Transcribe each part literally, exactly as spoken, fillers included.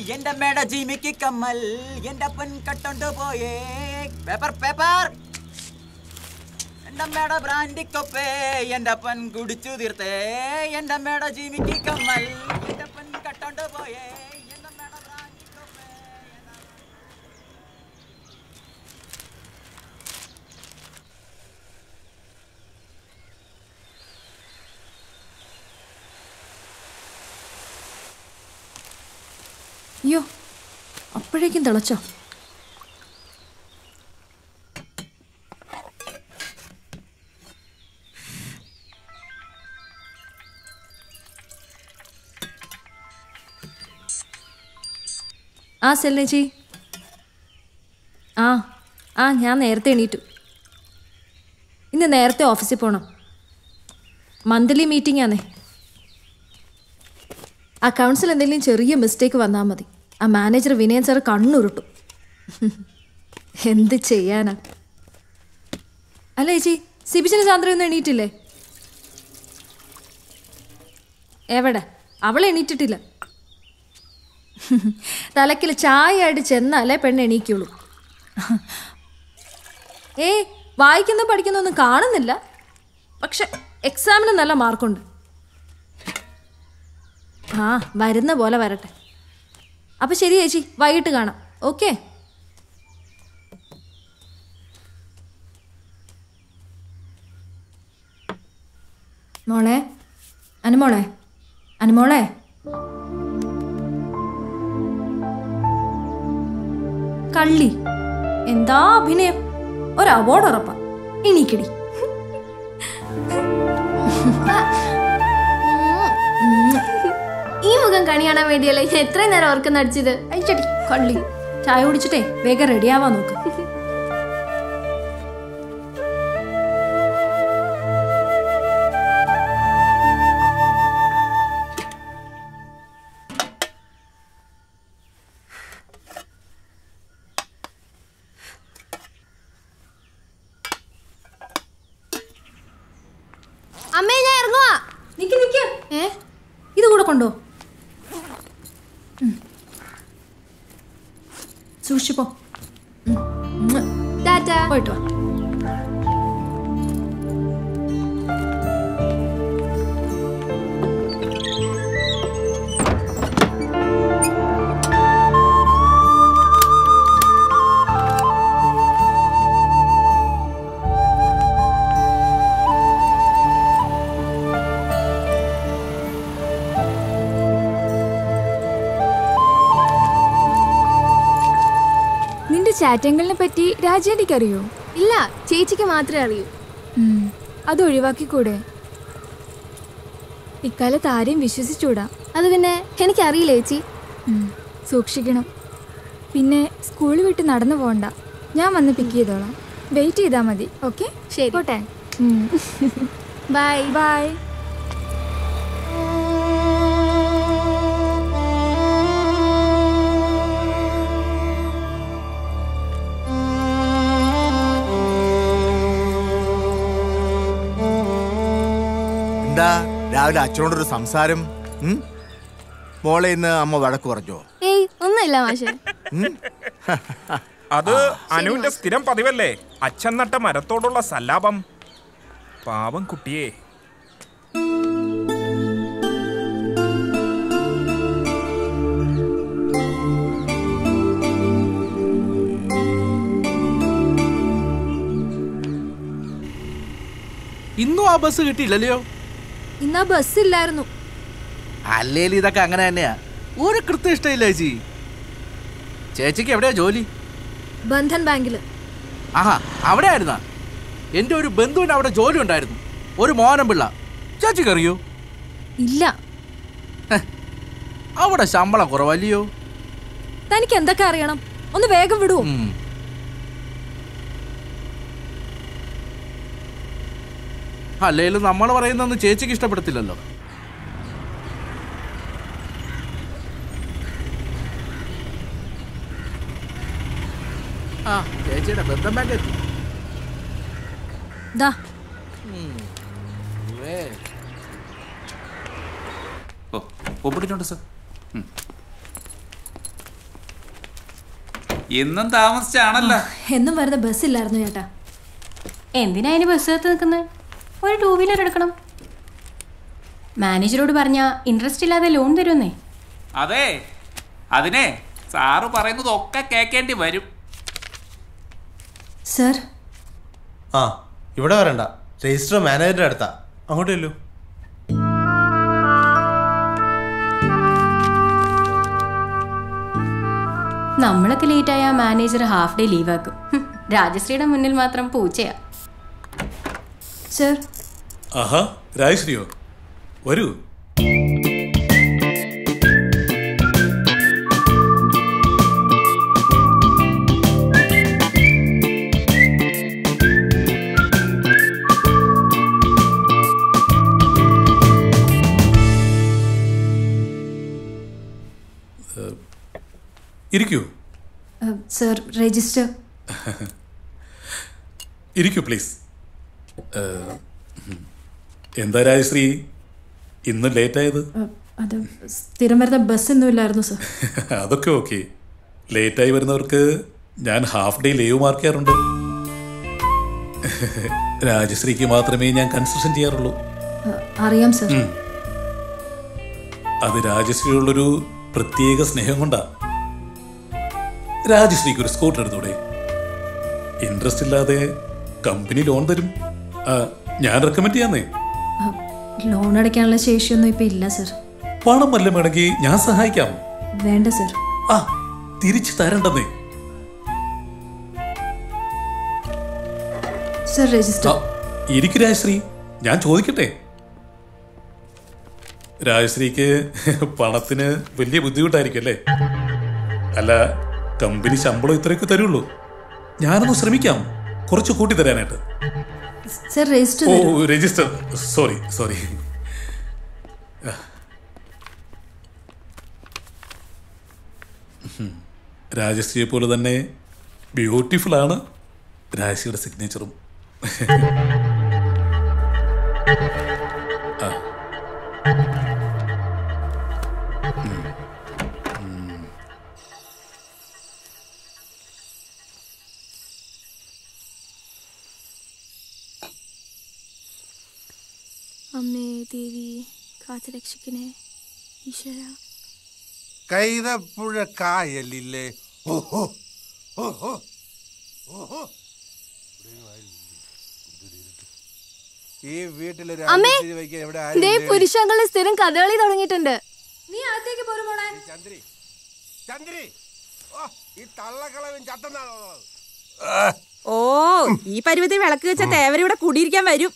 എന്റെ മേട ജിമിക്ക് കമ്മൽ എന്റെ അപ്പൻ കട്ടോണ്ട് പോയേ പേപ്പർ പേപ്പർ എന്റെ മേട ബ്രാൻഡിക്കൊപ്പേ എന്റെ അപ്പൻ കുടിച്ചു തീർത്തേ എന്റെ മേട ജിമിക്ക് കമ്മൽ എന്റെ അപ്പൻ കട്ടോണ്ട് പോയേ എന്റെ മേട ബ്രാൻഡിക്കൊപ്പേ. അയ്യോ, അപ്പോഴേക്കും തിളച്ചോ? ആ സെല്ലേച്ചി, ആ ആ ഞാൻ നേരത്തെ എണീറ്റു. ഇന്ന് നേരത്തെ ഓഫീസിൽ പോകണം. മന്ത്ലി മീറ്റിംഗ് ആണേ. അക്കൗണ്ട്സിൽ എന്തെങ്കിലും ചെറിയ മിസ്റ്റേക്ക് വന്നാൽ മതി, ആ മാനേജർ വിനയൻ സാർ കണ്ണുരുട്ടു. എന്ത് ചെയ്യാനാ? അല്ല ചേച്ചി, സിബിച്ചിന് സാന്ദ്രയൊന്നും എണീറ്റില്ലേ? എവിടെ? അവൾ എണീറ്റിട്ടില്ല. തലക്കിൽ ചായ ആയിട്ട് ചെന്നാലേ പെണ്ണ് എണീക്കുള്ളൂ. ഏ വായിക്കുന്ന പഠിക്കുന്നൊന്നും കാണുന്നില്ല, പക്ഷെ എക്സാമിന് നല്ല മാർക്കുണ്ട്. ആ വരുന്ന പോലെ വരട്ടെ. അപ്പം ശരി ചേച്ചി, വൈകിട്ട് കാണാം. ഓക്കെ. മോളെ, അനുമോളെ, അനുമോളെ, കള്ളി എന്താ അഭിനയം! ഒരു അവാർഡ് ഉറപ്പാ. എണീക്കടി. ഈ മുഖം കണി കാണാൻ വേണ്ടിയല്ലേ എത്രയും നേരം ഓർക്കുന്ന അടിച്ചത്. അയച്ചടി കള്ളി. ചായ കുടിച്ചിട്ടേ വേഗം റെഡിയാവാൻ നോക്ക്. അമ്മേ, ഞാൻ ഇറങ്ങുവാ. നിക്ക് നിക്ക്. ഏ ഇത് കൂടെ കൊണ്ടോ? സൂക്ഷിപ്പോ. ടാറ്റാ. പോയിട്ട് വാ. ചാറ്റങ്ങളിനെ പറ്റി രാജേണ്ടിക്ക് അറിയോ? ഇല്ല, ചേച്ചിക്ക് മാത്രമേ അറിയൂ. അത് ഒഴിവാക്കിക്കൂടെ? ഇക്കാലത്ത് ആരെയും വിശ്വസിച്ചൂടാ. അത് പിന്നെ എനിക്കറിയില്ല ചേച്ചി. സൂക്ഷിക്കണം. പിന്നെ സ്കൂൾ വിട്ട് നടന്നു പോകണ്ട, ഞാൻ വന്ന് പിക്ക് ചെയ്തോളാം. വെയിറ്റ് ചെയ്താൽ മതി. ഓക്കെ? ശരി, പോട്ടെ. Bye bye. എന്താ രാവിലെ അച്ഛനോടൊരു സംസാരം? മോളെ ഇന്ന് അമ്മ വഴക്ക് പറഞ്ഞോ? ഏയ് ഒന്നുമില്ല മാഷേ. അത് അനുവിന്റെ സ്ഥിരം പതിവല്ലേ, അച്ഛൻ നട്ട മരത്തോടുള്ള സല്ലാപം. പാവം കുട്ടിയെ. ഇന്നും ആ ബസ് കിട്ടിയില്ലല്ലോ. ഇന്നാ ബസ് ഇല്ലായിരുന്നു. അല്ലേലും ഇതൊക്കെ അങ്ങനെ തന്നെയാ. ഒരു കൃത്യം ഇഷ്ടമില്ല ചേച്ചി. ചേച്ചിക്ക് എവിടെയാ ജോലി? ബന്ധൻ ബാങ്കില്. ആഹാ, അവിടെ ആയിരുന്നാ? എൻ്റെ ഒരു ബന്ധുവിന് അവിടെ ജോലി ഉണ്ടായിരുന്നു, ഒരു മോഹനം പിള്ള. ചേച്ചിക്ക് അറിയോ? ഇല്ല. അവിടെ ശമ്പളം കുറവല്ലയോ? തനിക്ക് എന്തൊക്കെ അറിയണം? ഒന്ന് വേഗം വിടുവോ? അല്ലേലും നമ്മൾ പറയുന്നൊന്നും ചേച്ചിക്ക് ഇഷ്ടപ്പെടത്തില്ലല്ലോ. ആ ചേച്ചിയുടെ ബന്ധം ബാങ്ക് എത്തി. ഒപ്പിട്ടിട്ടുണ്ട് സർ. ഇന്നും താമസിച്ചാണല്ലോ. എന്നും വെറുതെ ബസ്സില്ലായിരുന്നു ചേട്ടാ. എന്തിനാ അതിന് ബസ് കത്ത് നിൽക്കുന്നത്? ഒരു ടൂ വീലർ എടുക്കണം. മാനേജറോട് പറഞ്ഞാൽ ഇൻട്രസ്റ്റ് ഇല്ലാതെ ലോൺ തരുമെന്നേ. അതെ, അതിനെ സാറ് പറയുന്നതൊക്കെ കേൾക്കേണ്ടി വരും. സർ, ആ ഇവിടെ വരണ്ട, രജിസ്റ്റർ മാനേജറുടെ അടുത്താ, അങ്ങോട്ട് ചെല്ലൂ. നമ്മളൊക്കെ ലേറ്റായ മാനേജർ ഹാഫ് ഡേ ലീവാക്കും. രാജശ്രീയുടെ മുന്നിൽ മാത്രം പൂച്ചയാ. സർ. ആഹാ, രാജശ്രീയോ, വരൂ. ഇരിക്കൂ. Sir, register. ഇരിക്കൂ പ്ലീസ്. എന്താ രാജശ്രീ ഇന്ന് ലേറ്റ് ആയത്? അത് സ്ഥിരം വരുന്ന ബസ്സൊന്നും ഇല്ലായിരുന്നു സർ. അതൊക്കെ ഓക്കെ. ലേറ്റായി വരുന്നവർക്ക് ഞാൻ ഹാഫ് ഡേ ലീവ് മാർക്ക് ചെയ്യാറുണ്ട്. രാജശ്രീക്ക് മാത്രമേ ഞാൻ കൺസെഷൻ ചെയ്യാറുള്ളൂ. അറിയാം സർ. അത് രാജശ്രീയുള്ളൊരു പ്രത്യേക സ്നേഹം കൊണ്ടാ. രാജശ്രീക്ക് ഒരു സ്കൂട്ടർ എടുത്തൂടെ? ഇൻട്രസ്റ്റ് ഇല്ലാതെ കമ്പനി ലോൺ തരും. ഞാൻ റെക്കമെൻഡ് ചെയ്യാന്നേ. ലോൺ അടയ്ക്കാനുള്ള ശേഷിയൊന്നും ഇപ്പൊ ഇല്ല സർ. പണം വല്ല വേണമെങ്കിൽ ഞാൻ സഹായിക്കാം. വേണ്ട സർ. ആ തിരിച്ചു തരണ്ടെന്നേ. Sir, register. ഇരിക്കു രാജശ്രീ, ഞാൻ ചോദിക്കട്ടെ. രാജശ്രീക്ക് പണത്തിന് വലിയ ബുദ്ധിമുട്ടായിരിക്കും അല്ലേ? അല്ല, കമ്പനി ശമ്പളം ഇത്രയൊക്കെ തരുള്ളൂ. ഞാനൊന്ന് ശ്രമിക്കാം കുറച്ച് കൂട്ടി തരാനായിട്ട്. Sir, register. ഓ, രജിസ്റ്റർ. Sorry sorry. രാജശ്രീയെ പോലെ തന്നെ ബ്യൂട്ടിഫുൾ ആണ് രാജശ്രീയുടെ സിഗ്നേച്ചറും. ആ അമ്മേ ദേവി കാത്തു രക്ഷിക്കണേ ഈശ്വര. കൈതപ്പുഴ കായലില്ലേ ഓഹോ ഓഹോ ഓഹോ. ഈ വീട്ടില് പുരുഷങ്ങളുടെ സ്ഥിരം കഥകളി തുടങ്ങിയിട്ടുണ്ട്. നീ അകത്തേക്ക് പോരും മോളെ. ചന്ദ്രി ചന്ദ്രി ഓ ഈ തള്ളക്കളവൻ ചത്തനാണോ? ഓ, ഈ പരുവത്തിൽ വിളക്ക് വെച്ച തേവരിവിടെ കുടിയിരിക്കാൻ വരും.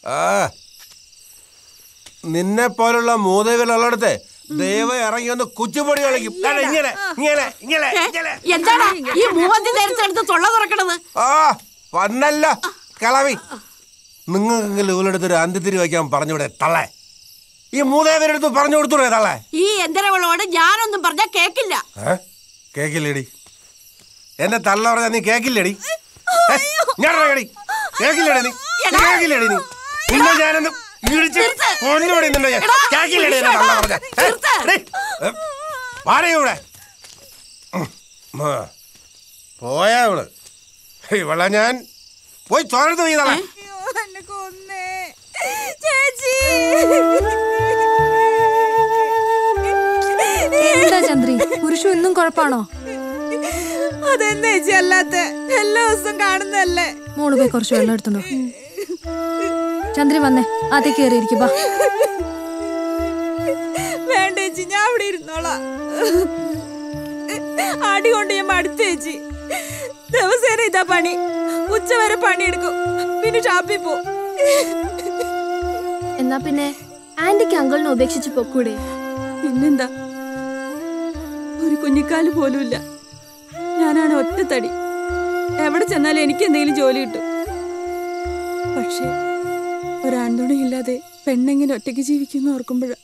നിന്നെ പോലുള്ള മൂതവിലുള്ളടത്തെ ദൈവം ഇറങ്ങി ഒന്ന് കുച്ചുപൊടി കളിക്കും. ഇങ്ങനെ ഇങ്ങനെ ഇങ്ങനെ എന്താണ് ഈ മൂവത്തി നേരത്തെടുത്ത് തൊള്ള തുറക്കണത്? ആ വന്നല്ല കളവി. നിങ്ങൾക്കെങ്കിലും ഇവളെടുത്തൊരു അന്ത്യത്തിരി വയ്ക്കാൻ പറഞ്ഞൂടെ തള്ളേ? ഈ മൂതേവരെടുത്ത് പറഞ്ഞു കൊടുത്തൂടെ തള്ളേ? ഈ എന്തരവളോട് ഞാനൊന്നും പറഞ്ഞാ കേക്കില്ല. കേക്കില്ലേടി? എന്നെ തള്ള പറഞ്ഞാ നീ കേക്കില്ലേടി? ഞാൻ കേക്കില്ലേടി? നീ കേക്കില്ലേടി? നീ നിന്നെ ഞാനൊന്ന് പോയാ ഇവള്. ഇവളെ ഞാൻ പോയി ചോരത്ത് വീതളെ. എന്താ ചന്ദ്രി, പുരുഷു ഇന്നും കുഴപ്പാണോ? അതെന്താ ചേച്ചി അല്ലാത്ത എല്ലാ ദിവസവും കാണുന്നല്ലേ. മോള് പോയി കുറച്ച് വെള്ളം എടുത്തുണ്ടോ? ചന്ദ്രി വന്നേ, അതേ കയറിയിരിക്കും. വേണ്ട ചേച്ചി, ഞാൻ ഇവിടെ ഇരുന്നോളാം. അടി കൊണ്ട് ഞാൻ മടുത്തു ചേച്ചി. ദിവസേന ഇതാ പണി. ഉച്ച വരെ പണിയെടുക്കും, പിന്നെ ഷാപ്പിൽ പോ. എന്നാ പിന്നെ ആന്റിക്ക് അങ്കിളിനെ ഉപേക്ഷിച്ച് പൊക്കൂടെ? പിന്നെന്താ, ഒരു കുഞ്ഞിക്കാല് പോലും ഇല്ല. ഞാനാണ് ഒറ്റത്തടി. എവിടെ ചെന്നാലും എനിക്ക് എന്തെങ്കിലും ജോലി കിട്ടും. പക്ഷേ ഒരാൺതുണയില്ലാതെ പെണ്ണെങ്ങനെ ഒറ്റയ്ക്ക് ജീവിക്കുന്ന ഓർക്കുമ്പോഴാ.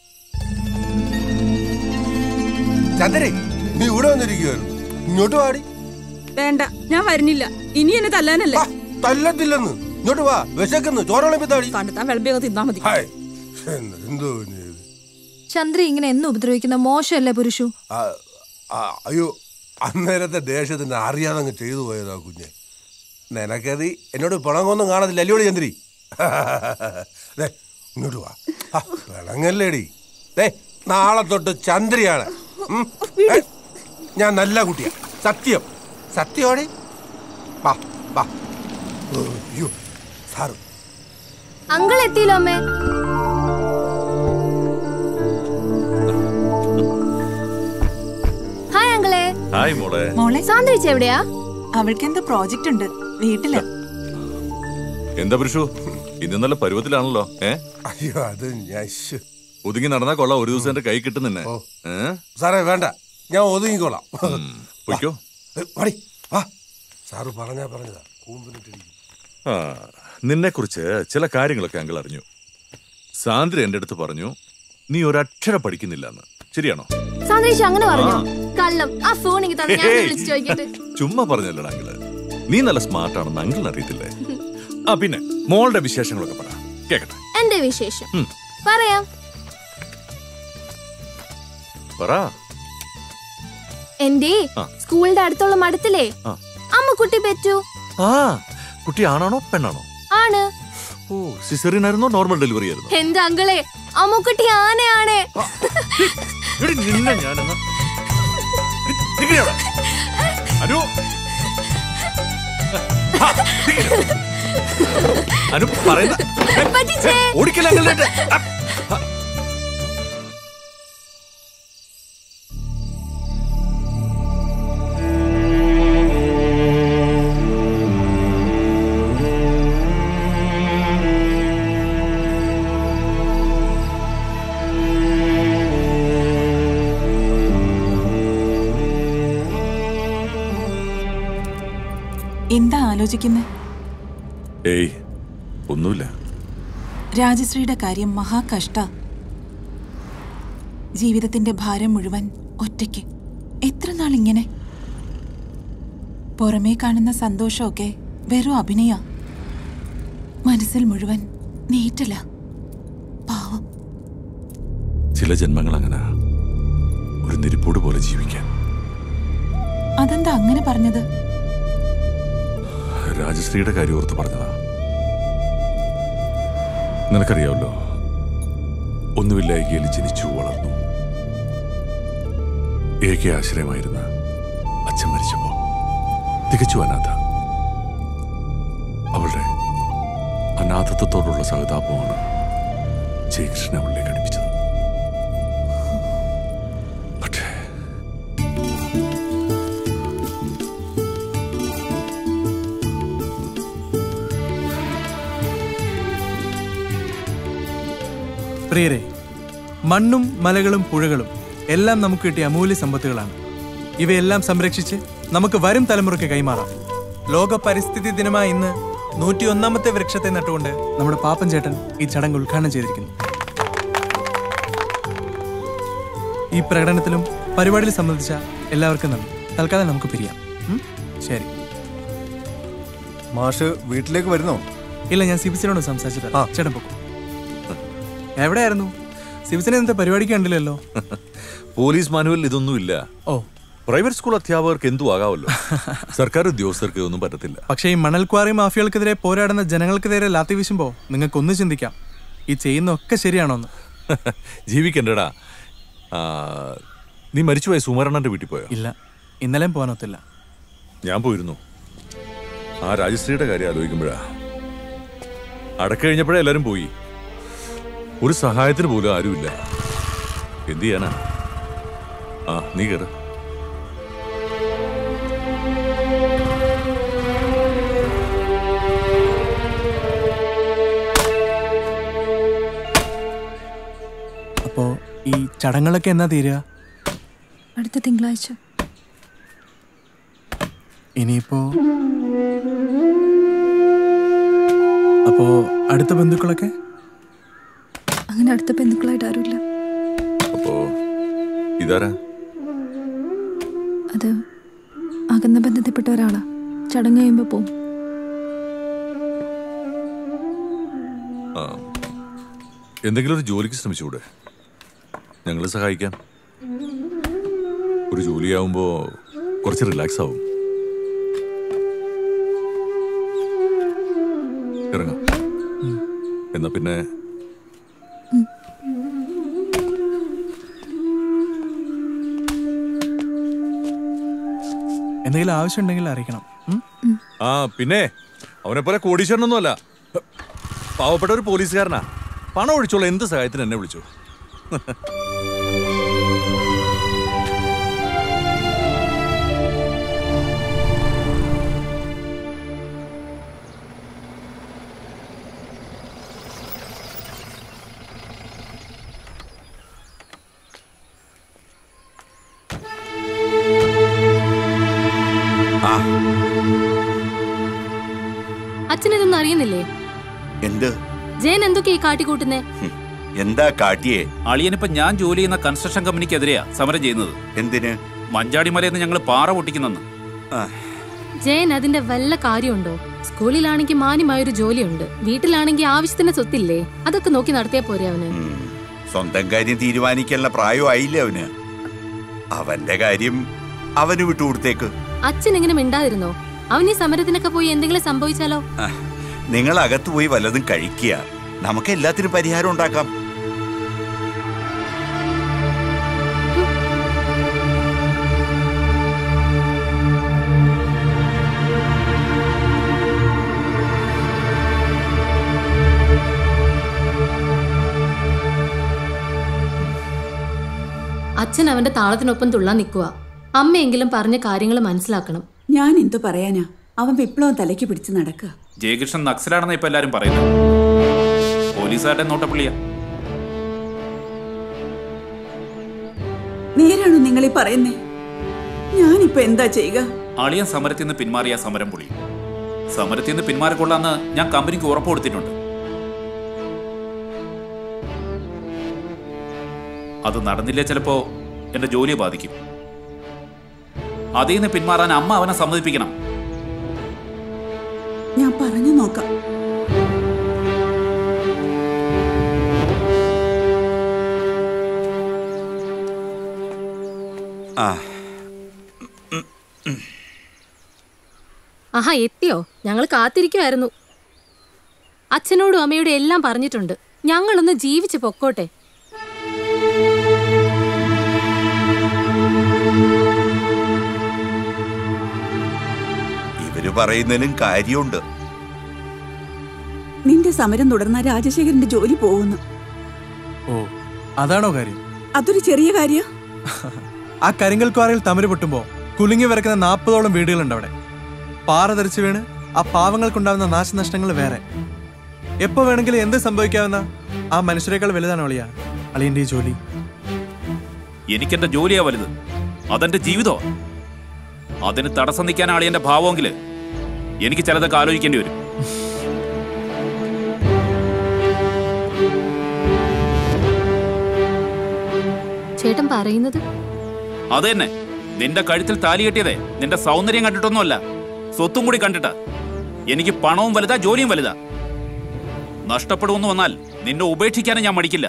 ചന്ദ്രേ, നീ ഇവിടെ വന്നിരിക്കുവായിരുന്നു. ഇങ്ങോട്ട് വാടി. വേണ്ട, ഞാൻ വരുന്നില്ല. ഇനി എന്നെ തല്ലാനല്ലേ? തല്ലത്തില്ലെന്ന്. ഇങ്ങോട്ട് വാ, വിശക്കുന്നു. ചോറോളപ്പിത്താടി കണ്ടെത്താൻ വിളമ്പിയൊക്കെ തിന്നാ മതി. എന്തോ ചന്ദ്രി ഇങ്ങനെ എന്ന് ഉപദ്രവിക്കുന്ന മോശമല്ലേ പുരുഷു? അയ്യോ, അന്നേരത്തെ ദേഷ്യത്തിന് അറിയാതെ അങ്ങ് ചെയ്തു പോയതാ കുഞ്ഞെ. നിനക്കത് എന്നോട് പിണങ്ങൊന്നും കാണത്തില്ല അല്ലയോട് ചന്ദ്രി. ദേ ഇങ്ങോട്ട് വാ. പിണങ്ങല്ലേടി. ദേ നാളെ തൊട്ട് ചന്ദ്രിയാണ്. ഞാൻ നല്ല കുട്ടിയാ, സത്യം സത്യോടെ. വാ വാ. അയ്യോ സാറ് അങ്കിൾ എത്തിയില്ലോ അമ്മേ. ഹായ് അങ്കിളെ. ഹായ് മോളെ. മോളെ സാന്ദ്രിച്ച് എവിടെയാ? അവൾക്ക് എന്താ പ്രോജക്റ്റ് ഉണ്ട് വീട്ടില്. എന്താ പുരുഷു ഇന്ന് നല്ല പരുവത്തിലാണല്ലോ. ഏ അയ്യോ അത് ഞാൻ ഒതുങ്ങി നടന്നാ കൊള്ളാം. ഒരു ദിവസം എന്റെ കൈ കിട്ടും നിന്നെ. സാറേ വേണ്ട, ഞാൻ ഒതുങ്ങിക്കോളാം. പൊയ്ക്കോ. സാറ് പറഞ്ഞാ പറഞ്ഞതാ. ആ നിന്നെ കുറിച്ച് ചില കാര്യങ്ങളൊക്കെ അങ്കിൾ അറിഞ്ഞു. സാന്ദ്ര എന്റെ അടുത്ത് പറഞ്ഞു നീ ഒരക്ഷരം പഠിക്കുന്നില്ല എന്ന്. ശരിയാണോ? സാന്ദ്രിച്ച് അങ്ങനെ പറഞ്ഞു? കള്ളം. ആ ഫോൺ എനിക്ക് തന്നെ, ഞാൻ വിളിച്ചു ചോദിക്കട്ടെ. ചുമ്മാ പറഞ്ഞല്ലോ അങ്കിള്. നീ നല്ല സ്മാർട്ട് ആണെന്ന് അങ്കിളിന് അറിയത്തില്ലേ? ആ പിന്നെ മോളുടെ വിശേഷങ്ങളൊക്കെ പറ കേക്കട്ടെ. എന്റെ വിശേഷം പറയാം. പറ. എന്റെ സ്കൂളിന്റെ അടുത്തുള്ള മഠത്തിലെ അമ്മുക്കുട്ടി പെറ്റു. ആ കുട്ടി ആണാണോ പെണ്ണാണോ? ആണ്. ഓ സിസേറിയൻ ആയിരുന്നോ നോർമൽ ഡെലിവറി ആയിരുന്നോ? എന്റെ അങ്കിളെ അമ്മുക്കുട്ടി ആനയാണ്. അനു അനു പറയുന്ന ഓടിക്കല. എന്താ ആലോചിക്കുന്നേ? ഏയ് ഒന്നുമില്ല. രാജശ്രീയുടെ കാര്യം മഹാകഷ്ട. ജീവിതത്തിന്റെ ഭാരം മുഴുവൻ ഒറ്റയ്ക്ക്. എത്ര നാൾ ഇങ്ങനെ? പുറമേ കാണുന്ന സന്തോഷമൊക്കെ വെറും അഭിനയ. മനസ്സിൽ മുഴുവൻ നീറ്റല. പാവം. ചില ജന്മങ്ങൾ അങ്ങനെ ഒരു നെരിപ്പോട് പോലെ ജീവിക്കാൻ. അതെന്താ അങ്ങനെ പറഞ്ഞത്? രാജശ്രീയുടെ കാര്യം ഓർത്ത് പറഞ്ഞതാ. നിനക്കറിയാവല്ലോ, ഒന്നുമില്ലായ്കയിൽ ജനിച്ചു വളർന്നു. ഏക ആശ്രയമായിരുന്ന അച്ഛൻ മരിച്ചപ്പോ തികച്ചു അനാഥ. അവളുടെ അനാഥത്വത്തോടുള്ള സഹതാപമാണ് ജയകൃഷ്ണൻ അവളിലേക്ക് അടുപ്പിച്ചത്. പക്ഷേ പ്രിയരെ, മണ്ണും മലകളും പുഴകളും എല്ലാം നമുക്ക് കിട്ടിയ അമൂല്യ സമ്പത്തുകളാണ്. ഇവയെല്ലാം സംരക്ഷിച്ച് നമുക്ക് വരും തലമുറയ്ക്ക് കൈമാറാം. ലോക പരിസ്ഥിതി ദിനമായ ഇന്ന് നൂറ്റി ഒന്നാമത്തെ വൃക്ഷത്തെ നട്ടുകൊണ്ട് നമ്മുടെ പാപ്പൻ ചേട്ടൻ ഈ ചടങ്ങ് ഉദ്ഘാടനം ചെയ്തിരിക്കുന്നു. ഈ പ്രകടനത്തിലും പരിപാടിയിൽ സംബന്ധിച്ച എല്ലാവർക്കും നന്ദി. തൽക്കാലം നമുക്ക് പിരിയാം. ശരി. മാഷ് വീട്ടിലേക്ക് വരുന്നോ? ഇല്ല, ഞാൻ സിബിസിനോട് സംസാരിച്ചിട്ടാ. ചേട്ടൻ പോക്കും. എവിടെയായിരുന്നു? സിബിസിനെ എന്താ പരിപാടിക്ക് കണ്ടില്ലല്ലോ. പോലീസ് മാനുവൽ ഇതൊന്നുമില്ല. ഓ, പ്രൈവറ്റ് സ്കൂൾ അധ്യാപകർക്ക് എന്തു ആകാമല്ലോ. സർക്കാർ ഉദ്യോഗസ്ഥർക്ക് ഇതൊന്നും പറ്റത്തില്ല. പക്ഷേ ഈ മണൽക്വാറി മാഫിയകൾക്കെതിരെ പോരാടുന്ന ജനങ്ങൾക്കെതിരെ ലാത്തി വീശുമ്പോ നിങ്ങൾക്കൊന്ന് ചിന്തിക്കാം, ഈ ചെയ്യുന്നൊക്കെ ശരിയാണോന്ന്. ജീവിക്കണ്ടടാ. നീ മരിച്ചുപോയ സുമരണന്റെ വീട്ടിൽ പോയോ? ഇല്ല, ഇന്നലെയും പോകാനൊത്തില്ല. ഞാൻ പോയിരുന്നു. ആ രാജശ്രീയുടെ കാര്യം ആലോചിക്കുമ്പോഴാ. അടക്കഴിഞ്ഞപ്പോഴേ എല്ലാരും പോയി. ഒരു സഹായത്തിന് പോലും ആരുമില്ല. എന്ത് ചെയ്യാനാ? ആ നീ കയറ്. അപ്പോ ഈ ചടങ്ങുകളൊക്കെ എന്നാ തീരുക? അടുത്ത തിങ്കളാഴ്ച. ഇനിയിപ്പോ അപ്പോ അടുത്ത ബന്ധുക്കളൊക്കെ? അങ്ങനെ അടുത്ത ബന്ധുക്കളായിട്ട് ആരുമില്ല. അപ്പോ ഇതാരാ? അത് അകന്ന ബന്ധത്തിൽപ്പെട്ട ഒരാളാ. ചടങ്ങ് കഴിയുമ്പോ പോവും. എന്തെങ്കിലും ഒരു ജോലിക്ക് ശ്രമിച്ചുകൂടെ? ഞങ്ങൾ സഹായിക്കാം. ഒരു ജോലിയാവുമ്പോ കുറച്ച് റിലാക്സ് ആവും. ഇറങ്ങാം. എന്നാ പിന്നെ എന്തെങ്കിലും ആവശ്യമുണ്ടെങ്കിൽ അറിയിക്കണം. ആ പിന്നെ അവനെ പോലെ കോടീശ്വരനൊന്നും അല്ല, പാവപ്പെട്ട ഒരു പോലീസുകാരനാ. പണം ഒഴിച്ചോളൂ, എന്ത് സഹായത്തിന് എന്നെ വിളിച്ചു. അച്ഛനിതൊന്നും അറിയുന്നില്ലേ? എന്ത് ജയൻ എന്തൊക്കെയാ കാട്ടിക്കൂട്ടുന്നേ? എന്താ കാട്ടിയേ? അളിയനിപ്പോ ഞാൻ ജോലി ചെയ്യുന്ന കൺസ്ട്രക്ഷൻ കമ്പനിക്കെതിരെയാ സമരം ചെയ്യുന്നത്. എന്തിന്? മഞ്ചാടിമലയിൽ നിന്ന് ഞങ്ങൾ പാറ പൊട്ടിക്കുന്നെന്ന്. ജയൻ അതിന്റെ വല്ല കാര്യമുണ്ടോ? സ്കൂളിലാണെങ്കിൽ മാന്യമായൊരു ജോലിയുണ്ട്, വീട്ടിലാണെങ്കിൽ ആവശ്യത്തിന് സ്വത്തില്ലേ? അതൊക്കെ നോക്കി നടത്തിയാ പോരെ അവന്. സ്വന്തം കാര്യം തീരുമാനിക്കാനുള്ള പ്രായമായില്ലേ അവന്. അവന്റെ കാര്യം അവന് വിട്ടുകൊടുത്തേക്ക്. അച്ഛൻ എങ്ങനെ മിണ്ടാതിരുന്നോ? അവൻ ഈ സമരത്തിനൊക്കെ പോയി എന്തെങ്കിലും സംഭവിച്ചാലോ? നിങ്ങൾ അകത്ത് പോയി വല്ലതും കഴിക്കുക, നമുക്ക് എല്ലാത്തിനും പരിഹാരം ഉണ്ടാക്കാം. അച്ഛൻ അവന്റെ താളത്തിനൊപ്പം തുള്ളാൻ നിൽക്കുക. അമ്മയെങ്കിലും പറഞ്ഞ കാര്യങ്ങൾ മനസ്സിലാക്കണം. ഞാൻ എന്തു പറയാനാ, അവൻ വിപ്ലവം തലയ്ക്ക് പിടിച്ച് നടക്കുക. ജയകൃഷ്ണൻ നക്സലാണെന്ന് ഇപ്പൊ എല്ലാരും പറയുന്നത്. പോലീസുകാരുടെ നോട്ടപ്പുള്ളിയാ. നേരാണോ നിങ്ങൾ ഈ പറയുന്നേ? ഞാനിപ്പോ എന്താ ചെയ്യുക? അളിയൻ സമരത്തിൽ നിന്ന് പിന്മാറിയ സമരം പൊളി. സമരത്തിൽ നിന്ന് പിന്മാറിക്കൊള്ളാന്ന് ഞാൻ കമ്പനിക്ക് ഉറപ്പ് കൊടുത്തിട്ടുണ്ട്. അത് നടന്നില്ലേ ചിലപ്പോ എന്റെ ജോലിയെ ബാധിക്കും. അതിൽ നിന്ന് പിന്മാറാൻ അമ്മ അവനെ സമ്മതിപ്പിക്കണം. ഞാൻ പറഞ്ഞു നോക്കാം. ആഹാ, എത്തിയോ? ഞങ്ങൾ കാത്തിരിക്കുമായിരുന്നു. അച്ഛനോടും അമ്മയോടും എല്ലാം പറഞ്ഞിട്ടുണ്ട്. ഞങ്ങളൊന്ന് ജീവിച്ച് പൊക്കോട്ടെ. ഇവര് പറയുന്നതിലും കാര്യമുണ്ട്. നിന്റെ സമരം തുടർന്ന രാജശേഖരന്റെ ജോലി പോകുന്നു. ഓ, അതാണോ കാര്യം? അതൊരു ചെറിയ കാര്യം. ആ കരിങ്കൽ ക്വാറിയിൽ തമര് പൊട്ടുമ്പോ കുലുങ്ങി വരക്കുന്ന നാൽപ്പതോളം വീടുകളുണ്ട് അവിടെ. പാറ തെറിച്ചു വീണ് ആ പാവങ്ങൾക്കുണ്ടാവുന്ന നാശനഷ്ടങ്ങൾ വേറെ. എപ്പോ വേണമെങ്കിലും എന്ത് സംഭവിക്കാവുന്ന ആ മനുഷ്യരെക്കാൾ വലുതാണ് അളിയ അളിയന്റെ ഈ ജോലി. എനിക്കെന്റെ ജോലിയാ വലുത്, അതെന്റെ ജീവിതോ. അതിന് തടസ്സം നിൽക്കാൻ അളിയന്റെ ഭാവമെങ്കിൽ എനിക്ക് ചിലതൊക്കെ ആലോചിക്കേണ്ടി വരും. ചേട്ടൻ പറയുന്നത് അത് തന്നെ. നിന്റെ കഴുത്തിൽ താലി കെട്ടിയതേ നിന്റെ സൗന്ദര്യം കണ്ടിട്ടൊന്നുമല്ല, സ്വത്തും കൂടി കണ്ടിട്ടാ. എനിക്ക് പണവും വലുതാ, ജോലിയും വലുതാ. നഷ്ടപ്പെടുമെന്ന് വന്നാൽ നിന്നെ ഉപേക്ഷിക്കാനും ഞാൻ മടിക്കില്ല.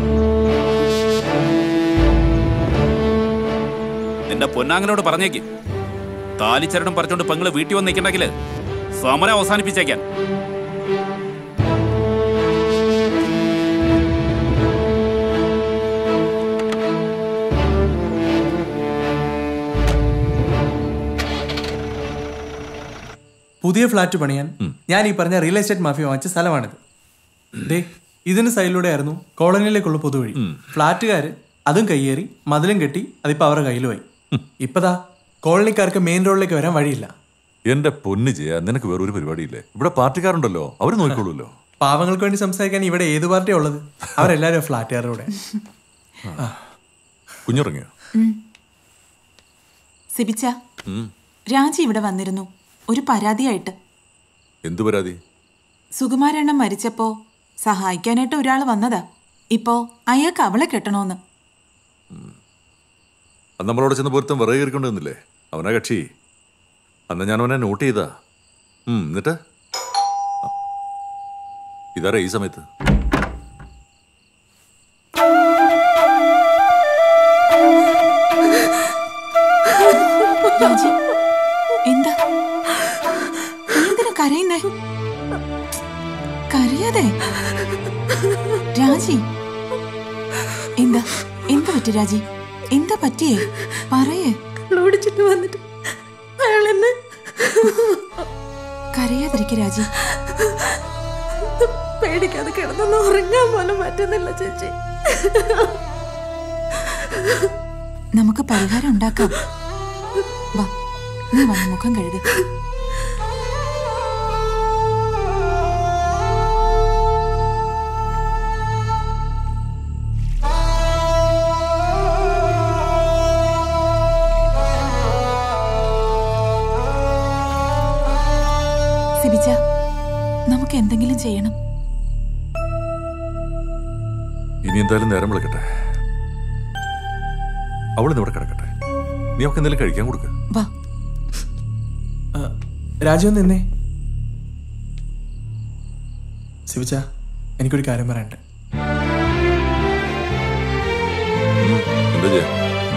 നിന്റെ പൊന്നാങ്ങനോട് പറഞ്ഞേക്ക്, താലിച്ചരടും പറിച്ചോണ്ട് പെങ്ങള് വീട്ടിൽ വന്ന് നിൽക്കണ്ടെങ്കിൽ സമരം അവസാനിപ്പിച്ചേക്കാൻ. പുതിയ ഫ്ലാറ്റ് പണിയാൻ ഞാൻ ഈ പറഞ്ഞ റിയൽ എസ്റ്റേറ്റ് മാഫിയ വാങ്ങിച്ച സ്ഥലമാണിത്. ദേ, ഇതിന് സൈഡിലൂടെ ആയിരുന്നു കോളനിയിലേക്കുള്ള പൊതുവഴി. ഫ്ലാറ്റുകാര് അതും കയ്യേറി മതിലും കെട്ടി അതിപ്പോ അവരുടെ കയ്യിലുമായി. ഇപ്പതാ കോളനിക്കാർക്ക് മെയിൻ റോഡിലേക്ക് വരാൻ വഴിയില്ല. എന്റെ പൊന്നു ചെയ്യാ, നിനക്ക് വേറൊരു പരിപാടിയില്ലേ? ഇവിടെ പാർട്ടിക്കാരുണ്ടല്ലോ, അവര് നോക്കിക്കോളൂല്ലോ. പാവങ്ങൾക്ക് വേണ്ടി സംസാരിക്കാൻ ഇവിടെ ഏത് പാർട്ടിയാ ഉള്ളത്? അവരെല്ലാരും ഫ്ലാറ്റുകാരുടെ കൂടെ. കുഞ്ഞുറങ്ങിയോ? സിബിച്ച, രാജി ഇവിടെ വന്നിരുന്നു ഒരു പരാതിയായിട്ട്. എന്തു പരാതി? സുകുമാരണ്ണൻ മരിച്ചപ്പോ സഹായിക്കാനായിട്ട് ഒരാൾ വന്നതാ. ഇപ്പോ അയാൾക്ക് അവളെ കെട്ടണോന്ന്. അന്ന് നമ്മളോട് ചെന്ന് പൊരുത്തം വിറക് കയറിക്കൊണ്ടിരുന്നില്ലേ അവനാ കക്ഷി. അന്ന് ഞാൻ അവനെ നോട്ട് ചെയ്താ. എന്നിട്ട് ഇതാരാ ഈ സമയത്ത്? രാജി, മോളെ രാജി, എന്താ എന്താ പറ്റി രാജി? എന്താ പറ്റിയേ? പറയേ. ഓടിച്ചിട്ട് വന്നിട്ട് അയാൾ എന്നെ കരയാതിരിക്കെ രാജി. പേടിക്കാതെ കിടന്നൊന്നും ഉറങ്ങാൻ പോലും പറ്റുന്നില്ല ചേച്ചി. നമുക്ക് പരിഹാരം ഉണ്ടാക്കാം. വാ, നീ വന്ന് മുഖം കഴുക. സിബിജ, നമുക്ക് എന്തെങ്കിലും ചെയ്യണം. ഇനി എന്തായാലും നേരം വിളിക്കട്ടെ. അവളിന്ന് ഇവിടെ കിടക്കട്ടെ. നീ അവൾക്ക് എന്തെങ്കിലും കഴിക്കാൻ കൊടുക്ക. വാ. രാജു നിന്നേ. സിബിച്ച, എനിക്കൊരു കാര്യം പറയണ്ടേ. എന്താ ചെയ്യാ?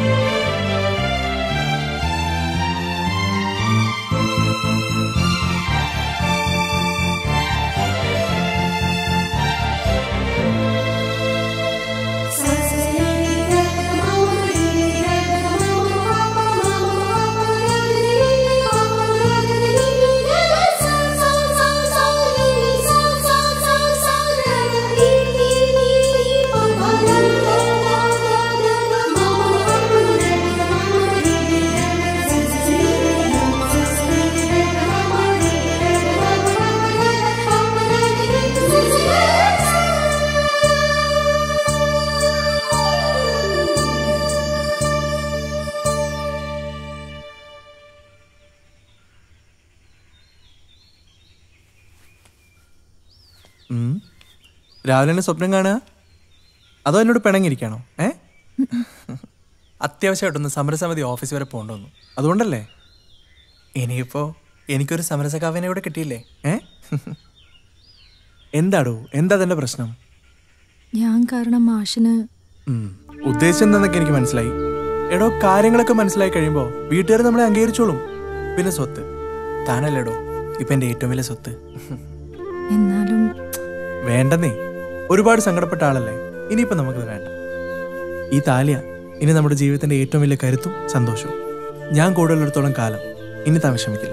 രാവിലെ തന്നെ സ്വപ്നം കാണുക, അതോ എന്നോട് പിണങ്ങിയിരിക്കണോ? ഏ അത്യാവശ്യമായിട്ടൊന്ന് സമരസമിതി ഓഫീസ് വരെ പോകണ്ടോന്നു, അതുകൊണ്ടല്ലേ? ഇനിയിപ്പോ എനിക്കൊരു സമരസഖാവിനെ ഇവിടെ കിട്ടിയില്ലേ? ഏ എന്താടോ, എന്താ തന്റെ പ്രശ്നം? ഞാൻ കാരണം മാഷിന് ഉദ്ദേശം എന്താന്നൊക്കെ എനിക്ക് മനസ്സിലായി. എടോ, കാര്യങ്ങളൊക്കെ മനസ്സിലായി കഴിയുമ്പോ വീട്ടുകാർ നമ്മളെ അംഗീകരിച്ചോളും. പിന്നെ സ്വത്ത് താനല്ലേടോ ഇപ്പൊ എന്റെ ഏറ്റവും വലിയ സ്വത്ത്. എന്നാലും വേണ്ടെന്നേ, ഒരുപാട് സങ്കടപ്പെട്ട ആളല്ലേ. ഇനിയിപ്പോ നമുക്കത് വേണ്ട. ഈ താലിയ ഇനി നമ്മുടെ ജീവിതത്തിന്റെ ഏറ്റവും വലിയ കരുത്തും സന്തോഷവും. ഞാൻ കൂടുതലെടുത്തോളം കാലം ഇനി താൻ വിഷമിക്കില്ല.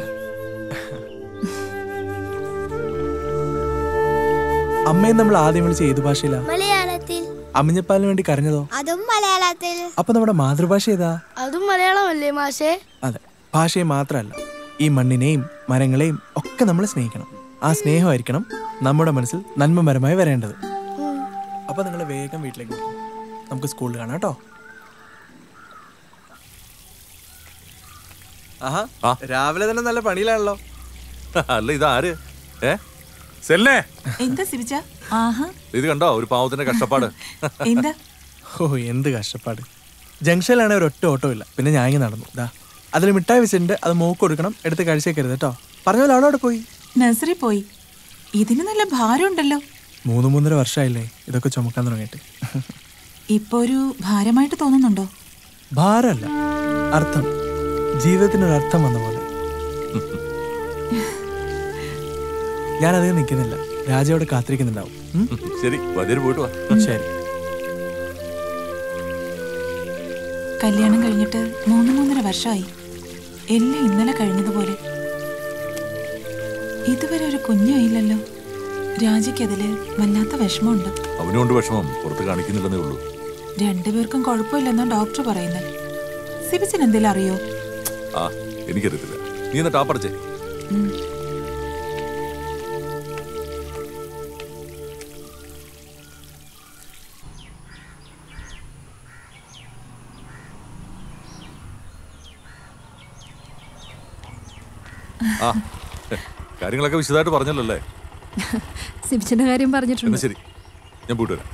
അമ്മയെ നമ്മൾ ആദ്യം വിളിച്ച ഏത് ഭാഷയിലാ? മലയാളത്തിൽ. അമ്മിഞ്ഞപ്പാലിന് വേണ്ടി കരഞ്ഞതോ? അതും മലയാളത്തിൽ. അപ്പൊ നമ്മുടെ മാതൃഭാഷ ഏതാ? അതും മലയാളമല്ലേ മാഷേ? അതെ, ഭാഷയെ മാത്രമല്ല, ഈ മണ്ണിനെയും മരങ്ങളെയും ഒക്കെ നമ്മൾ സ്നേഹിക്കണം. ആ സ്നേഹമായിരിക്കണം നമ്മുടെ മനസ്സിൽ നന്മമരമായി വരേണ്ടത്. അപ്പൊ നിങ്ങൾ വേഗം വീട്ടിലേക്ക് പോകും. നമുക്ക് സ്കൂളിൽ കാണാം കേട്ടോ. ആഹാ, രാവിലെ തന്നെ നല്ല പണിയിലാണല്ലോ. അല്ല, ഇതാര്? ഏ സെല്ലേ? എന്താ സിബിച്ച? ആഹാ, ഇത് കണ്ടോ ഒരു പാവത്തിന്റെ കഷ്ടപ്പാട്. എന്താ? ഓ, എന്ത് കഷ്ടപ്പാട്. ജംഗ്ഷനിലാണെങ്കിൽ ഒരു ഒറ്റ ഓട്ടോ ഇല്ല. പിന്നെ ഞാൻ ഇങ്ങനെ നടന്നു. ഇതാ അതിൽ മിഠായി വെച്ചിട്ടുണ്ട്, അത് മൂക്ക് കൊടുക്കണം, എടുത്ത് കഴിച്ചേക്കരുത് കേട്ടോ. പറഞ്ഞ പോലെ അവിടെ പോയി നഴ്സറി പോയി. ഇതിന് നല്ല ഭാരം ഉണ്ടല്ലോ. മൂന്ന് മൂന്നര വർഷമായില്ലേ ഇതൊക്കെ ചുമക്കാൻ തുടങ്ങിയിട്ട്. ഇപ്പൊ ഒരു ഭാരമായിട്ട് തോന്നുന്നുണ്ടോ? ഭാരമല്ല, അർത്ഥം. ജീവിതത്തിനൊരു അർത്ഥം വന്ന പോലെ. ഞാനധികം നിൽക്കുന്നില്ല, രാജയോടെ കാത്തിരിക്കുന്നുണ്ടാവും. ശരി, പോയിട്ട് വാ. ശരി. കല്യാണം കഴിഞ്ഞിട്ട് മൂന്ന് മൂന്നര വർഷമായി. എല്ലാം ഇന്നലെ കഴിഞ്ഞതുപോലെ. ഇതുവരെ ഒരു കുഞ്ഞായില്ലല്ലോ. രാജയ്ക്കതില് വല്ലാത്ത വിഷമമുണ്ട്. അവനുകൊണ്ട് വിഷമം പുറത്ത് കാണിക്കുന്നില്ലെന്നേ ഉള്ളൂ. രണ്ടുപേർക്കും കുഴപ്പമില്ലെന്നാ ഡോക്ടർ പറയുന്നത്. സിബിച്ചൻ എന്തെങ്കിലും അറിയോ? ആ, എനിക്കറിയത്തില്ല. നീ എന്നാ ടാപ്പടച്ചേ. ആ, കാര്യങ്ങളൊക്കെ വിശദമായിട്ട് പറഞ്ഞല്ലോ അല്ലേ? സിബിച്ചന്റെ കാര്യം പറഞ്ഞിട്ടുണ്ട്. ശരി, ഞാൻ പോയിട്ട് വരാം.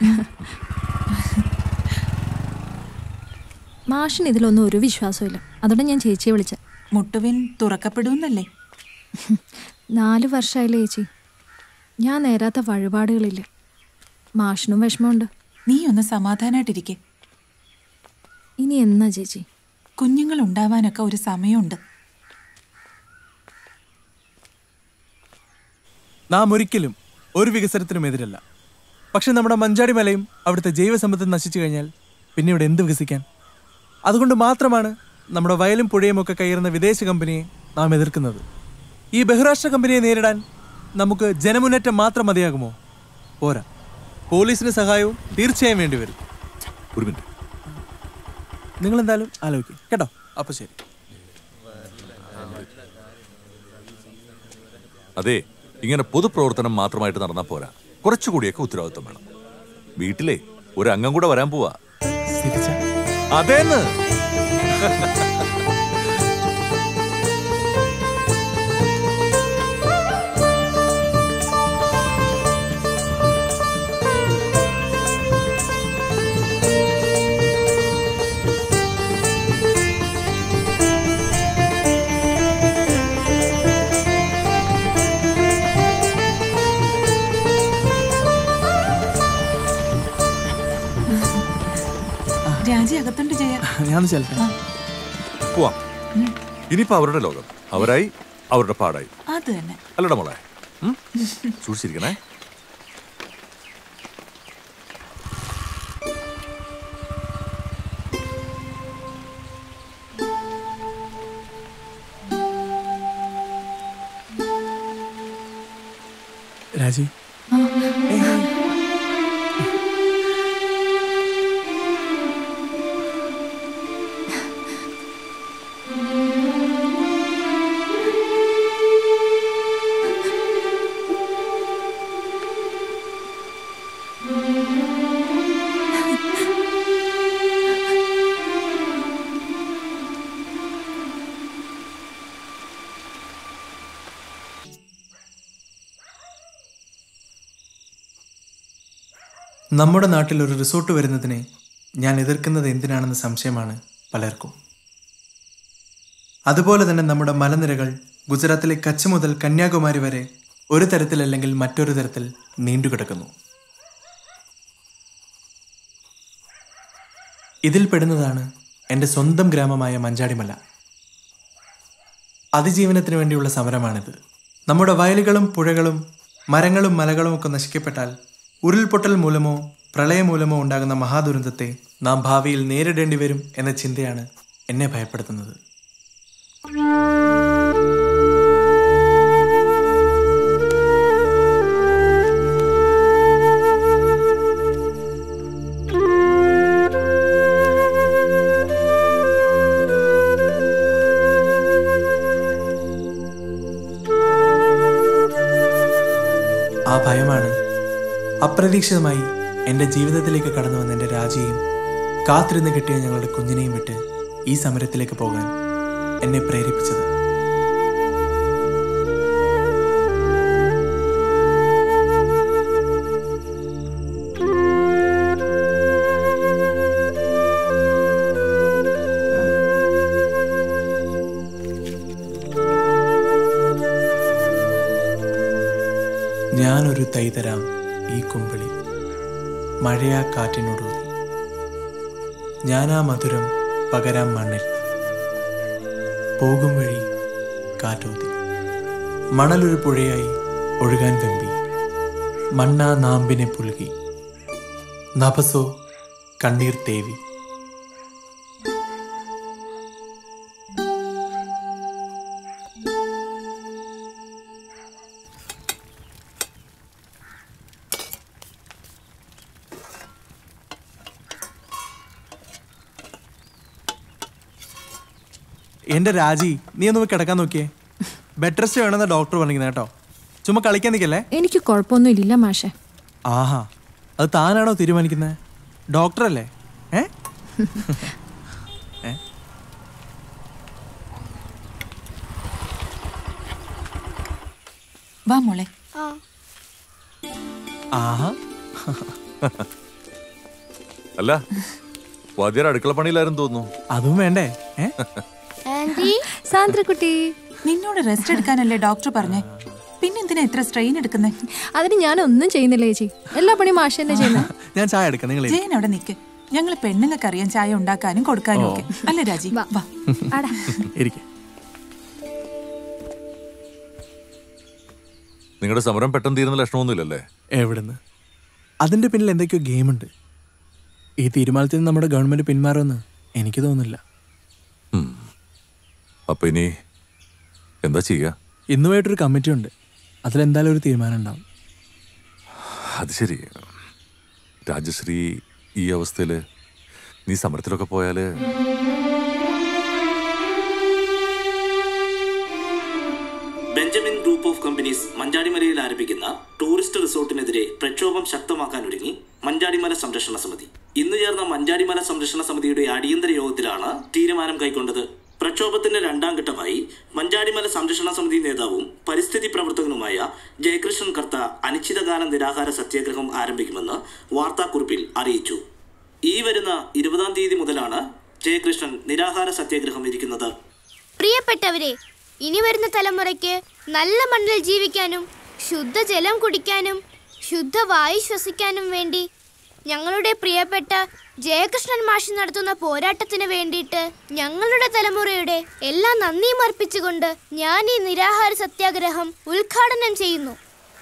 മാഷിന് ഇതിലൊന്നും ഒരു വിശ്വാസമില്ല. അതുകൊണ്ട് ഞാൻ ചേച്ചിയെ വിളിച്ച. മുട്ടുവിൻ തുറക്കപ്പെടുന്നല്ലേ? നാല് വർഷമായില്ലേ ചേച്ചി, ഞാൻ നേരാത്ത വഴിപാടുകളില്ല. മാഷിനും വിഷമമുണ്ട്. നീ ഒന്ന് സമാധാനായിട്ടിരിക്കെ. ഇനി എന്നാ ചേച്ചി? കുഞ്ഞുങ്ങൾ ഉണ്ടാവാനൊക്കെ ഒരു സമയമുണ്ട്. നാം ഒരിക്കലും ഒരു വികസനത്തിനും എതിരല്ല. പക്ഷെ നമ്മുടെ മഞ്ചാടി മലയും അവിടുത്തെ ജൈവസമ്പത്തും നശിച്ചു കഴിഞ്ഞാൽ പിന്നെ ഇവിടെ എന്ത് വികസിക്കാൻ? അതുകൊണ്ട് മാത്രമാണ് നമ്മുടെ വയലും പുഴയും ഒക്കെ കയറുന്ന വിദേശ കമ്പനിയെ നാം എതിർക്കുന്നത്. ഈ ബഹുരാഷ്ട്ര കമ്പനിയെ നേരിടാൻ നമുക്ക് ജനമുന്നേറ്റം മാത്രം മതിയാകുമോ? പോരാ, പോലീസിന് സഹായവും തീർച്ചയായും വേണ്ടി വരും. ഒരു മിനിറ്റ്, നിങ്ങൾ എന്തായാലും ആലോചിക്കും കേട്ടോ. അപ്പൊ ശരി. അതെ, ഇങ്ങനെ പൊതുപ്രവർത്തനം മാത്രമായിട്ട് നടന്നാൽ പോരാ, കുറച്ചുകൂടിയൊക്കെ ഉത്തരവാദിത്വം വേണം. വീട്ടിലെ ഒരു അംഗം കൂടെ വരാൻ പോവാ. അതേന്ന് രാജി അകത്തുണ്ട് ജയ. ഞാൻ ചെല്ലട്ടെ. പോവാം. ഇനിയിപ്പോ അവരുടെ ലോകം അവരായി, അവരുടെ പാടായി. അത് തന്നെ. അല്ലട മോളെ, സൂക്ഷിച്ചിരിക്കണേ. രാജി, നമ്മുടെ നാട്ടിൽ ഒരു റിസോർട്ട് വരുന്നതിനെ ഞാൻ എതിർക്കുന്നത് എന്തിനാണെന്ന് സംശയമാണ് പലർക്കും. അതുപോലെ തന്നെ നമ്മുടെ മലനിരകൾ ഗുജറാത്തിലെ കച്ച് മുതൽ കന്യാകുമാരി വരെ ഒരു തരത്തിലല്ലെങ്കിൽ മറ്റൊരു തരത്തിൽ നീണ്ടുകിടക്കുന്നു. ഇതിൽ പെടുന്നതാണ് എൻ്റെ സ്വന്തം ഗ്രാമമായ മഞ്ചാടിമല. അതിജീവനത്തിന് വേണ്ടിയുള്ള സമരമാണിത്. നമ്മുടെ വയലുകളും പുഴകളും മരങ്ങളും മലകളും ഒക്കെ നശിക്കപ്പെട്ടാൽ ഉരുൾപൊട്ടൽ മൂലമോ പ്രളയം മൂലമോ ഉണ്ടാകുന്ന മഹാദുരന്തത്തെ നാം ഭാവിയിൽ നേരിടേണ്ടി വരും എന്ന ചിന്തയാണ് എന്നെ ഭയപ്പെടുത്തുന്നത്. ആ ഭയമാണ് അപ്രതീക്ഷിതമായി എൻ്റെ ജീവിതത്തിലേക്ക് കടന്നു വന്ന എൻ്റെ രാജിയെയും കാത്തിരുന്ന് കിട്ടിയ ഞങ്ങളുടെ കുഞ്ഞിനെയും വിട്ട് ഈ സമരത്തിലേക്ക് പോകാൻ എന്നെ പ്രേരിപ്പിച്ചത്. ഞാനൊരു തൈ തരാം ഈ കുമ്പിളി, മഴയാ കാറ്റിനോടൂതി, ഞാനാ മധുരം പകരാം മണ്ണിൽ, പോകും വഴി കാറ്റൂതി, മണലൊരു പുഴയായി ഒഴുകാൻ വെമ്പി, മണ്ണാ നാമ്പിനെ പുലുകി, നഭസോ കണ്ണീർ തേവി. എൻ്റെ രാജി, നീ ഒന്ന് കിടക്കാൻ നോക്കിയേ. ബെഡ് റെസ്റ്റ് വേണമെന്ന് ഡോക്ടർ പറഞ്ഞിരുന്നു കേട്ടോ. ചുമ്മാ കളിക്കാൻ നിൽക്കല്ലേ. എനിക്ക് കുഴപ്പമൊന്നുമില്ല മാഷെ. ആഹാ, അത് താനാണോ തീരുമാനിക്കുന്നത്? ഡോക്ടറല്ലേ? ഏ വാ മോളെ. ആഹാ, അല്ല വാദ്യാർ അടുക്കള പണിയിലായിരുന്നു തോന്നുന്നു. അതും വേണ്ടേ? സാന്ദ്രക്കുട്ടി, നിന്നോട് റെസ്റ്റ് എടുക്കാനല്ലേ ഡോക്ടർ പറഞ്ഞേ, പിന്നെന്തിനാ ഇത്ര സ്ട്രെയിൻ എടുക്കുന്നേ? അതിന് ഞാൻ ഒന്നും ചെയ്യുന്നില്ല ചേച്ചി, എല്ലാ പണിയും മാഷ് തന്നെ ചെയ്യുന്നത്. ഞാൻ ചായ എടുക്കാം. നിങ്ങൾ ജയൻ അവിടെ നിൽക്ക്, ഞങ്ങൾ പെണ്ണുങ്ങൾക്ക് അറിയാൻ ചായ ഉണ്ടാക്കാനും കൊടുക്കാനും ഒക്കെ. അല്ലേ രാജി? വാ. നിങ്ങളുടെ സമരം പെട്ടെന്ന് തീരുന്ന ലക്ഷണമൊന്നുമില്ലല്ലേ? എവിടുന്ന്? അതിന്റെ പിന്നിൽ എന്തൊക്കെയോ ഗെയിമുണ്ട്. ഈ തീരുമാനത്തിൽ നിന്ന് നമ്മുടെ ഗവൺമെന്റ് പിന്മാറുമെന്ന് എനിക്ക് തോന്നുന്നില്ല. അപ്പൊ ഇനി എന്താ ചെയ്യുക? ഇന്നുമായിട്ടൊരു കമ്മിറ്റി ഉണ്ട്, അതിലെന്തായാലും ഒരു തീരുമാനം ഉണ്ടാവും. അത് ശരി. രാജശ്രീ ഈ അവസ്ഥയില് നീ സമരത്തിലൊക്കെ പോയാല് ബെഞ്ചമിൻ ഗ്രൂപ്പ് ഓഫ് കമ്പനീസ് മഞ്ചാടിമലയിൽ ആരംഭിക്കുന്ന ടൂറിസ്റ്റ് റിസോർട്ടിനെതിരെ പ്രക്ഷോഭം ശക്തമാക്കാനൊരുങ്ങി മഞ്ചാടിമല സംരക്ഷണ സമിതി. ഇന്ന് ചേർന്ന മഞ്ചാടിമല സംരക്ഷണ സമിതിയുടെ അടിയന്തര യോഗത്തിലാണ് തീരുമാനം കൈക്കൊണ്ടത്. പ്രക്ഷോഭത്തിന്റെ രണ്ടാം ഘട്ടമായി മഞ്ചാടിമല സംരക്ഷണ സമിതി നേതാവും പരിസ്ഥിതി പ്രവർത്തകനുമായ ജയകൃഷ്ണൻ കർത്ത അനിശ്ചിതകാല നിരാഹാര സത്യാഗ്രഹം ആരംഭിക്കുമെന്ന് വാർത്താക്കുറിപ്പിൽ അറിയിച്ചു. ഈ വരുന്ന ഇരുപതാം തീയതി മുതലാണ് ജയകൃഷ്ണൻ നിരാഹാര സത്യാഗ്രഹം ഇരിക്കുന്നത്. പ്രിയപ്പെട്ടവരെ, ഇനി വരുന്ന തലമുറയ്ക്ക് നല്ല മണ്ണിൽ ജീവിക്കാനും ശുദ്ധജലം കുടിക്കാനും ശുദ്ധവായു ശ്വസിക്കാനും വേണ്ടി ഞങ്ങളുടെ പ്രിയപ്പെട്ട ജയകൃഷ്ണൻ മാഷ് നടത്തുന്ന പോരാട്ടത്തിന് വേണ്ടിയിട്ട് ഞങ്ങളുടെ തലമുറയുടെ എല്ലാ നന്ദിയും അർപ്പിച്ചുകൊണ്ട് ഞാൻ ഈ നിരാഹാര സത്യാഗ്രഹം ഉദ്ഘാടനം ചെയ്യുന്നു.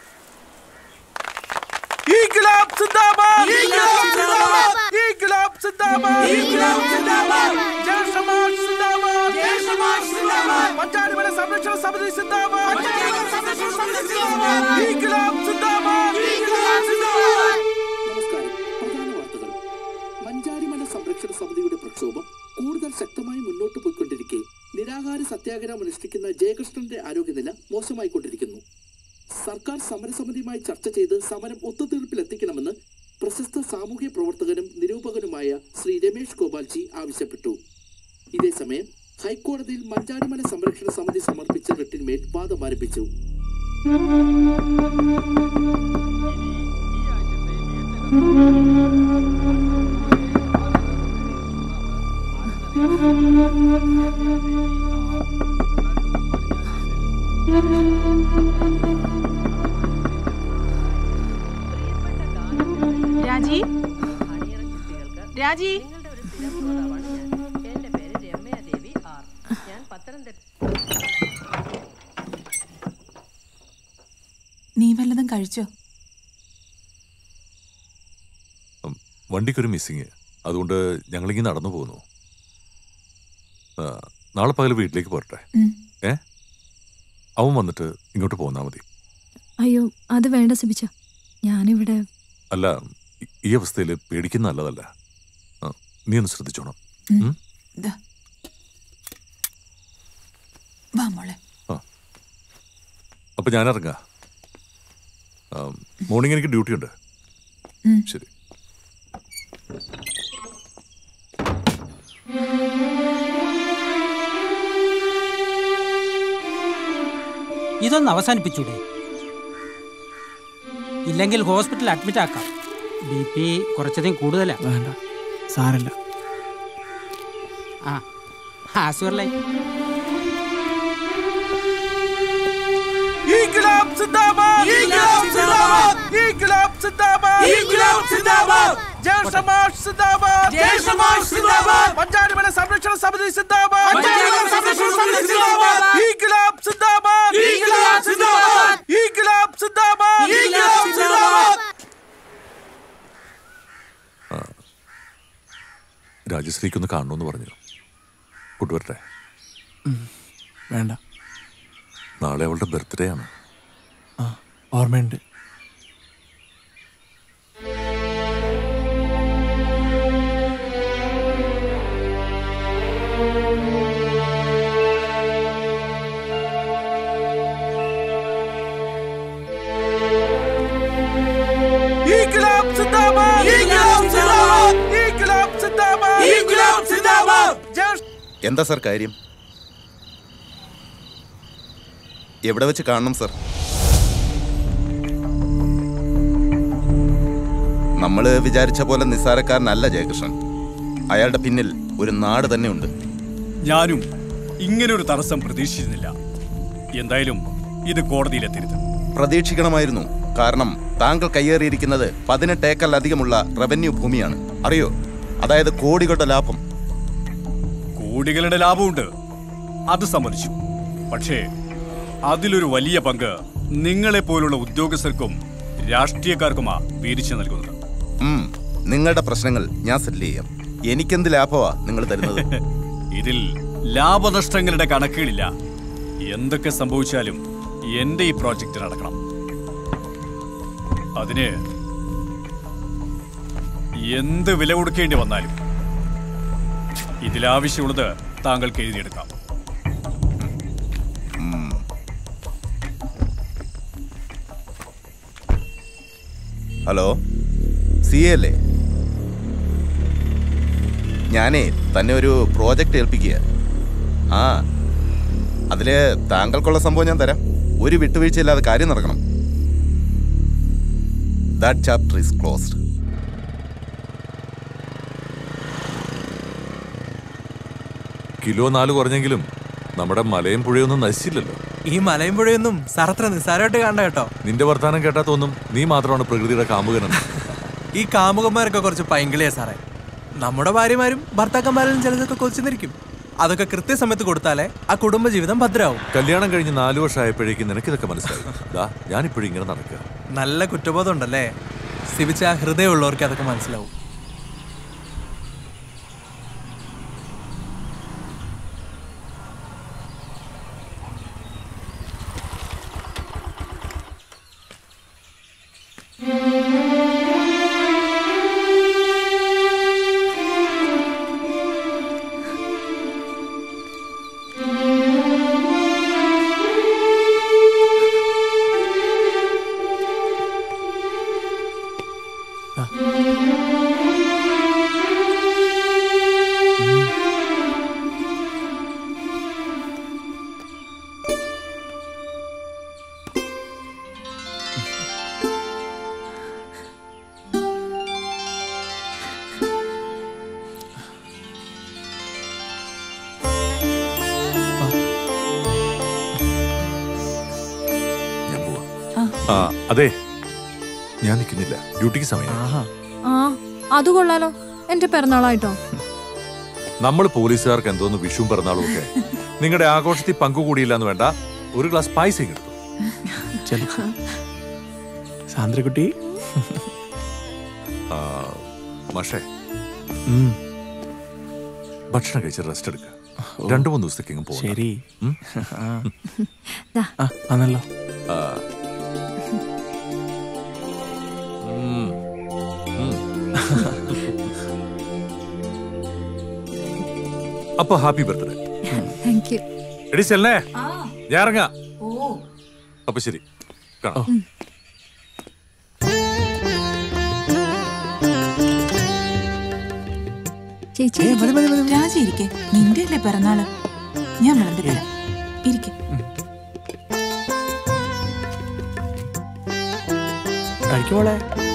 ഇൻക്ലാബ് സിന്ദാബാദ്! ഇൻക്ലാബ് സിന്ദാബാദ്! ഇൻക്ലാബ് സിന്ദാബാദ്! ഇൻക്ലാബ് സിന്ദാബാദ്! ജയ് സമാജ് സിന്ദാബാദ്! ജയ് സമാജ് സിന്ദാബാദ്! മഞ്ചാടിമല സംരക്ഷണ സമിതി സിന്ദാബാദ്! മഞ്ചാടിമല സംരക്ഷണ സമിതി സിന്ദാബാദ്! ഇൻക്ലാബ് സിന്ദാബാദ്! ഇൻക്ലാബ് സിന്ദാബാദ്! നമസ്കാരം. പ്രധാന വാർത്തകൾ. മഞ്ചാടിമല സംരക്ഷണ സമിതിയുടെ പ്രക്ഷോഭം കൂടുതൽ ശക്തമായി മുന്നോട്ട് പോയിക്കൊണ്ടിരിക്കെ നിരാഹാര സത്യാഗ്രഹം അനുഷ്ഠിക്കുന്ന ജയകൃഷ്ണന്റെ ആരോഗ്യനില മോശമായിക്കൊണ്ടിരിക്കുന്നു. സർക്കാർ സമരസമിതിയുമായി ചർച്ച ചെയ്ത് സമരം ഒത്തുതീർപ്പിലെത്തിക്കണമെന്ന് പ്രശസ്ത സാമൂഹ്യ പ്രവർത്തകനും നിരൂപകനുമായ ശ്രീ രമേഷ് ഗോപാൽജി ആവശ്യപ്പെട്ടു. ഇതേസമയം ഹൈക്കോടതിയിൽ മഞ്ചാടിമല സംരക്ഷണ സമിതി സമർപ്പിച്ച റിട്ടിന്മേൽ വാദം ആരംഭിച്ചു. രാജി രാജി നീ വല്ലതും കഴിച്ചോ? വണ്ടിക്കൊരു മിസ്സിങ്, അതുകൊണ്ട് ഞങ്ങളിങ്ങനെ നടന്നു പോകുന്നു. നാളെ പകൽ വീട്ടിലേക്ക് പോരട്ടെ? ഏ അവൻ വന്നിട്ട് ഇങ്ങോട്ട് പോന്നാ മതി. അയ്യോ അത് വേണ്ട സിബിച്ച, ഞാനിവിടെ. അല്ല, ഈ അവസ്ഥയിൽ പേടിക്കുന്ന നല്ലതല്ല. നീ ഒന്ന് ശ്രദ്ധിച്ചോണം. അപ്പൊ ഞാൻ ഇറങ്ങാ. മോർണിംഗ് എനിക്ക് ഡ്യൂട്ടി ഉണ്ട്. ശരി. ഇതൊന്ന് അവസാനിപ്പിച്ചൂടെ? ഇല്ലെങ്കിൽ ഹോസ്പിറ്റലിൽ അഡ്മിറ്റ് ആക്കാം. ബി പി കുറച്ചധികം കൂടുതലാ. വേണ്ട, സാരല്ല. ആ ആസുവറിലായി. ഇൻക്ലാബ് സിന്ദാബാദ്! ഇൻക്ലാബ് സിന്ദാബാദ്! ഇൻക്ലാബ് സിന്ദാബാദ്! ഇൻക്ലാബ് സിന്ദാബാദ്! ജയ് സമാജ് സിന്ദാബാദ്! ജയ് സമാജ് സിന്ദാബാദ്! മഞ്ചാടിമല സംരക്ഷണ സമിതി സിന്ദാബാദ്! മഞ്ചാടിമല സംരക്ഷണ സമിതി സിന്ദാബാദ്! ഇൻക്ലാബ് സിന്ദാബാദ്! ഇൻക്ലാബ് സിന്ദാബാദ്! ഇൻക്ലാബ് സിന്ദാബാദ്! ഇൻക്ലാബ് സിന്ദാബാദ്! രാജശ്രീക്കൊന്ന് കാണണമെന്ന് പറഞ്ഞു. കൊണ്ടുവരട്ടെ? വേണ്ട, നാളെ അവളുടെ ബർത്ത്ഡേ ആണ്. ആ ഓർമ്മയുണ്ട്. ഇൻക്ലാബ് സിന്ദാബാദ്! ഇൻക്ലാബ് സിന്ദാബാദ്! ഇൻക്ലാബ് സിന്ദാബാദ്! ഇൻക്ലാബ് സിന്ദാബാദ്! എന്താ സർ കാര്യം? എവിടെ വെച്ച് കാണണം സർ? നമ്മള് വിചാരിച്ച പോലെ നിസ്സാരക്കാരനല്ല ജയകൃഷ്ണൻ. അയാളുടെ പിന്നിൽ ഒരു നാട് തന്നെ ഉണ്ട്. ഞാനും ഇങ്ങനൊരു തടസ്സം പ്രതീക്ഷിച്ചിരുന്നില്ല. എന്തായാലും ഇത് കോടതിയിലെത്തരുത്. പ്രതീക്ഷിക്കണമായിരുന്നു. കാരണം താങ്കൾ കയ്യേറിയിരിക്കുന്നത് പതിനെട്ട് ഏക്കറിലധികമുള്ള റവന്യൂ ഭൂമിയാണ്. അറിയോ? അതായത് കോടികളുടെ ലാഭം. കോടികളുടെ ലാഭമുണ്ട്, അത് സമ്മതിച്ചു. പക്ഷേ അതിലൊരു വലിയ പങ്ക് നിങ്ങളെ പോലുള്ള ഉദ്യോഗസ്ഥർക്കും രാഷ്ട്രീയക്കാർക്കുമാ വീതിച്ചു നൽകുന്നത്. നിങ്ങളുടെ പ്രശ്നങ്ങൾ ഞാൻ സെറ്റിൽ ചെയ്യാം. എനിക്കെന്ത് ലാഭമാ നിങ്ങൾ തരുന്നത്? ഇതിൽ ലാഭനഷ്ടങ്ങളുടെ കണക്കുകളില്ല. എന്തൊക്കെ സംഭവിച്ചാലും എന്റെ ഈ പ്രോജക്റ്റ് നടക്കണം. അതിന് എന്ത് വില കൊടുക്കേണ്ടി വന്നാലും ഇതിലാവശ്യമുള്ളത് താങ്കൾക്ക് എഴുതിയെടുക്കാം. ഹലോ, സി എ അല്ലേ? ഞാനേ തന്നെ ഒരു പ്രോജക്റ്റ് ഏൽപ്പിക്കുക. ആ അതില് താങ്കൾക്കുള്ള സംഭവം ഞാൻ തരാം. ഒരു വിട്ടുവീഴ്ചയില്ലാതെ കാര്യം നടക്കണം. That chapter is closed. Kilo നാല് കുറഞ്ഞെങ്കിലും നമ്മുടെ മലയും പുഴയൊന്നും നശിച്ചില്ലല്ലോ. ഈ മലയും പുഴയൊന്നും സാറത്ര നിസ്സാരമായിട്ട് കാണണ്ട കേട്ടോ. നിന്റെ വർത്താനം കേട്ടാ തോന്നും നീ മാത്രമാണ് പ്രകൃതിയുടെ കാമുകനെന്ന്. ഈ കാമുകന്മാരൊക്കെ കുറച്ച് പൈങ്കിളിയാ സാറേ. നമ്മുടെ ഭാര്യമാരും ഭർത്താക്കന്മാരിലും ചിലതൊക്കെ കൊച്ചിന്നിരിക്കും. അതൊക്കെ കൃത്യസമയത്ത് കൊടുത്താലേ ആ കുടുംബജീവിതം ഭദ്രമാവും. കല്യാണം കഴിഞ്ഞ് നാലു വർഷം ആയപ്പോഴേക്കും നിനക്കിതൊക്കെ മനസ്സിലായി. ഞാനിപ്പോഴും ഇങ്ങനെ നടക്കുക. നല്ല കുറ്റബോധം ഉണ്ടല്ലേ? സിവിച്ച ഹൃദയമുള്ളവർക്ക് അതൊക്കെ മനസ്സിലാവും. അതെ, ഞാൻ നിൽക്കുന്നില്ല. ഡ്യൂട്ടിക്ക് സമയം. ആ അത് കൊള്ളാലോ. എന്റെ പിറന്നാളായിട്ടോ. നമ്മൾ പോലീസുകാർക്ക് എന്തോന്ന് വിഷുവും പിറന്നാളും ഒക്കെ. നിങ്ങളുടെ ആഘോഷത്തിൽ പങ്കുകൂടിയില്ലെന്ന് വേണ്ട, ഒരു ഗ്ലാസ് പായസം എടുത്തു. സാന്ദ്രകുട്ടി മാഷേ, ഭക്ഷണം കഴിച്ച് റെസ്റ്റ് എടുക്കുക. രണ്ടു മൂന്ന് ദിവസത്തേക്കെങ്കിലും പോകും. ശരി. ആണല്ലോ. അപ്പൊ ഹാപ്പി ബർത്ത്ഡേ. Thank you. എടി ചെല്ലേ, ഞാൻ ഇറങ്ങാം. അപ്പൊ ശരി, കാണാം. ചേച്ചി രാജി ഇരിക്കെ, നിന്റെ അല്ലേ പിറന്നാള്. ഞാൻ വിളമ്പി തരാം. ഇരിക്കെ. കഴിക്കുമോളെ.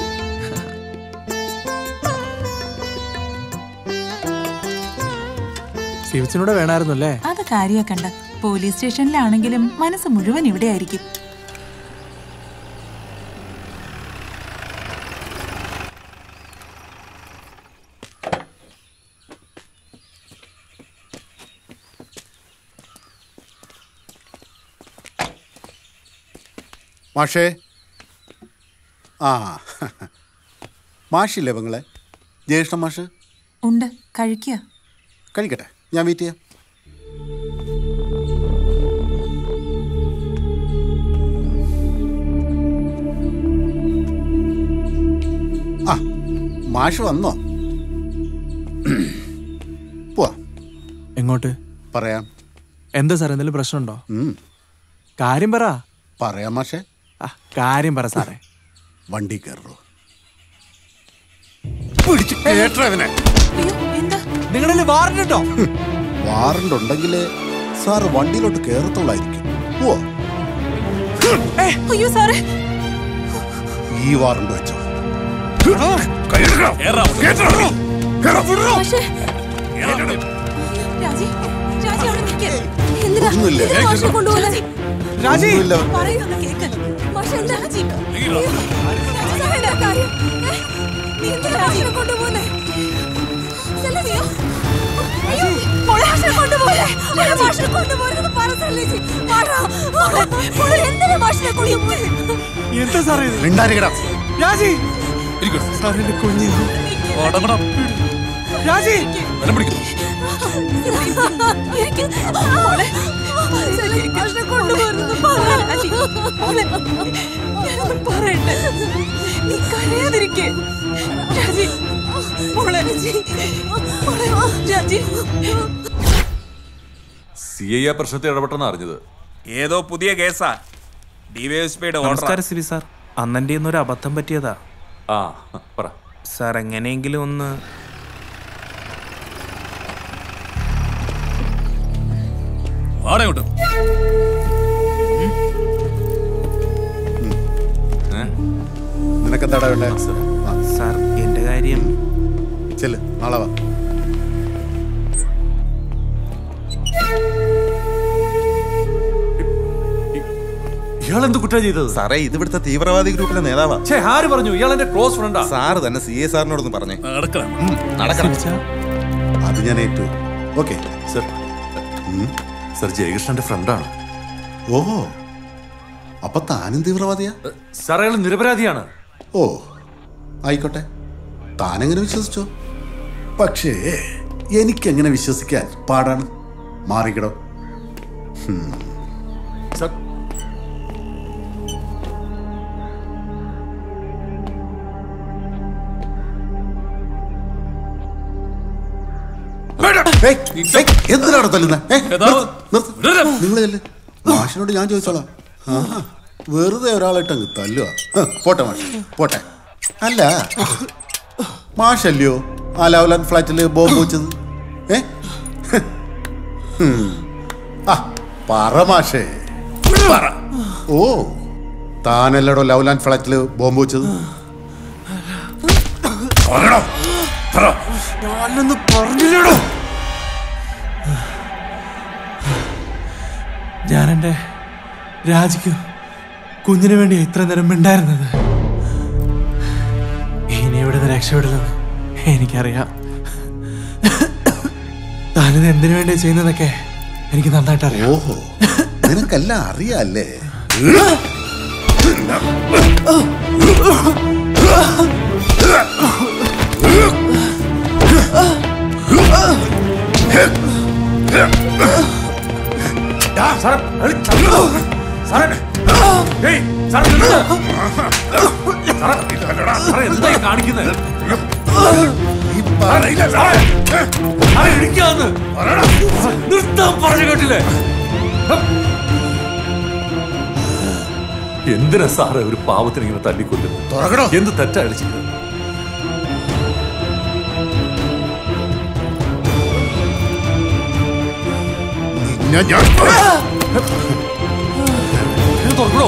സിവിച്ചിനൂടെ വേണമായിരുന്നല്ലേ? അത് കാര്യാക്കണ്ട. പോലീസ് സ്റ്റേഷനിലാണെങ്കിലും മനസ്സ് മുഴുവൻ ഇവിടെ ആയിരിക്കും. മാഷേ, ആ മാഷില്ലേ പെങ്ങളെ? ജ്യേഷ്ഠ മാഷ് ഉണ്ട്. കഴിക്കുക. കഴിക്കട്ടെ, ഞാൻ വെയിറ്റ് ചെയ്യാം. ആ മാഷ് വന്നോ? പോവാ. എങ്ങോട്ട്? പറയാം. എന്താ സാർ, എന്തെങ്കിലും പ്രശ്നമുണ്ടോ? കാര്യം പറ. പറയാം മാഷേ. കാര്യം പറ സാറേ. വണ്ടി കയറോ? നിങ്ങളുടെ വാറണ്ട് ഉണ്ടോ? വാറണ്ട് ഉണ്ടെങ്കിൽ സാറ് വണ്ടിയിലോട്ട് കയറത്തുള്ളായിരിക്കും. പോവാ. അയ്യോ സാറേ, ഈ വാറണ്ട് വെച്ചോ. എന്തിനാ മാഷിനെ കൊല്ലും. എന്താ സാറേ ഇത്? മിണ്ടാതിരിക്കടാ. രാജി സാറിന്റെ കുഞ്ഞ് രാജി മോളെ, മാഷിനെ കൊണ്ടുപോകുന്നു രാജി. മോളെ, ഞാനൊന്ന് പറയട്ടെ, നീ കരയാതിരിക്കേ രാജി. മോളെ മോളെ രാജി. സി ഐ ആ പ്രശ്നത്തിൽ ഇടപെട്ടെന്ന് അറിഞ്ഞത്. ഏതോ പുതിയ കേസാ. ഡിവൈഎസ്പിയുടെ നമസ്കാരം സിബി സാർ. അന്നെൻ്റെ ഒരു അബദ്ധം പറ്റിയതാ. ആ പറ സാർ, എങ്ങനെയെങ്കിലും ഒന്ന് നിനക്കെന്താടാ വേണ്ടേ? സാർ, എന്റെ കാര്യം ചെല്ല്, നാളെ വാ. ഇയാൾ എന്ത് കുറ്റം ചെയ്തത്? സാറേ, ഇത് ഇവിടുത്തെ തീവ്രവാദി ഗ്രൂപ്പിലെ നേതാവാ. ആര് പറഞ്ഞു? ഇയാൾ എന്റെ ക്ലോസ് ഫ്രണ്ടാ. സാറ് തന്നെ സി എ സാറിനോടൊന്ന് പറഞ്ഞേ. നടക്കണം നടക്കണം. അത് ഞാൻ ഏറ്റു. Okay sir. സർ, ജയകൃഷ്ണന്റെ ഫ്രണ്ടാണ്. ഓഹോ, അപ്പൊ താനും തീവ്രവാദിയാ? സാർ, അയാൾ നിരപരാധിയാണ്. ഓ ആയിക്കോട്ടെ, താനെങ്ങനെ വിശ്വസിച്ചോ? പക്ഷേ എനിക്കെങ്ങനെ വിശ്വസിക്കാൻ പാടാണ്. മാറിക്കിടോ. സർ, എന്തിനാണ് തല്ലുന്നത്? നിങ്ങൾ മാഷിനോട് ഞാൻ ചോദിച്ചോളാം. ആ വെറുതെ ഒരാളായിട്ട് അങ്ങ് തല്ലുക. പോട്ടെ മാഷ്, പോട്ടെ. അല്ല, മാഷല്ലയോ ആ ലവ്ലാൻ ഫ്ലാറ്റിൽ ബോംബ് വെച്ചത്? ഏ ആ പറ മാഷേ, ഓ താനല്ലടോ ലവ്ലാൻ ഫ്ലാറ്റിൽ ബോംബ് വെച്ചത്? ഞാനൊന്ന് പറഞ്ഞില്ലടോ. ഞാനെന്റെ രാജിക്കും കുഞ്ഞിനു വേണ്ടി ഇത്ര നേരം മിണ്ടായിരുന്നത്. ഇനി ഇവിടുന്ന് രക്ഷപ്പെടില്ലെന്ന് എനിക്കറിയാം. താനിത് എന്തിനു വേണ്ടി ചെയ്യുന്നതൊക്കെ എനിക്ക് നന്നായിട്ട് അറിയാം. ഓഹോ, നിനക്കെല്ലാം അറിയാല്ലേ? കാണിക്കുന്നത് പറഞ്ഞു കേട്ടില്ലേ? എന്തിനാ സാറേ ഒരു പാവത്തിന് ഇങ്ങനെ തല്ലിക്കൊല്ലുന്നത്? എന്ത് തെറ്റാ അടിച്ചത്? തുറക്കണോ?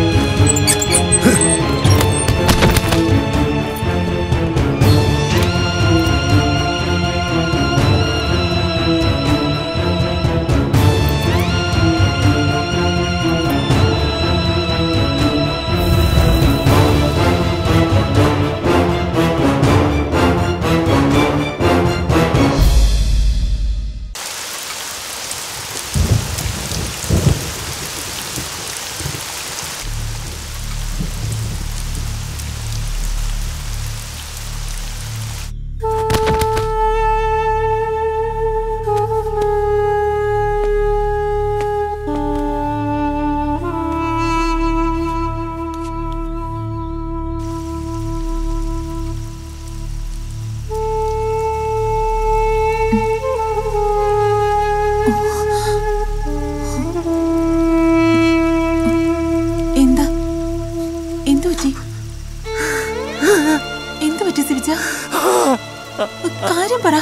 കാര്യം പറ.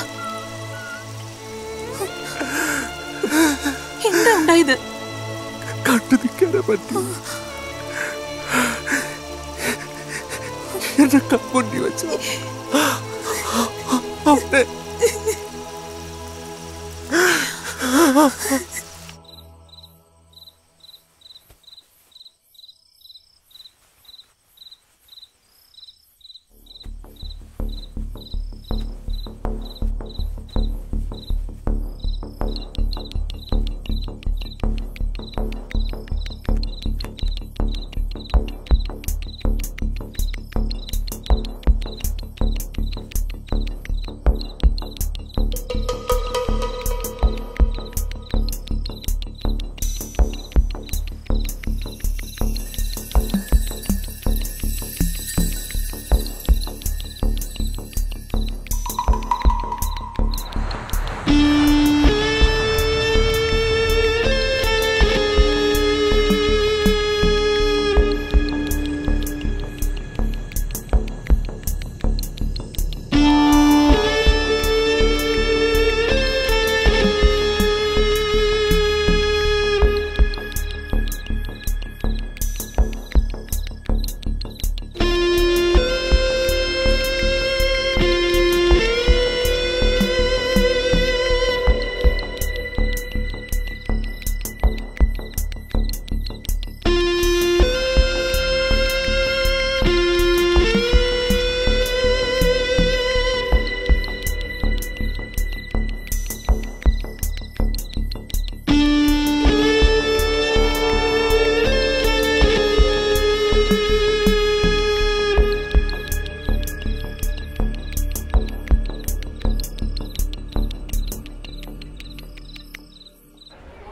എന്താ ഉണ്ടായത്? കണ്ടു നിൽക്കാനേ പറ്റി. എന്നെ കമ്പുണ്ടി വെച്ച അവിടെ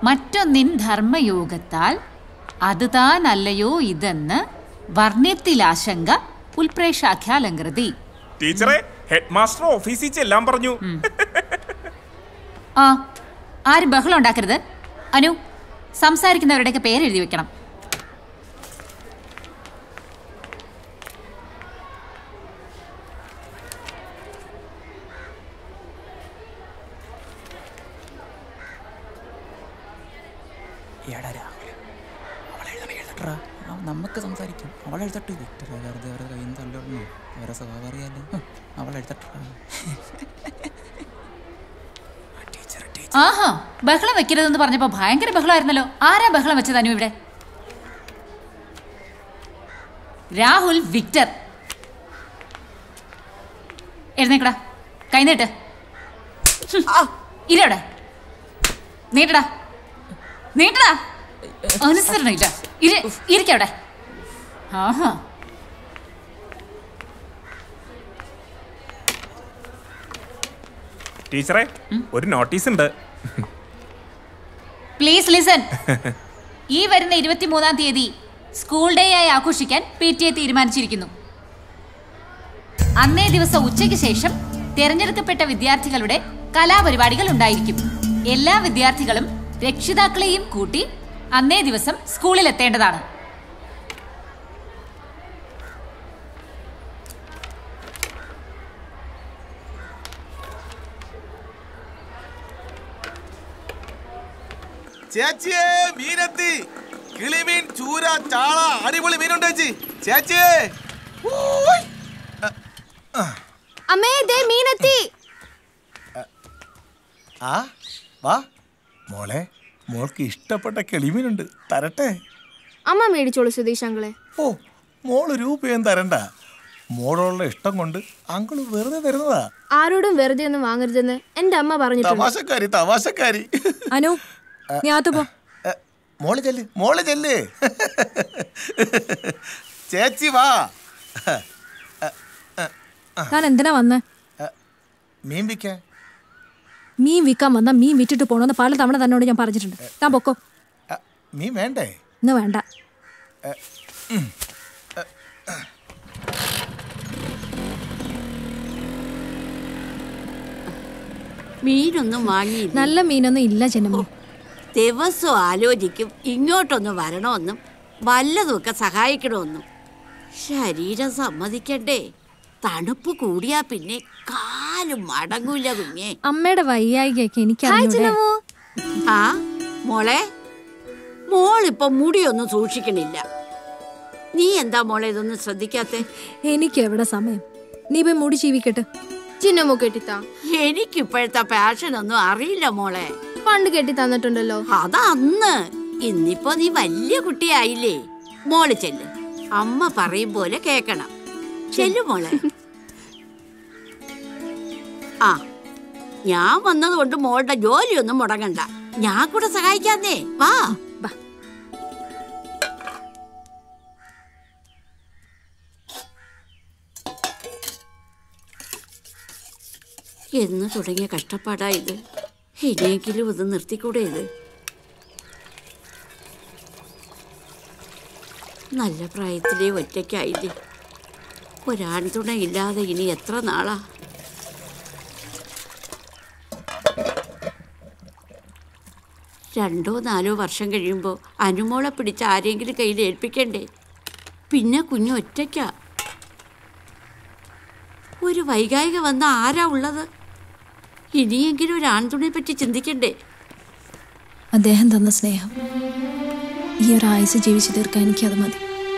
മറ്റൊന്നിൻ ധർമ്മയോഗത്താൽ അത് താനല്ലയോ ഇതെന്ന് വർണ്ണ്യത്തിലാശങ്ക ഉൽപ്രേക്ഷാഖ്യാലങ്കൃതി. ടീച്ചറെ, ഹെഡ് മാസ്റ്റർ ഓഫീസിൽ ചെല്ലാൻ പറഞ്ഞു. ആ, ആരും ബഹളം ഉണ്ടാക്കരുത്. അനു, സംസാരിക്കുന്നവരുടെയൊക്കെ പേരെഴുതി വെക്കണം. നമുക്ക് സംസാരിക്കും. അവളെഴുതട്ടെ. വെറുതെ അവരുടെ കയ്യിൽ നിന്ന് തല്ലണോ? അവരെ സ്വഭാവം അറിയാലോ. അവളെഴുതട്ടെ. ആഹാ, ബഹളം വെക്കരുതെന്ന് പറഞ്ഞപ്പോ ഭയങ്കര ബഹളമായിരുന്നല്ലോ. ആരാ ബഹളം വെച്ചത് അനു ഇവിടെ? രാഹുൽ വിക്ടർ. എഴുന്നേക്കടാ, കൈ നീട്ട്. ഇരവിടെ നീട്ടടാ, നീട്ടടാ. അനുസരണയില്ല. ഇരിക്കവിടെ. ആഹാ, ടീച്ചറെ, ഒരു നോട്ടീസ് ഉണ്ട്. Please listen. ഈ വരുന്ന ഇരുപത്തിമൂന്നാം തീയതി സ്കൂൾ ഡേ ആയി ആഘോഷിക്കാൻ പി ടി എ തീരുമാനിച്ചിരിക്കുന്നു. അന്നേ ദിവസം ഉച്ചയ്ക്ക് ശേഷം തിരഞ്ഞെടുക്കപ്പെട്ട വിദ്യാർത്ഥികളുടെ കലാപരിപാടികൾ ഉണ്ടായിരിക്കും. എല്ലാ വിദ്യാർത്ഥികളും രക്ഷിതാക്കളെയും കൂട്ടി അന്നേ ദിവസം സ്കൂളിൽ എത്തേണ്ടതാണ്. ചേച്ചിയേ, മീനെത്തി. കിളിമീൻ, ചൂര, ചാള, അടിപൊളി മീനുണ്ട് ചേച്ചി. ചേച്ചിയേ, അമ്മേ, ദേ മീനെത്തി. ആ വാ മോളെ, മോൾക്ക് ഇഷ്ടപ്പെട്ട കിളിമീനുണ്ട്, തരട്ടെ? അമ്മ മേടിച്ചോളൂ സുധീഷ് അങ്കിളെ. ഓ, മോള് രൂപയും തരണ്ട. മോളുള്ള ഇഷ്ടം കൊണ്ട് അങ്കിള് വെറുതെ തരുന്നതാ. ആരോടും വെറുതെ ഒന്നും വാങ്ങരുതെന്ന് എന്റെ അമ്മ പറഞ്ഞിട്ടുണ്ട്. തമാശക്കാരി, തമാശക്കാരി. അനു, മോള് ചെല്ല്, മോള് ചെല്ല്. ചേച്ചി വാ. താൻ എന്തിനാ വന്നേ? മീൻ വിൽക്കാൻ. മീൻ വിൽക്കാൻ വന്ന മീൻ വിറ്റിട്ട് പോണോന്ന് പല തവണ തന്നോട് ഞാൻ പറഞ്ഞിട്ടുണ്ട്. താൻ പൊക്കോ. മീൻ വേണ്ടേ? ഇന്ന് വേണ്ട. മീനൊന്നും വാങ്ങിയില്ല. നല്ല മീനൊന്നും ഇല്ല ചെന്നമ്മ. ദിവസവും ആലോചിക്കും ഇങ്ങോട്ടൊന്ന് വരണമെന്നും വല്ലതുമൊക്കെ സഹായിക്കണമെന്നും. ശരീരം സമ്മതിക്കണ്ടേ? തണുപ്പ് കൂടിയാ പിന്നെ കാലും മടങ്ങൂല കുഞ്ഞെ. അമ്മയുടെ വയ്യായികയൊക്കെ എനിക്ക് ആ മോളെ, മോളിപ്പൊ മുടിയൊന്നും സൂക്ഷിക്കണില്ല. നീ എന്താ മോളെ ഇതൊന്നും ശ്രദ്ധിക്കാത്തെ? എനിക്ക് എവിടെ സമയം? നീ പോയി മുടി ചീവിക്കട്ടെ. ചിന്നമ്മ കെട്ടിത്താ. എനിക്കിപ്പോഴത്തെ പാഷൻ ഒന്നും അറിയില്ല മോളെ. പണ്ട് കെട്ടി തന്നിട്ടുണ്ടല്ലോ. അതന്ന്. ഇന്നിപ്പോ നീ വലിയ കുട്ടിയായില്ലേ. മോള് ചെല്ല്, അമ്മ പറയും പോലെ കേക്കണം. ചെല്ലു മോളെ. ആ, ഞാൻ വന്നതുകൊണ്ട് മോളുടെ ജോലിയൊന്നും മുടങ്ങണ്ട. ഞാൻ കൂടെ സഹായിക്കാന്നേ. വാ. എന്ന് തുടങ്ങിയ കഷ്ടപ്പാടാ ഇത്. ഇനിയെങ്കിലും ഇത് നിർത്തിക്കൂടെ? ഇത് നല്ല പ്രായത്തിലേ ഒറ്റയ്ക്കായില്ലേ. ഒരാൺതുണ ഇല്ലാതെ ഇനി എത്ര നാളാ? രണ്ടോ നാലോ വർഷം കഴിയുമ്പോൾ അനുമോളെ പിടിച്ച് ആരെങ്കിലും കയ്യിൽ ഏൽപ്പിക്കണ്ടേ? പിന്നെ കുഞ്ഞ് ഒറ്റയ്ക്കാ. ഒരു വൈകാരിക വന്ന ആരാ ഉള്ളത്? ഇനിയെങ്കിലും ഒരു ആൺതുണയെ പറ്റി ചിന്തിക്കണ്ടേ? അദ്ദേഹം തന്ന സ്നേഹം ഈ ഒരു ആയുസ് ജീവിച്ചു തീർക്കാൻ എനിക്കത് മതി.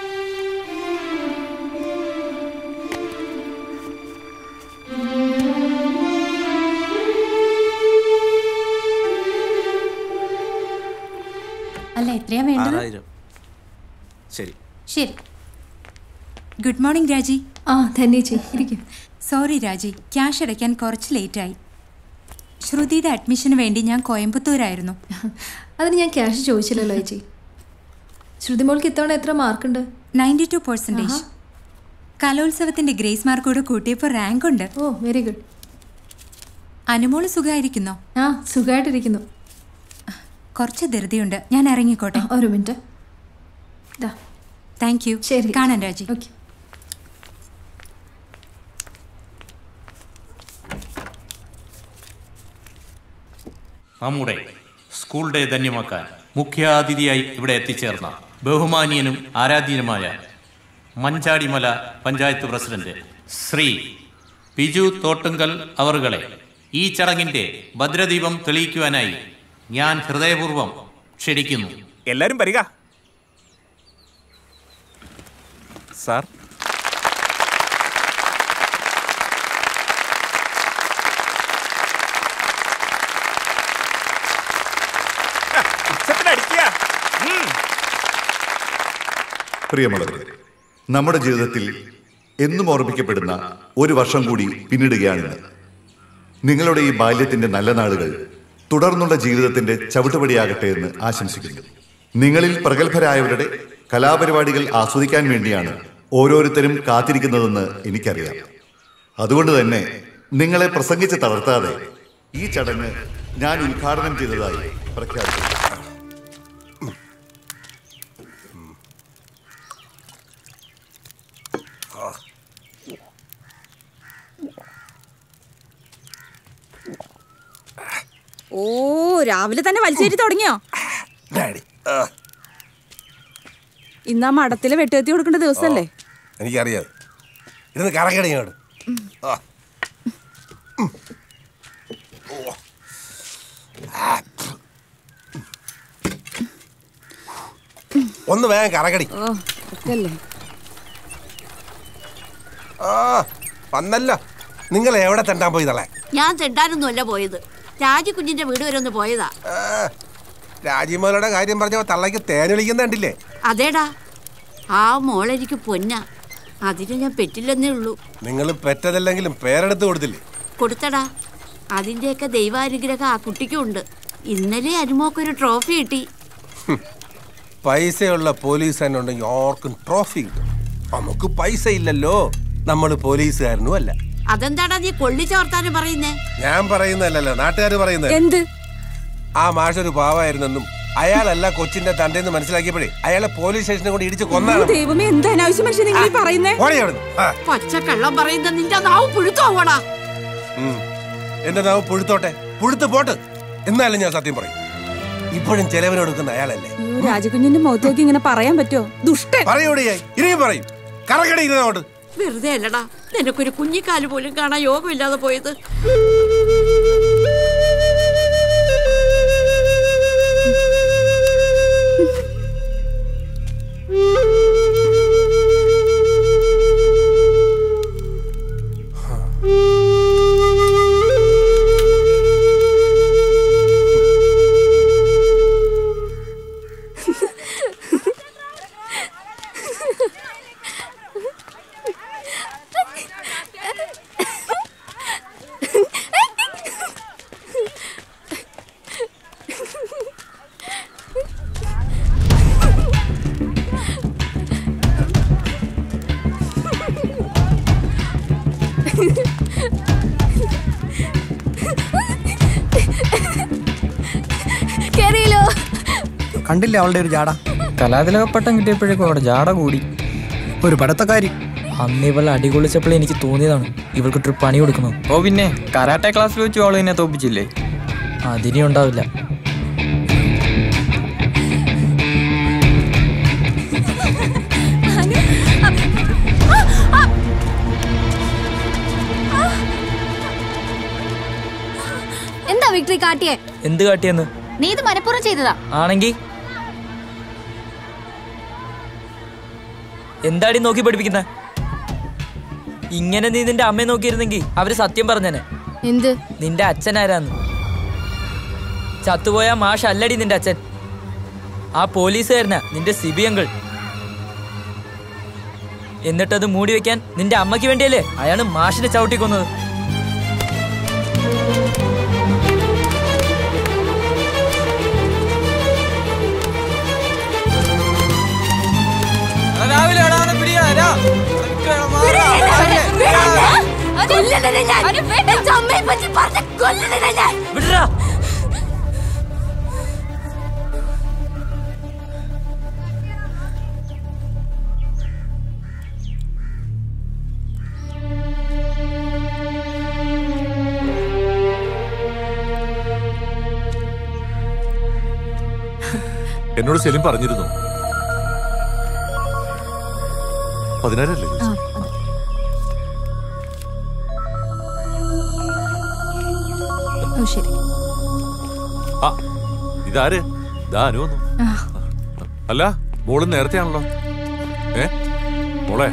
അല്ല, എത്രയാ വേണ്ടത്? ശരി ശരി. ഗുഡ് മോർണിംഗ് രാജി. ആ ധന്യേച്ചി, ഇരിക്കും. സോറി രാജി, ക്യാഷ് അടയ്ക്കാൻ കുറച്ച് ലേറ്റായി. ശ്രുതിയുടെ അഡ്മിഷന് വേണ്ടി ഞാൻ കോയമ്പത്തൂരായിരുന്നു. അതിന് ഞാൻ ക്യാഷ് ചോദിച്ചില്ലല്ലോ ചേച്ചി. ശ്രുതി മോൾക്ക് ഇത്തവണ എത്ര മാർക്കുണ്ട്? Ninety two percentage. കലോത്സവത്തിന്റെ ഗ്രേസ് മാർക്കോട് കൂട്ടിയപ്പോൾ റാങ്ക് ഉണ്ട്. ഓ വെരി ഗുഡ്. അനുമോള് സുഖമായിരിക്കുന്നോ? ആ സുഖമായിട്ടിരിക്കുന്നു. കുറച്ച് ധൃതിയുണ്ട്, ഞാൻ ഇറങ്ങിക്കോട്ടെ. ഒരു മിനിറ്റ്. Thank you. ശരി, കാണാൻ രാജി. ഓക്കെ. നമ്മുടെ സ്കൂൾ ഡേ ധന്യമാക്കാൻ മുഖ്യാതിഥിയായി ഇവിടെ എത്തിച്ചേർന്ന ബഹുമാനീയനും ആരാധ്യനുമായ മഞ്ചാടിമല പഞ്ചായത്ത് പ്രസിഡന്റ് ശ്രീ ബിജു തോട്ടുങ്കൽ അവറുകളെ ഈ ചടങ്ങിന്റെ ഭദ്രദീപം തെളിയിക്കുവാനായി ഞാൻ ഹൃദയപൂർവ്വം ക്ഷണിക്കുന്നു. എല്ലാരും വരിക. സാർ, പ്രിയമുള്ളവരെ, നമ്മുടെ ജീവിതത്തിൽ എന്നും ഓർമ്മിക്കപ്പെടുന്ന ഒരു വർഷം കൂടി പിന്നിടുകയാണിന്ന്. നിങ്ങളുടെ ഈ ബാല്യത്തിന്റെ നല്ല നാളുകൾ തുടർന്നുള്ള ജീവിതത്തിന്റെ ചവിട്ടുപടിയാകട്ടെ എന്ന് ആശംസിക്കുന്നു. നിങ്ങളിൽ പ്രഗത്ഭരായവരുടെ കലാപരിപാടികൾ ആസ്വദിക്കാൻ വേണ്ടിയാണ് ഓരോരുത്തരും കാത്തിരിക്കുന്നതെന്ന് എനിക്കറിയാം. അതുകൊണ്ട് തന്നെ നിങ്ങളെ പ്രസംഗിച്ച് തളർത്താതെ ഈ ചടങ്ങ് ഞാൻ ഉദ്ഘാടനം ചെയ്തതായി പ്രഖ്യാപിക്കുന്നു. ഓ, രാവിലെ തന്നെ വലിച്ചേരി തുടങ്ങിയോ? ഇന്നാ മഠത്തില് വെട്ടുകത്തി കൊടുക്കേണ്ട ദിവസല്ലേ? എനിക്കറിയാം. ഇരുന്ന് കറക്കടിയോട് ഒന്ന് വേഗം കറക്കടി. ആ വന്നല്ലോ. നിങ്ങൾ എവിടെ തെണ്ടാൻ പോയി തള്ളേ? ഞാൻ തെണ്ടാനൊന്നുമല്ല പോയത്, രാജിക്കുഞ്ഞിന്റെ വീട് വരെ ഒന്ന് പോയതാ. രാജിമോളുടെ കാര്യം പറഞ്ഞപ്പോ തള്ളക്ക് തേൻ വിളിക്കുന്ന കണ്ടില്ലേ? അതേടാ, ആ മോളെനിക്ക് പൊന്ന, അതിന് ഞാൻ പെറ്റില്ലെന്നേ ഉള്ളൂ. നിങ്ങൾ പെറ്റതല്ലെങ്കിലും പേരെടുത്ത് കൊടുത്തില്ലേ? കൊടുത്തടാ, അതിന്റെയൊക്കെ ദൈവാനുഗ്രഹം ആ കുട്ടിക്കും ഉണ്ട്. ഇന്നലെ അനുമോക്കൊരു ട്രോഫി കിട്ടി. പൈസയുള്ള പോലീസ് തന്നെ ഉണ്ടെങ്കിൽ ആർക്കും ട്രോഫി കിട്ടും. നമുക്ക് പൈസ ഇല്ലല്ലോ, നമ്മൾ പോലീസുകാരനും അല്ല. അതെന്താടാ നീ കൊള്ളിച്ചോർത്താനും പറയുന്നേ? ഞാൻ പറയുന്നതല്ലോ, നാട്ടുകാർ പറയുന്നത്. എന്ത്? ആ മാഷൊരു പാവായിരുന്നെന്നും അയാളല്ല കൊച്ചിന്റെ തന്റെന്ന് മനസ്സിലാക്കിയപ്പോഴേ അയാളെ പോലീസ് സ്റ്റേഷനെ കൊണ്ട് ഇടിച്ച് കൊന്നാണ്. ദൈവമേ, എന്താ അനാവശ്യം മനുഷ്യൻ നിങ്ങൾ പറയുന്നേ? പച്ചക്കള്ളം പറയുന്ന നിന്റെ നാവ് പുഴുത്തോടാ. എന്റെ നാവ് പുഴുത്തോട്ടെ, പുഴുത്ത് പോട്ട്. എന്നാലും ഞാൻ സത്യം പറയും, ഇപ്പോഴും ചെലവിനെടുക്കുന്ന അയാളല്ലേ. രാജകുഞ്ഞിന്റെ മുഖത്തേക്ക് ഇങ്ങനെ പറയാൻ പറ്റുമോ? ദുഷ്ടൻ. പറയൂടെയായി, ഇനിയും പറയും. കറക്കടി ഇരുന്നോട്ട്. വെറുതെ അല്ലടാ, നിനക്കൊരു കുഞ്ഞിക്കാല് പോലും കാണാൻ യോഗമില്ലാതെ പോയത്. കണ്ടില്ലേ അവളുടെ ഒരു ജാട? കലാതിലക പട്ടം കിട്ടിയപ്പോഴേക്കും അവിടെ ജാട കൂടി. ഒരു പഠിത്തക്കാരി. അന്ന് ഇവളെ അടികൊളിച്ചപ്പോൾ എനിക്ക് തോന്നിയതാണ് ഇവൾക്ക് ട്രിപ്പ് പണി കൊടുക്കണം. ഓ പിന്നെ കരാട്ടെ ക്ലാസ്സിൽ വെച്ച് അവൾ എന്നെ തോപ്പിച്ചില്ലേ? അതിനി ഉണ്ടാവില്ല. എന്താ വിക്ടറി കാട്ടിയേ? എന്ത് കാട്ടിയെന്ന്? നീ ഇത് മനഃപൂർവ്വം ചെയ്തതാ ആണെങ്കി എന്താടി നോക്കി പഠിപ്പിക്കുന്ന? ഇങ്ങനെ നീ നിന്റെ അമ്മയെ നോക്കിയിരുന്നെങ്കിൽ അവര് സത്യം പറഞ്ഞനെ. എന്ത്? നിന്റെ അച്ഛനാരാന്ന്? ചത്തുപോയ മാഷ് അല്ലടി നിന്റെ അച്ഛൻ, ആ പോലീസുകാരനാ നിന്റെ സിബി അങ്കിൾ. എന്നിട്ടത് മൂടി വെക്കാൻ നിന്റെ അമ്മയ്ക്ക് വേണ്ടിയല്ലേ അയാള് മാഷിനെ ചവിട്ടിക്കൊന്നത്. എന്നോട് സെലിം പറഞ്ഞിരുന്നു. പതിനാറല്ലേ? ശരി. ആ ഇതാര്? ദാനു വന്നു. അല്ല മോള് നേരത്തെ ആണല്ലോ. ഏ മോളെ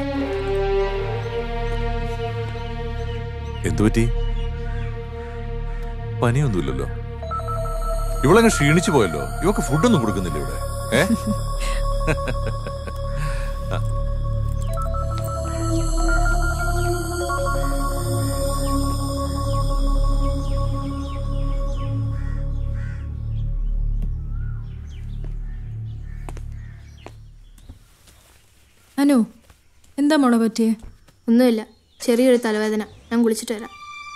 എന്തുപറ്റി? പനിയൊന്നുമില്ലല്ലോ. ഇവളങ്ങ് ക്ഷീണിച്ചു പോയല്ലോ. ഇവക്ക് ഫുഡൊന്നും കൊടുക്കുന്നില്ല ഇവിടെ. ഏ അനു, എന്താ മോളെ പറ്റിയേ? ഒന്നുമില്ല, ചെറിയൊരു തലവേദന. ഞാൻ കുളിച്ചിട്ട് വരാം.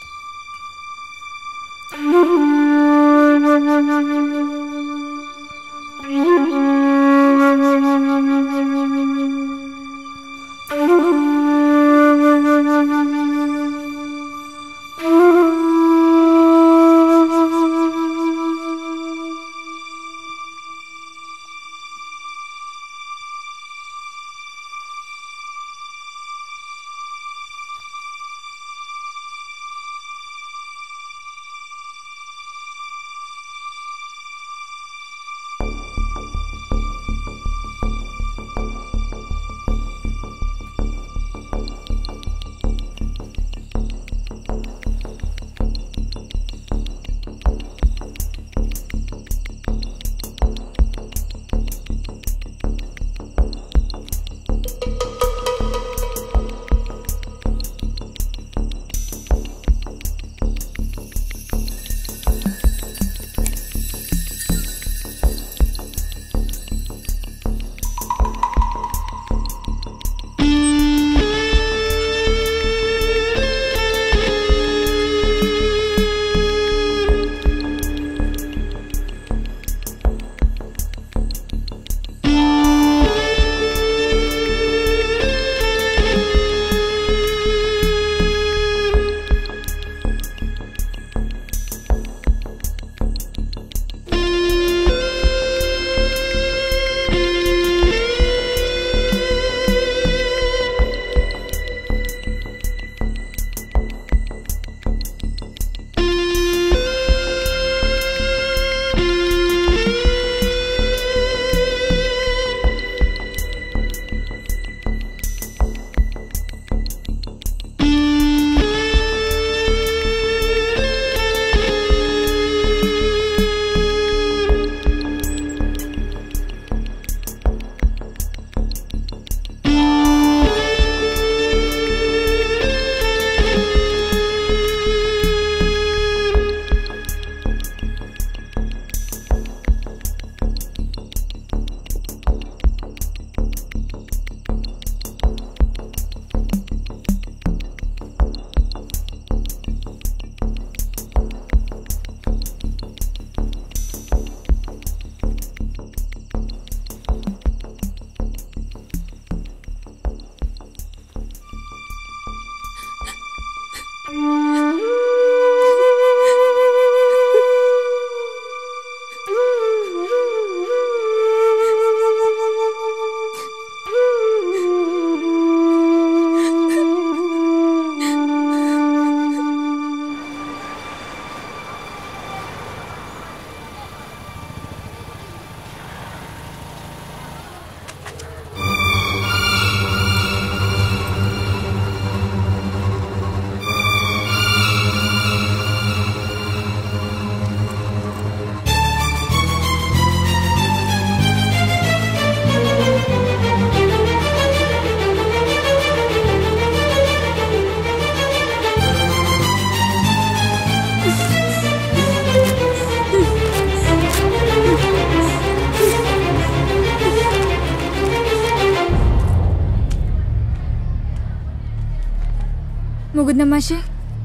മുകുന്ദൻ മാഷേ,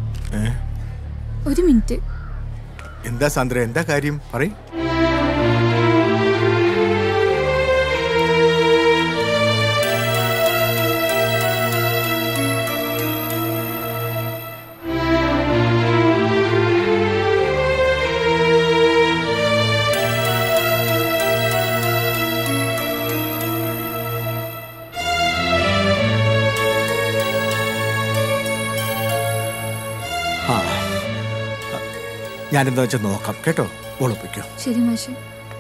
ഒരു മിനിറ്റ്. എന്താ സാന്ദ്ര, എന്താ കാര്യം പറയ്. ഞാനെന്താ വെച്ചാൽ നോക്കാം കേട്ടോ. ഒളിപ്പിക്കോ. ശരി മാഷെ.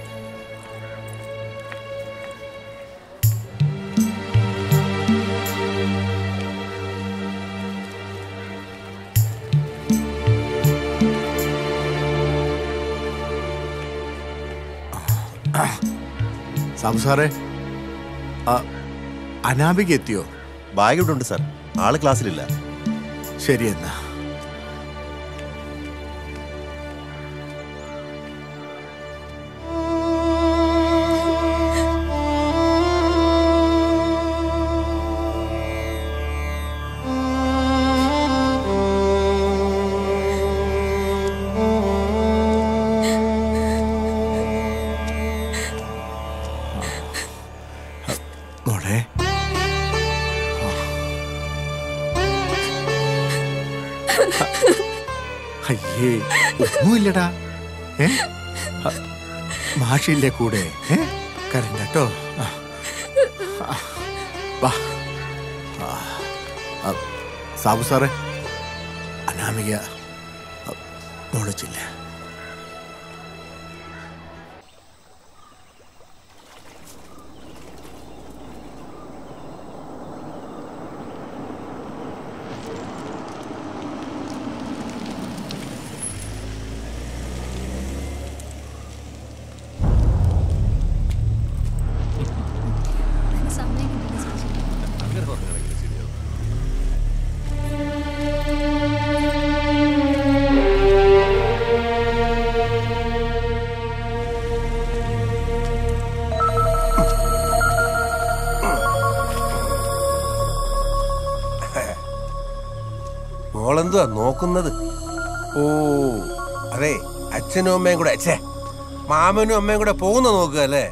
സാബു സാറേ, അനാമിക എത്തിയോ? ബാഗ് ഇവിടെ ഉണ്ട് സാർ. ആള് ക്ലാസ്സിലില്ല. ശരി എന്നാ. അയ്യേ, ഒന്നുമില്ലടാ. ഏ മാഷില്ലേ കൂടെ? ഏ കരണ്ടോ? വാ. സാബു സാറേ, അനാമിക മോളിച്ചില്ല. മോളെന്തുവാ നോക്കുന്നത്? ഓ അതെ, അച്ഛനും അമ്മയും കൂടെ അച്ഛേ മാമനും അമ്മയും കൂടെ പോകുന്ന നോക്കുക അല്ലേ?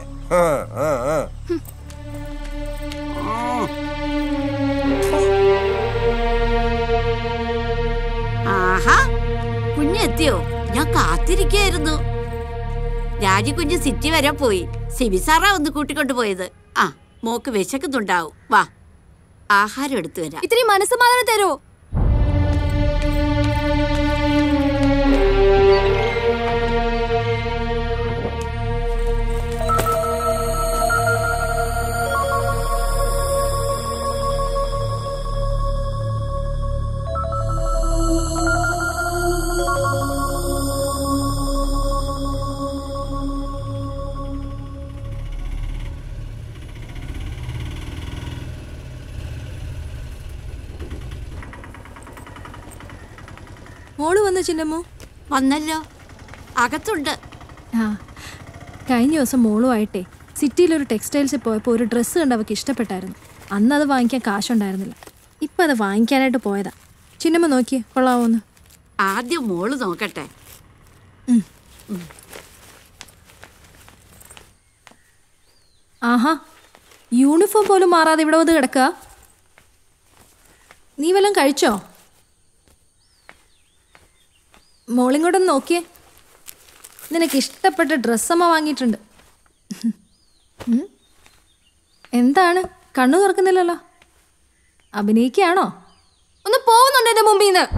ആഹാ, കുഞ്ഞെത്തിയോ? ഞാൻ കാത്തിരിക്കായിരുന്നു. രാജിക്കുഞ്ഞ് സിറ്റി വരെ പോയി. സിബിസാറാ ഒന്ന് കൂട്ടിക്കൊണ്ടു പോയത്. ആ, മോക്ക് വിശക്കുന്നുണ്ടാവും. വാ, ആഹാരം എടുത്തു വരാം. ഇത്തിരി മനസ്സമാധാനം തരുമോ? മോള് വന്ന ചിന്നമ്മോ? വന്നല്ലോ, അകത്തുണ്ട്. ആ, കഴിഞ്ഞ ദിവസം മോളുമായിട്ടേ സിറ്റിയിലൊരു ടെക്സ്റ്റൈൽസിൽ പോയപ്പോൾ ഒരു ഡ്രസ്സ് കണ്ട് അവൾക്ക് ഇഷ്ടപ്പെട്ടായിരുന്നു. അന്ന് അത് വാങ്ങിക്കാൻ കാശുണ്ടായിരുന്നില്ല. ഇപ്പം അത് വാങ്ങിക്കാനായിട്ട് പോയതാ. ചിന്നമ്മ നോക്കിയേ, കൊള്ളാവോന്ന്? ആദ്യം മോള് നോക്കട്ടെ. ആഹാ, യൂണിഫോം പോലും മാറാതെ ഇവിടെ വന്ന് കിടക്കുക. നീ വല്ലതും കഴിച്ചോ? മോളിങ്ങോട്ടൊന്ന് നോക്കിയേ. നിനക്ക് ഇഷ്ടപ്പെട്ട ഡ്രസ്സമ്മ വാങ്ങിയിട്ടുണ്ട്. എന്താണ് കണ്ണു തുറക്കുന്നില്ലല്ലോ? അഭിനയിക്കുകയാണോ? ഒന്ന് പോകുന്നുണ്ട് എന്റെ മുമ്പിൽ നിന്ന്.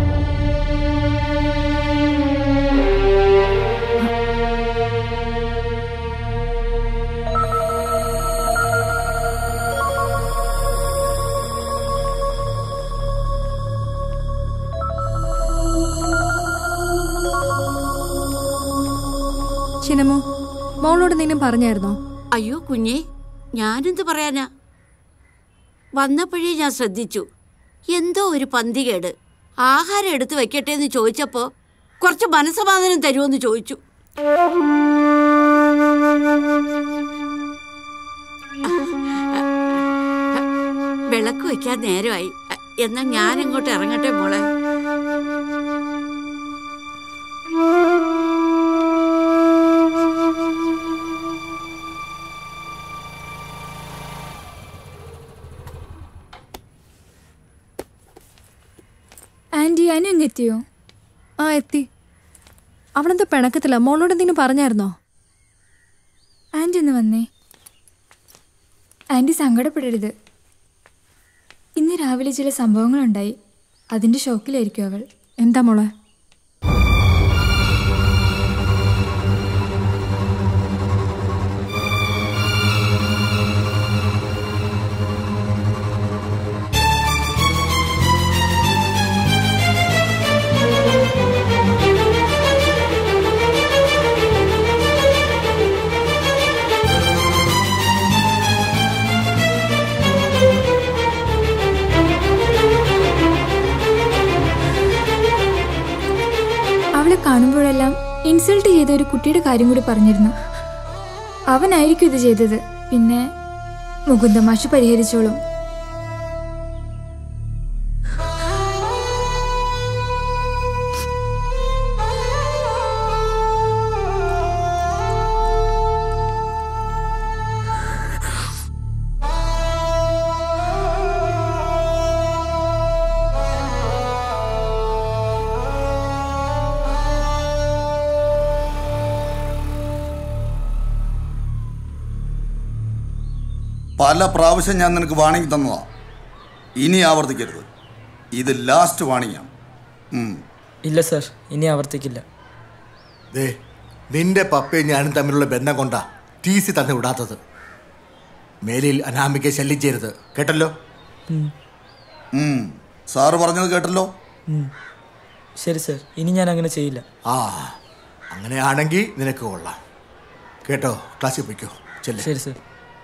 ചിന്നമ്മോ, മോളോട് എന്തെങ്കിലും പറഞ്ഞായിരുന്നോ? അയ്യോ കുഞ്ഞേ, ഞാനെന്ത് പറയാനാ? വന്നപ്പോഴേ ഞാൻ ശ്രദ്ധിച്ചു, എന്തോ ഒരു പന്തികേട്. ആഹാരം എടുത്തു വെക്കട്ടെ എന്ന് ചോദിച്ചപ്പോ കുറച്ച് മനസ്സമാധാനം തരുമെന്ന് ചോദിച്ചു. വിളക്ക് വെക്കാൻ നേരമായി. എന്നാ ഞാൻ ഇങ്ങോട്ട് ഇറങ്ങട്ടെ മോളെ. ആന്റി, അനു എത്തിയോ? ആ, എത്തി. അവളെന്താ പിണക്കത്തില്ല? മോളോട് എന്തെങ്കിലും പറഞ്ഞായിരുന്നോ? ആന്റി ഒന്ന് വന്നേ. ആന്റി സങ്കടപ്പെടരുത്. ഇന്ന് രാവിലെ ചില സംഭവങ്ങളുണ്ടായി. അതിന്റെ ഷോക്കിലായിരിക്കും അവൾ. എന്താ മോളെ? അവളെ കാണുമ്പോഴെല്ലാം ഇൻസൾട്ട് ചെയ്ത ഒരു കുട്ടിയുടെ കാര്യം കൂടി പറഞ്ഞിരുന്നു. അവനായിരിക്കും ഇത് ചെയ്തത്. പിന്നെ മുകുന്ദമാഷ് പരിഹരിച്ചോളും. പല പ്രാവശ്യം ഞാൻ നിനക്ക് വാണിംഗ് തന്നതാ. ഇനി ആവർത്തിക്കരുത്. ഇത് ലാസ്റ്റ് വാണിംഗാണ്. ഇല്ല സർ, ഇനി ആവർത്തിക്കില്ല. ദേ, നിന്റെ പപ്പയും ഞാനും തമ്മിലുള്ള ബന്ധം കൊണ്ടാ ടി സി തന്നെ വിടാത്തത്. മേലിൽ അനാമികയെ ശല്യം ചെയ്യരുത്, കേട്ടല്ലോ? സാറ് പറഞ്ഞത് കേട്ടല്ലോ? ശരി സർ, ഇനി ഞാൻ അങ്ങനെ ചെയ്യില്ല. ആ, അങ്ങനെയാണെങ്കിൽ നിനക്ക് കൊള്ളാം. കേട്ടോ? ക്ലാസ്സിൽ പോയിക്കോ. ശരി സർ.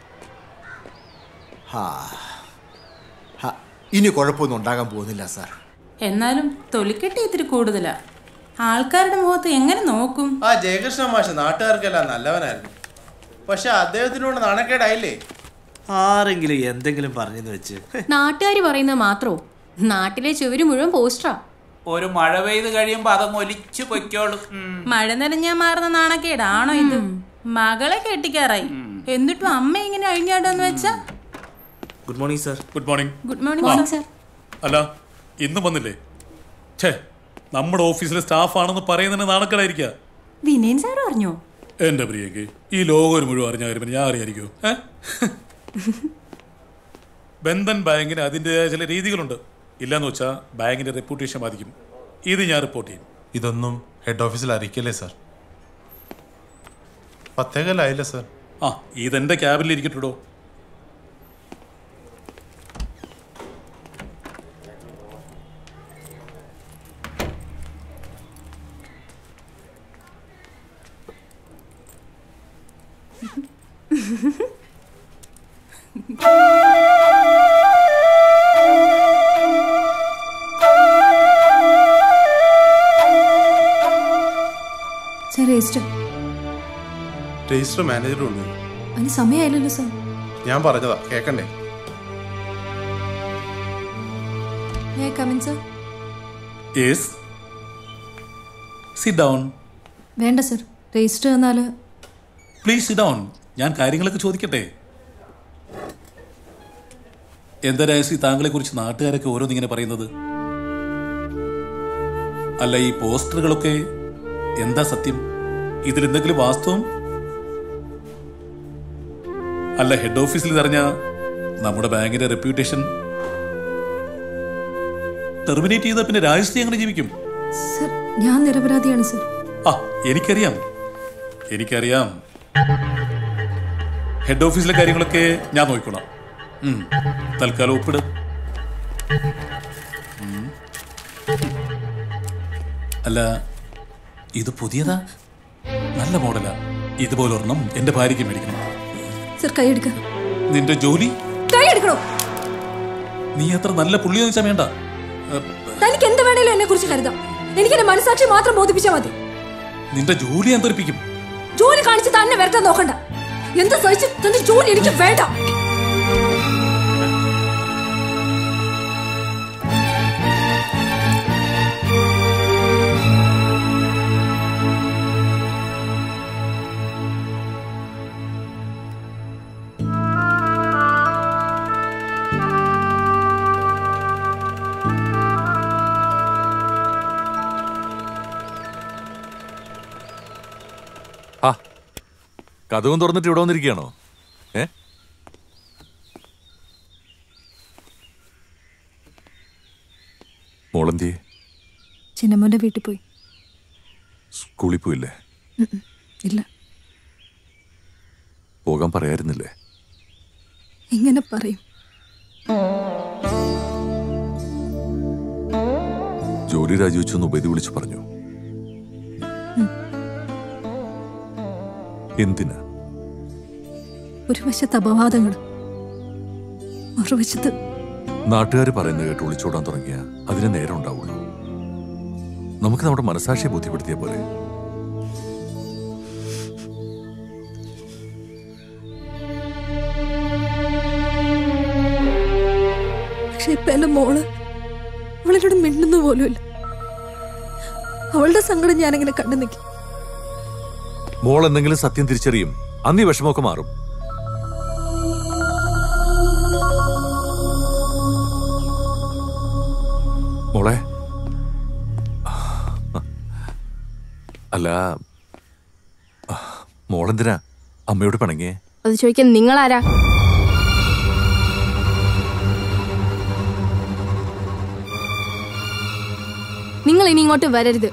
ഇനി കുഴപ്പമൊന്നും ഉണ്ടാകാൻ പോകുന്നില്ല സാർ. എന്നാലും തൊലിക്കെട്ടി ഇത്തിരി കൂടുതലാ. ആൾക്കാരുടെ മുഖത്ത് എങ്ങനെ നോക്കും? ആ ജയകൃഷ്ണ മാഷ് നാട്ടുകാർക്കെല്ലാം നല്ലവനായിരുന്നു. പക്ഷെ അദ്ദേഹത്തിനോട് നാണക്കേടായില്ലേ? ആരെങ്കിലും എന്തെങ്കിലും പറഞ്ഞെന്ന് വെച്ച് നാട്ടുകാർ പറയുന്നത് മാത്രോ? നാട്ടിലെ ചുവര് മുഴുവൻ പോസ്റ്ററാ. ഒരു മഴ പെയ്ത് കഴിയുമ്പോ അതങ്ങ് ഒലിച്ചു പൊയ്ക്കോളും. മഴ നനഞ്ഞാ മാറുന്ന നാണക്കേടാണോ ഇത്? മകളെ കെട്ടിക്കാറായി, എന്നിട്ടും അമ്മ ഇങ്ങനെ അഴിഞ്ഞാടെന്ന് വെച്ചാ. Good morning sir. Good morning. Good morning sir. അല്ല, ഇന്നും വന്നില്ലേ? ഛേ, നമ്മുടെ ഓഫീസിലെ സ്റ്റാഫ് ആണെന്ന് പറയുന്നതിന് നാണക്കേടായിരിക്കുക. വിനയൻ സാർ അറിഞ്ഞോ? എന്റെ പ്രിയക്ക് ഈ ലോകം മുഴുവൻ അറിഞ്ഞ കാര്യം ഞാൻ അറിയായിരിക്കോ? ബന്ധൻ ബാങ്കിന് അതിൻ്റെതായ ചില രീതികളുണ്ട്. ഇല്ലാന്ന് വെച്ചാൽ ബാങ്കിന്റെ റെപ്യൂട്ടേഷൻ ബാധിക്കും. ഇത് ഞാൻ റിപ്പോർട്ട് ചെയ്യും. ഇതൊന്നും ഹെഡ് ഓഫീസിൽ അറിയിക്കല്ലേ സാർ? പത്തേകലായില്ലേ സാർ? ആ, ഇതെന്റെ ക്യാബിനിൽ ഇരിക്കട്ടോ. രജിസ്റ്റർ രജിസ്റ്റർ മാനേജർ ഉണ്ട്. അതിന് സമയമായില്ലല്ലോ സാർ. ഞാൻ പറഞ്ഞതാ, കേക്കണ്ടേ? May I come in, sir? Yes. Sit down. വേണ്ട സർ, രജിസ്റ്റർ തന്നാല്. Please sit down. ഞാൻ കാര്യങ്ങളൊക്കെ ചോദിക്കട്ടെ. എന്താ രാജശ്രീ താങ്കളെ കുറിച്ച് നാട്ടുകാരൊക്കെ ഓരോന്നിങ്ങനെ പറയുന്നത്? അല്ല, ഈ പോസ്റ്ററുകളൊക്കെ എന്താ സത്യം? ഇതിലെന്തെങ്കിലും വാസ്തവം? അല്ല, ഹെഡ് ഓഫീസിൽ നിറഞ്ഞ നമ്മുടെ ബാങ്കിന്റെ റെപ്യൂട്ടേഷൻ ടെർമിനേറ്റ് ചെയ്ത പിന്നെ രാജശ്രീ അങ്ങനെ ജീവിക്കും? സർ, ഞാൻ നിരപരാധിയാണ് സർ. ആ, എനിക്കറിയാം എനിക്കറിയാം ഹെഡ് ഓഫീസിലെ കാര്യങ്ങളൊക്കെ ഞാൻ നോക്കിക്കോളാം. തൽക്കാലം ഒപ്പിട്. അല്ല, ഇത് പുതിയതാ? നല്ല മോഡലാ. ഇതുപോലെ ഒരെണ്ണം എന്റെ ഭാര്യയ്ക്ക് മേടിക്കണം. സർ, കൈയെടുക്ക. നിന്റെ ജോലി കൈയെടുക്കണോ? നീ അത്ര നല്ല പുള്ളിയെന്ന് വെച്ചാൽ വേണ്ട. തനിക്ക് എന്ത് വേണേലും എന്നെ കുറിച്ച് കരുതാം. എനിക്ക് എന്റെ മനസാക്ഷി മാത്രം ബോധിപ്പിച്ചാൽ മതി. നിന്റെ ജോലി ഞാൻ തെറിപ്പിക്കും. ജോലി കാണിച്ച് തന്നെ വരട്ടാൻ നോക്കണ്ട. എന്ത് സഹിച്ച് തന്റെ ജോലി എനിക്ക് വേണ്ട. ആ, കഥവും തുറന്നിട്ട് ഇവിടെ വന്നിരിക്കുകയാണോ? ഏ മോളന്തിയെ? ചിന്നമ്മന്റെ വീട്ടിൽ പോയി. സ്കൂളിൽ പോയില്ലേ? ഇല്ല. പോകാൻ പറയായിരുന്നില്ലേ? ഇങ്ങനെ പറയും. ജോലി രാജിവെച്ചെന്ന് ഉപേദി വിളിച്ചു പറഞ്ഞു. എന്തിനാ? ഒരു വശത്ത് അപവാദങ്ങൾ, മറുവശത്ത് നാട്ടുകാർ പറയുന്നത് കേട്ട് ഒളിച്ചോടാൻ തുടങ്ങിയ അതിന് നേരം ഉണ്ടാവുള്ളൂ. നമുക്ക് നമ്മുടെ മനസാക്ഷിയെ ബോധ്യപ്പെടുത്തിയ പോലെ. പക്ഷെ ഇപ്പൊ എന്റെ മോള് അവളെന്നോട് മിണ്ടുന്ന പോലുമില്ല. അവളുടെ സങ്കടം ഞാനെങ്ങനെ കണ്ടു നിൽക്കും. മോൾ എന്തെങ്കിലും സത്യം തിരിച്ചറിയും, അന്ന് ഈ വിഷമമൊക്കെ മാറും. മോളെ, അല്ല മോളെന്തിനാ അമ്മയോട് പിണങ്ങിയേ? അത് ചോദിക്കാൻ നിങ്ങളാരാ? നിങ്ങൾ ഇനി ഇങ്ങോട്ട് വരരുത്.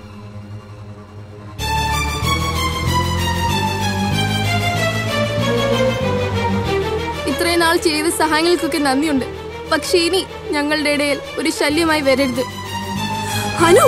ഇത്രയും നാൾ ചെയ്ത സഹായങ്ങൾക്കൊക്കെ നന്ദിയുണ്ട്. പക്ഷെ ഇനി ഞങ്ങളുടെ ഇടയിൽ ഒരു ശല്യമായി വരരുത്. ഹലോ,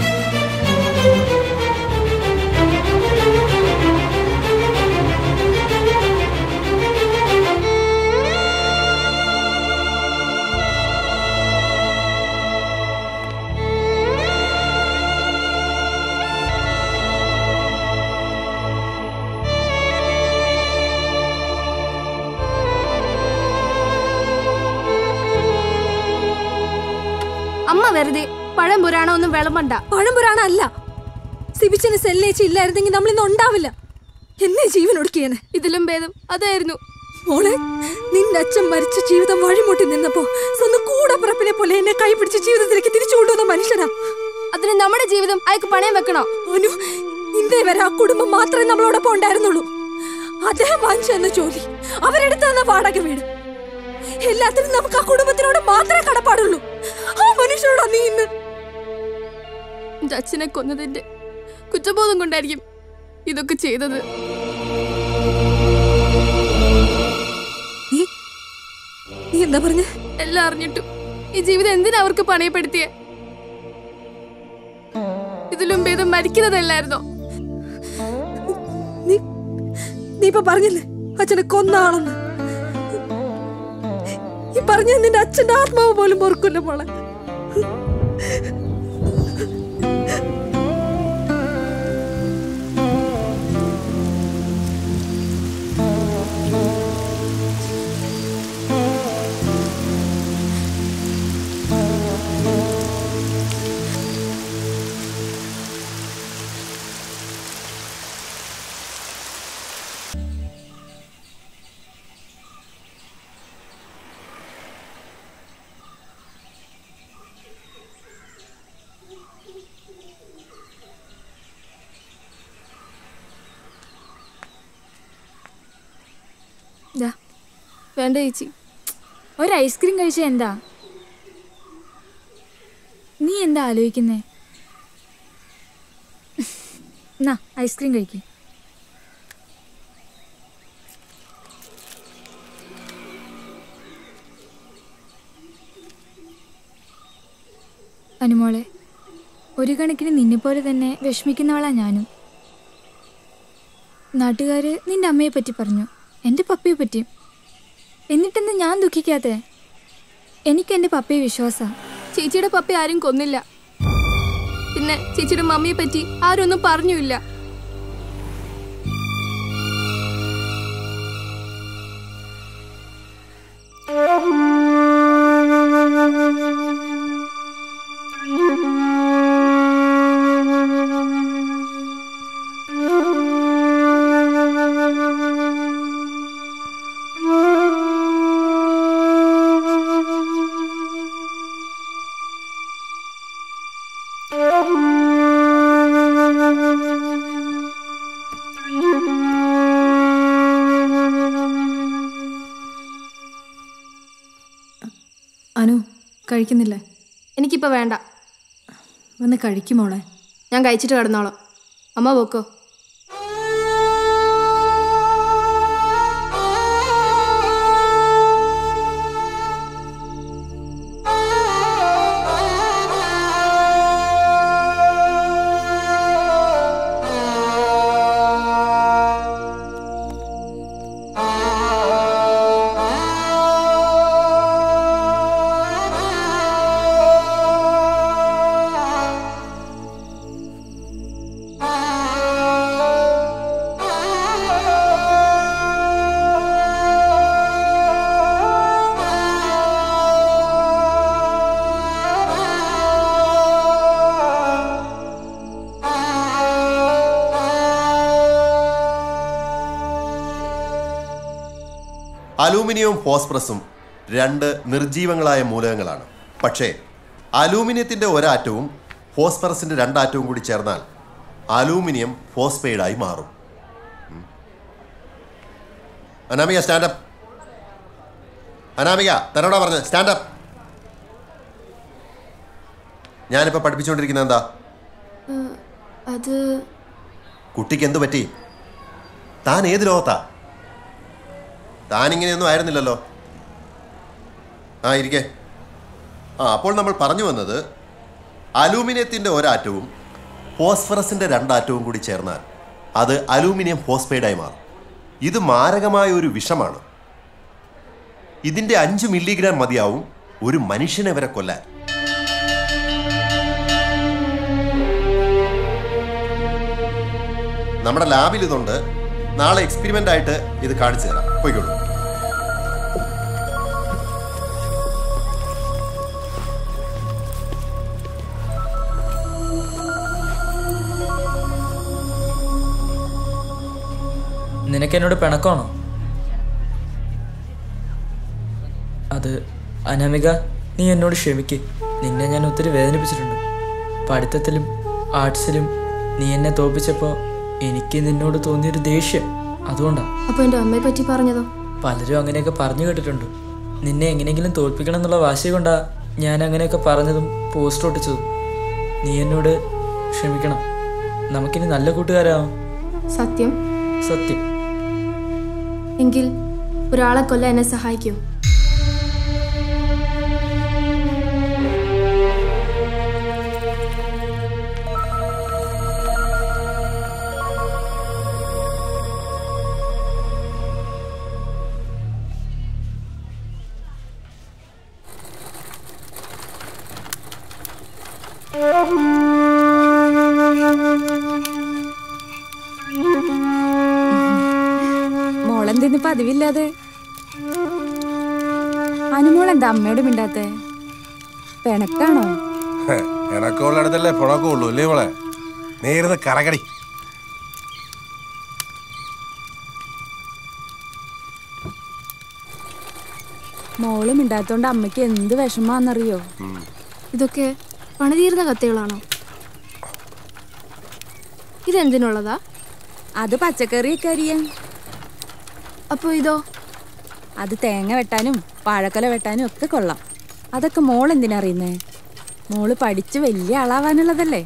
അമ്മ വെറുതെ പഴം പുരാണോ ഒന്നും വിളമ്പണ്ട. പഴം പുരാണ അല്ല. സിബിച്ചന് സെല്ലേച്ചി ഇല്ലായിരുന്നെങ്കിൽ നമ്മൾ ഇന്ന് ഉണ്ടാവില്ല. എന്നെ ജീവൻ ഒടുക്കിയേനെ. ഇതിലും ഭേദം അതായിരുന്നു. മോളെ, നിന്റെ അച്ഛൻ മരിച്ച ജീവിതം വഴിമുട്ടി നിന്നപ്പോ സ്വന്തം കൂടപ്പിറപ്പിനെ പോലെ എന്നെ കൈപിടിച്ച് ജീവിതത്തിലേക്ക് തിരിച്ചു കൊണ്ടുവന്ന മനുഷ്യനാ. അതിന് നമ്മുടെ ജീവിതം അയാൾക്ക് പണയം വെക്കണോ? അനു, ഇന്നേ വരെ ആ കുടുംബം മാത്രമേ നമ്മളോടൊപ്പം ഉണ്ടായിരുന്നുള്ളൂ. അദ്ദേഹം വാങ്ങിച്ചു തന്ന ജോലി, അവരെടുത്ത് തന്ന വാടക വീട്, എല്ലാത്തിനും നമുക്ക് ആ കുടുംബത്തിനോട് മാത്രമേ കടപ്പാടുള്ളൂ. ആ മനുഷ്യനോടാ നീ ഇന്ന് എന്റെ അച്ഛനെ കൊന്നതിന്റെ കുറ്റബോധം കൊണ്ടായിരിക്കും ഇതൊക്കെ ചെയ്തത്. നീ എന്താ പറഞ്ഞ? എല്ലാം അറിഞ്ഞിട്ടും ഈ ജീവിതം എന്തിനാ അവർക്ക് പണയപ്പെടുത്തിയേ? ഇതിലും ഭേദം മരിക്കുന്നതല്ലായിരുന്നോ? നീ നീ ഇപ്പൊ പറഞ്ഞില്ലേ അച്ഛനെ കൊന്ന ആളെന്ന്? ഈ പറഞ്ഞ നിന്റെ അച്ഛന്റെ ആത്മാവ് പോലും പൊറുക്കില്ല മോളെ. വേണ്ട ചേച്ചി, ഒരു ഐസ്ക്രീം കഴിച്ച എന്താ? നീ എന്താ ആലോചിക്കുന്നേ? എന്നാ ഐസ്ക്രീം കഴിക്കേ. അനുമോളെ, ഒരു കണക്കിന് നിന്നെപ്പോലെ തന്നെ വിഷമിക്കുന്നവളാ ഞാനും. നാട്ടുകാര് നിന്റെ അമ്മയെ പറ്റി പറഞ്ഞു, എൻ്റെ പപ്പയെ പറ്റിയും. എന്നിട്ടെന്താ ഞാൻ ദുഃഖിക്കാത്തെ? എനിക്ക് എൻ്റെ പപ്പയെ വിശ്വാസാ. ചേച്ചിയുടെ പപ്പ ആരും കൊന്നില്ല. പിന്നെ ചേച്ചിയുടെ മമ്മിയെ പറ്റി ആരും ഒന്നും പറഞ്ഞില്ല. അനു, കഴിക്കുന്നില്ലേ? എനിക്കിപ്പോൾ വേണ്ട. വന്ന് കഴിക്കുമോളെ. ഞാൻ കഴിച്ചിട്ട് കിടന്നോളാം. അമ്മ പോക്കോ. അലൂമിനിയവും ഫോസ്ഫറസും രണ്ട് നിർജീവങ്ങളായ മൂലകങ്ങളാണ്. പക്ഷേ അലൂമിനിയത്തിൻ്റെ ഒരാറ്റവും ഫോസ്ഫറസിൻ്റെ രണ്ടാറ്റവും കൂടി ചേർന്നാൽ അലൂമിനിയം ഫോസ്ഫൈഡായി മാറും. അനാമിക സ്റ്റാൻഡപ്പ്. അനാമിക തന്നോടാ പറഞ്ഞത് സ്റ്റാൻഡപ്പ്. ഞാനിപ്പോൾ പഠിപ്പിച്ചുകൊണ്ടിരിക്കുന്നത് എന്താ? അത് കുട്ടിക്ക് എന്തു പറ്റി? താൻ ഏത് ലോകത്താ? താനിങ്ങനെയൊന്നും ആയിരുന്നില്ലല്ലോ. ആ ഇരിക്കേ. ആ അപ്പോൾ നമ്മൾ പറഞ്ഞു വന്നത് അലൂമിനിയത്തിൻ്റെ ഒരാറ്റവും ഫോസ്ഫറസിൻ്റെ രണ്ടാറ്റവും കൂടി ചേർന്നാൽ അത് അലൂമിനിയം ഫോസ്ഫൈഡായി മാറും. ഇത് മാരകമായ ഒരു വിഷമാണ്. ഇതിൻ്റെ അഞ്ച് മില്ലിഗ്രാം മതിയാവും ഒരു മനുഷ്യനെ വരെ കൊല്ലാൻ. നമ്മുടെ ലാബിൽ ഇതുണ്ട്. നാളെ എക്സ്പെരിമെൻ്റ് ആയിട്ട് ഇത് കാണിച്ചു തരാം. പോയിക്കോളൂ. നിനക്ക് എന്നോട് പിണക്കമാണോ? അത് അനാമിക, നീ എന്നോട് ക്ഷമിക്ക്. നിന്നെ ഞാൻ ഒത്തിരി വേദനിപ്പിച്ചിട്ടുണ്ട്. പഠിത്തത്തിലും ആർട്സിലും നീ എന്നെ തോൽപ്പിച്ചപ്പോൾ എനിക്ക് നിന്നോട് തോന്നിയൊരു ദേഷ്യം, അതുകൊണ്ടാണ്. അപ്പൊ എന്റെ അമ്മയെ പറ്റി പറഞ്ഞതോ? പലരും അങ്ങനെയൊക്കെ പറഞ്ഞു കേട്ടിട്ടുണ്ട്. നിന്നെ എങ്ങനെയെങ്കിലും തോൽപ്പിക്കണം എന്നുള്ള വാശി കൊണ്ടാ ഞാൻ അങ്ങനെയൊക്കെ പറഞ്ഞതും പോസ്റ്റർ ഒട്ടിച്ചതും. നീ എന്നോട് ക്ഷമിക്കണം. നമുക്കിനി നല്ല കൂട്ടുകാരാവും. സത്യം? സത്യം. എങ്കിൽ ഒരാളെ കൊല്ലാൻ എന്നെ സഹായിക്കൂ. മോളെന്തിന് പതിവില്ലാതെ? അനുമോൾ എന്താ അമ്മയോട് മിണ്ടാത്തെ? പിണക്കാണോ? പിണക്കമുള്ള അടുത്തല്ലേ പിണക്കമുള്ളൂ അല്ലേ മോളെ? നേരുന്ന കറകടി. മോള് മിണ്ടാത്തോണ്ട് അമ്മയ്ക്ക് എന്ത് വിഷമാന്നറിയോ? ഇതൊക്കെ പണിതീർന്ന കത്തികളാണോ? ഇതെന്തിനുള്ളതാ? അത് പച്ചക്കറിയൊക്കെ അരിയാൻ. അപ്പൊ ഇതോ? അത് തേങ്ങ വെട്ടാനും വാഴക്കൊല വെട്ടാനും ഒക്കെ കൊള്ളാം. അതൊക്കെ മോൾ എന്തിനാ അറിയുന്നേ? മോള് പഠിച്ച് വലിയ ആളാവാനുള്ളതല്ലേ.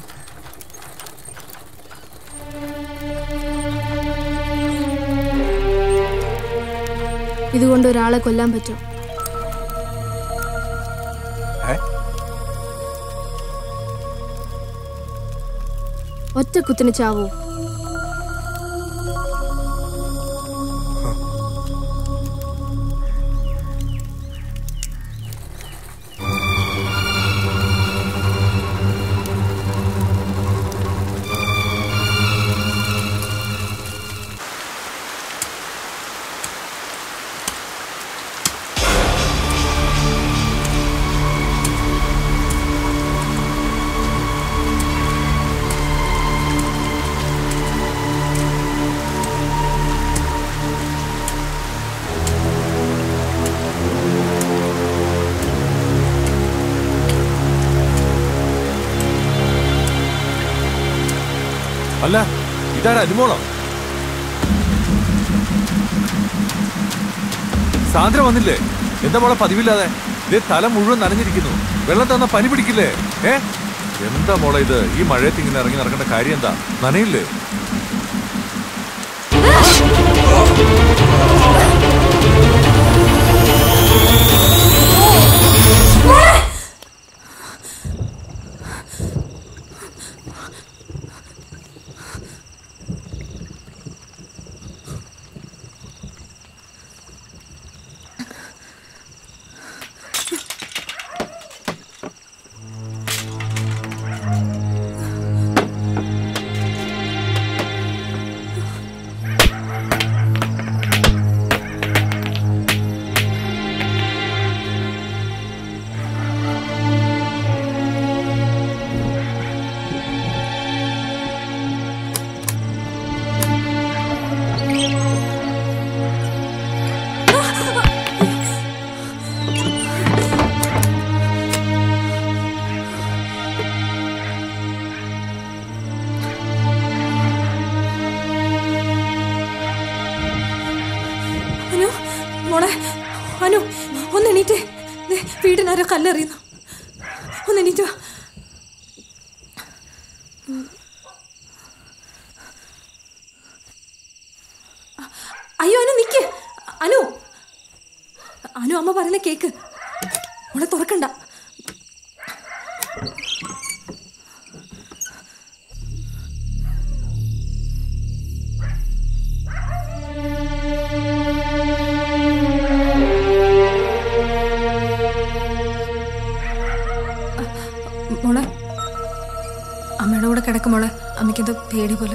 ഇതുകൊണ്ട് ഒരാളെ കൊല്ലാൻ പറ്റുമോ? ഒറ്റ കുത്തിന് ചാവോ? അല്ല, ഇതാരാ അനുമോളോ? സാന്ദ്ര വന്നില്ലേ? എന്താ മോളെ പതിവില്ലാതെ? തല മുഴുവൻ നനഞ്ഞിരിക്കുന്നു. വെള്ളം തന്ന പനി പിടിക്കില്ലേ? ഏ എന്താ മോളെ ഇത്? ഈ മഴയത്ത് ഇങ്ങനെ ഇറങ്ങി നടക്കേണ്ട കാര്യം എന്താ? നനയില്ലേ? പുറത്തുനിന്നാരോ കല്ലെറിയുന്നു. ഒന്ന് എണീറ്റ് വാ. അയ്യോ അനു നിക്ക്. അനു അനു അമ്മ പറയുന്ന കേക്ക്. മോളെ തുറക്കണ്ട. മോളെ അമ്മയുടെ കൂടെ കിടക്കും മോളെ. അമ്മയ്ക്കെന്തോ പേടി പോലെ.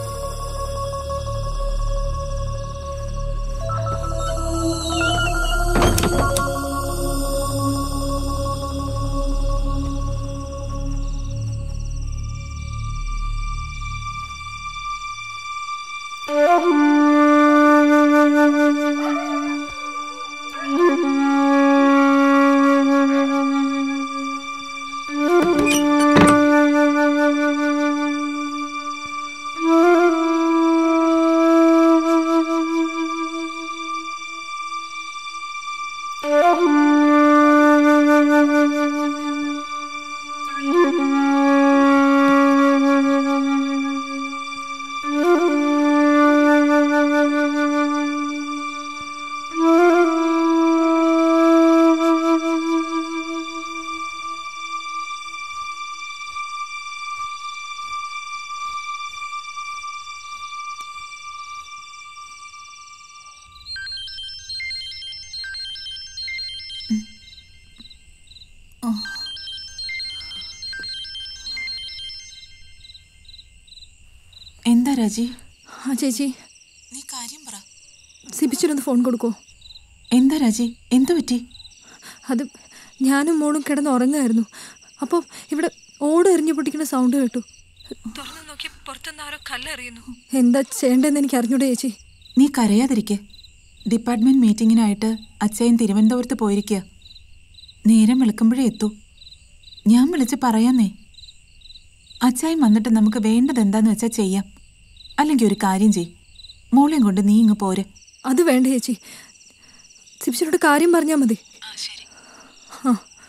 എന്താ രാജി? ആ ചേച്ചി, നീ കാര്യം പറ. സിബിച്ചിനൊന്ന് ഫോൺ കൊടുക്കോ? എന്താ രാജി, എന്തു പറ്റി? അത് ഞാനും മോളും കിടന്ന് ഉറങ്ങായിരുന്നു. അപ്പോൾ ഇവിടെ ഓട് എറിഞ്ഞു പൊട്ടിക്കുന്ന സൗണ്ട് കേട്ടു. തുറന്നു നോക്കി പുറത്തുനിന്ന് ആരോ കല്ലെറിയുന്നു. എന്താ ചെയ്യേണ്ടതെന്ന് എനിക്ക് അറിഞ്ഞൂടെ ചേച്ചി. നീ കരയാതിരിക്കെ. ഡിപ്പാർട്ട്മെന്റ് മീറ്റിങ്ങിനായിട്ട് അച്ഛൻ തിരുവനന്തപുരത്ത് പോയിരിക്കുക. നേരം വെളുക്കുമ്പോഴേ എത്തൂ. ഞാൻ വിളിച്ച് പറയാന്നേ. അച്ചായും വന്നിട്ട് നമുക്ക് വേണ്ടത് എന്താന്ന് വെച്ചാൽ ചെയ്യാം. അല്ലെങ്കിൽ ഒരു കാര്യം ചെയ്, മോളെയും കൊണ്ട് നീ ഇങ്ങ് പോര്. അത് വേണ്ട ചേച്ചി, സിബിച്ചിനോട് കാര്യം പറഞ്ഞാൽ മതി. ആ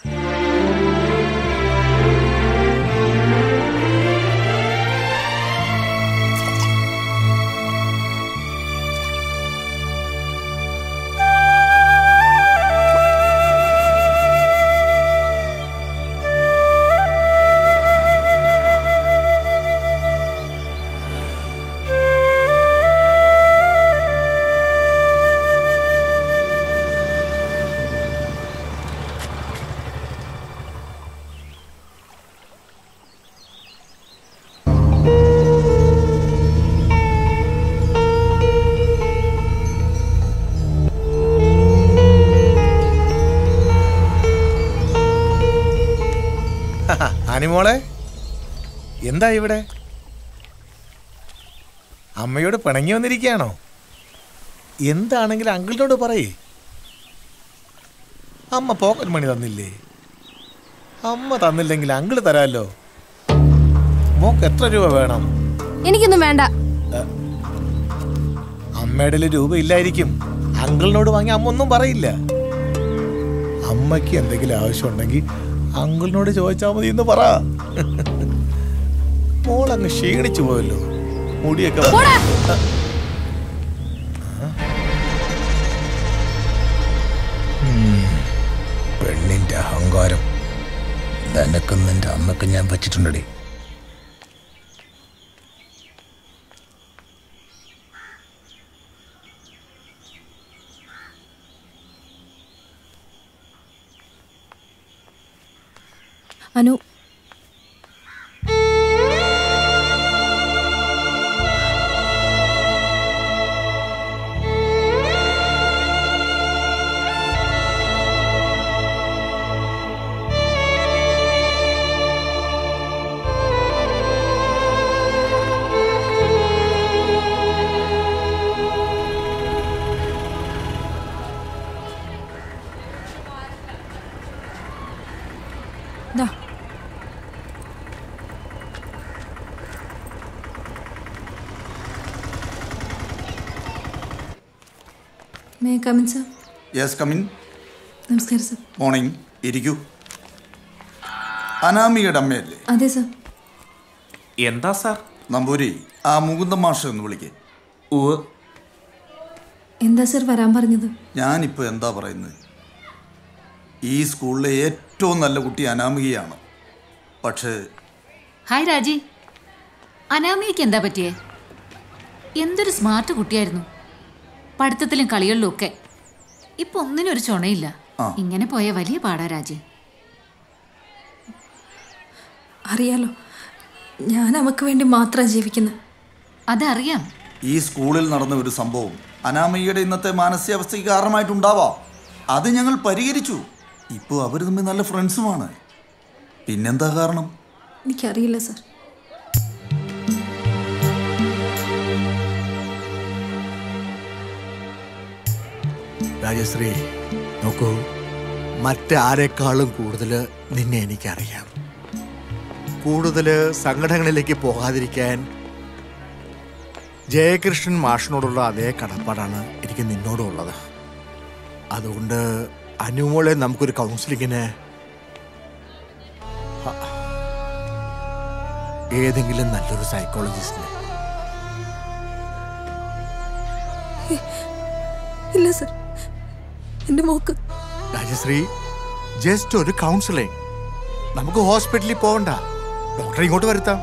അനിമോളെ, എന്താ ഇവിടെ? അമ്മയോട് പിണങ്ങി വന്നിരിക്കുകയാണോ? എന്താണെങ്കിലും അങ്കിളിനോട് പറയേ. അമ്മ പോക്കറ്റ് മണി തന്നില്ലേ? അമ്മ തന്നില്ലെങ്കിൽ അങ്കിള് തരാമല്ലോ. മോക്ക് എത്ര രൂപ വേണം? എനിക്കൊന്നും വേണ്ട. അമ്മയുടെ രൂപ ഇല്ലായിരിക്കും. അങ്കിളിനോട് വാങ്ങി അമ്മ ഒന്നും പറയില്ല. അമ്മയ്ക്ക് എന്തെങ്കിലും ആവശ്യമുണ്ടെങ്കിൽ അങ്കിളിനോട് ചോദിച്ചാൽ മതി എന്ന് പറ. മോളങ്ങ് ക്ഷീണിച്ചു പോയല്ലോ. മുടിയൊക്കെ പെണ്ണിന്റെ അഹങ്കാരം നിനക്കും നിന്റെ അമ്മക്കും ഞാൻ പറ്റിട്ടുണ്ടടി. അനു, ദാ May I come in, sir? Yes, come in. നമസ്കാരം സർ. മോർണിംഗ്. ഇരിക്കൂ. അനാമികയുടെ അമ്മയല്ലേ? അതെ സർ. എന്താ സാർ? നമ്പൂരി, ആ മുകുന്ദ മാഷ ഒന്ന് വിളിക്കേ. എന്താ സർ വരാൻ പറഞ്ഞത്? ഞാനിപ്പോൾ എന്താ പറയുന്നത്? ഈ സ്കൂളിലെ ഏറ്റവും നല്ല കുട്ടി അനാമികയാണ്. പക്ഷേ ഹായ് രാജി, അനാമികയ്ക്ക് എന്താ പറ്റിയേ? എന്തൊരു സ്മാർട്ട് കുട്ടിയായിരുന്നു, പഠിത്തത്തിലും കളികളിലും ഒക്കെ. ഇപ്പൊ ഒന്നിനും ഒരു ചുണയില്ല. ഇങ്ങനെ പോയ വലിയ പാടാ രാജി. അറിയാലോ, ഞാൻ അവക്ക് വേണ്ടി മാത്രം ജീവിക്കുന്നത്. അതറിയാം. ഈ സ്കൂളിൽ നടന്ന ഒരു സംഭവം അനാമികയുടെ ഇന്നത്തെ മാനസികാവസ്ഥയ്ക്ക് കാരണമായിട്ടുണ്ടാവാം. അത് ഞങ്ങൾ പരിഹരിച്ചു. ഇപ്പോൾ അവർ തമ്മിൽ നല്ല ഫ്രണ്ട്സുമാണ്. പിന്നെന്താ കാരണം? എനിക്കറിയില്ല സർ. രാജശ്രീ, നോക്കൂ, മറ്റാരെക്കാളും കൂടുതൽ നിന്നെ എനിക്കറിയാം. കൂടുതൽ സംഘടനകളിലേക്ക് പോകാതിരിക്കാൻ ജയകൃഷ്ണൻ മാഷിനോടുള്ള അതേ കടപ്പാടാണ് എനിക്ക് നിന്നോടും ഉള്ളത്. അതുകൊണ്ട് അനുമോളെ നമുക്കൊരു കൗൺസിലിങ്ങിന് ഏതെങ്കിലും നല്ലൊരു സൈക്കോളജിസ്റ്റിന്. ഇല്ല സർ, എൻ്റെ മോക്ക്. രാജശ്രീ, ജസ്റ്റ് ഒരു കൗൺസിലിംഗ്. നമുക്ക് ഹോസ്പിറ്റലിൽ പോകണ്ട, ഡോക്ടറെ ഇങ്ങോട്ട് വരുത്താം.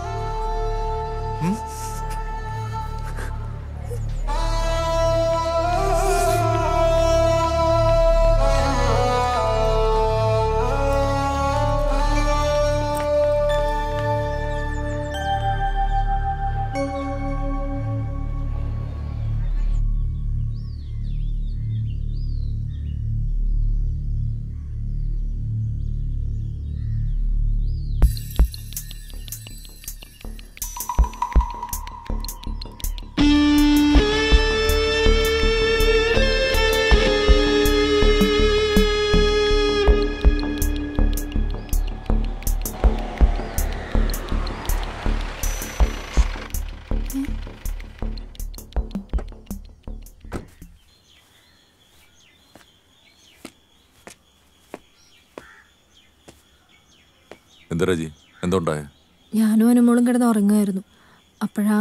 എന്താ രാജി, എന്തുണ്ടായ? ഞാനും അനുമോളും കിടന്ന് ഉറങ്ങുമായിരുന്നു. അപ്പോഴാ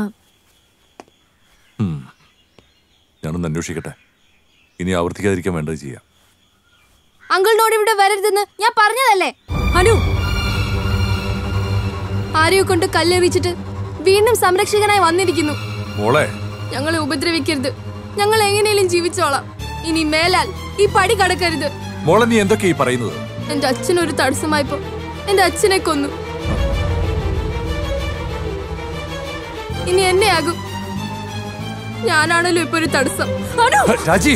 ഞാനൊന്ന് അന്വേഷിക്കട്ടെ. ഇനി ആവർത്തിക്കാതിരിക്കാൻ വേണ്ടത് ചെയ്യാം. അങ്കിളിനോട് ഇവിടെ വരരുതെന്ന് ഞാൻ പറഞ്ഞതല്ലേ? അനു ആരെയോ കൊണ്ട് കല്ലെറിയിച്ചിട്ട് വീണ്ടും സംരക്ഷകനായി വന്നിരിക്കുന്നു. മോളെ, ഞങ്ങളെ ഉപദ്രവിക്കരുത്. ഞങ്ങൾ എങ്ങനെയും ജീവിച്ചോളാം. ഇനി മേലാൽ ഈ പടി കടക്കരുത്. മോളെ, നീ എന്തൊക്കെയാ ഈ പറയുന്നത്? എന്റെ അച്ഛനൊരു തടസ്സമായപ്പോ എന്റെ അച്ഛനെ കൊന്നു. ഇനി എന്നെ ആകും. ഞാനാണല്ലോ ഇപ്പൊ ഒരു തടസ്സം. രാജി,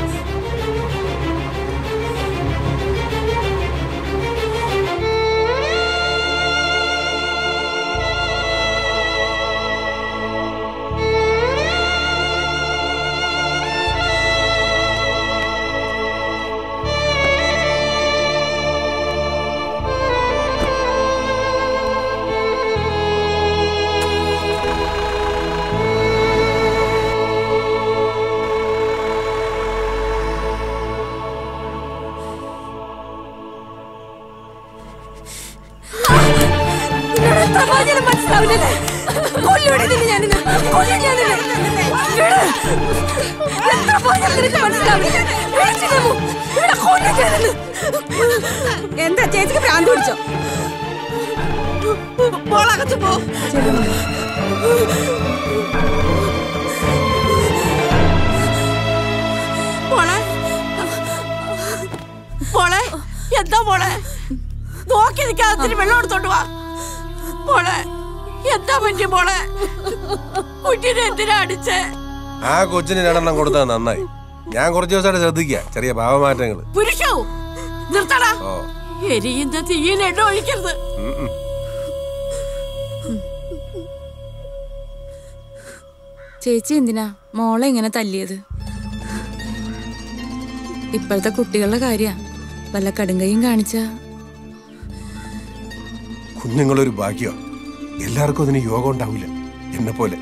എന്താ ചേച്ചിക്ക് ഭ്രാന്ത് പിടിച്ചോ? മോളകത്ത് പോ. മോളെ മോളെ എന്താ മോളെ? നോക്കി നിൽക്കാതെ വെള്ളം എടുത്തോണ്ട് വാ. മോളെ എന്താ പറ്റിയ മോളെ? കുട്ടിനെ എന്തിനാ അടിച്ചേ? ആ കൊച്ചിന് രണ്ടെണ്ണം കൊടുത്താൽ നന്നായി. ഞാൻ കുറച്ച് ദിവസമായിട്ട് ശ്രദ്ധിക്കുക ചെറിയ ഭാവമാറ്റങ്ങൾ. പുരുഷോ നിർത്തടാ. എരിയുന്ന തീയിൽ എണ്ണ ഒഴിക്കരുത്. ചേച്ചി എന്തിനാ മോളെ ഇങ്ങനെ തല്ലിയത്? ഇപ്പോഴത്തെ കുട്ടികളുടെ കാര്യ വല്ല കടുങ്കയും കാണിച്ച കുഞ്ഞുങ്ങളൊരു ഭാഗ്യോ. എല്ലാവർക്കും അതിന് യോഗം ഉണ്ടാവില്ല എന്നെ പോലെ.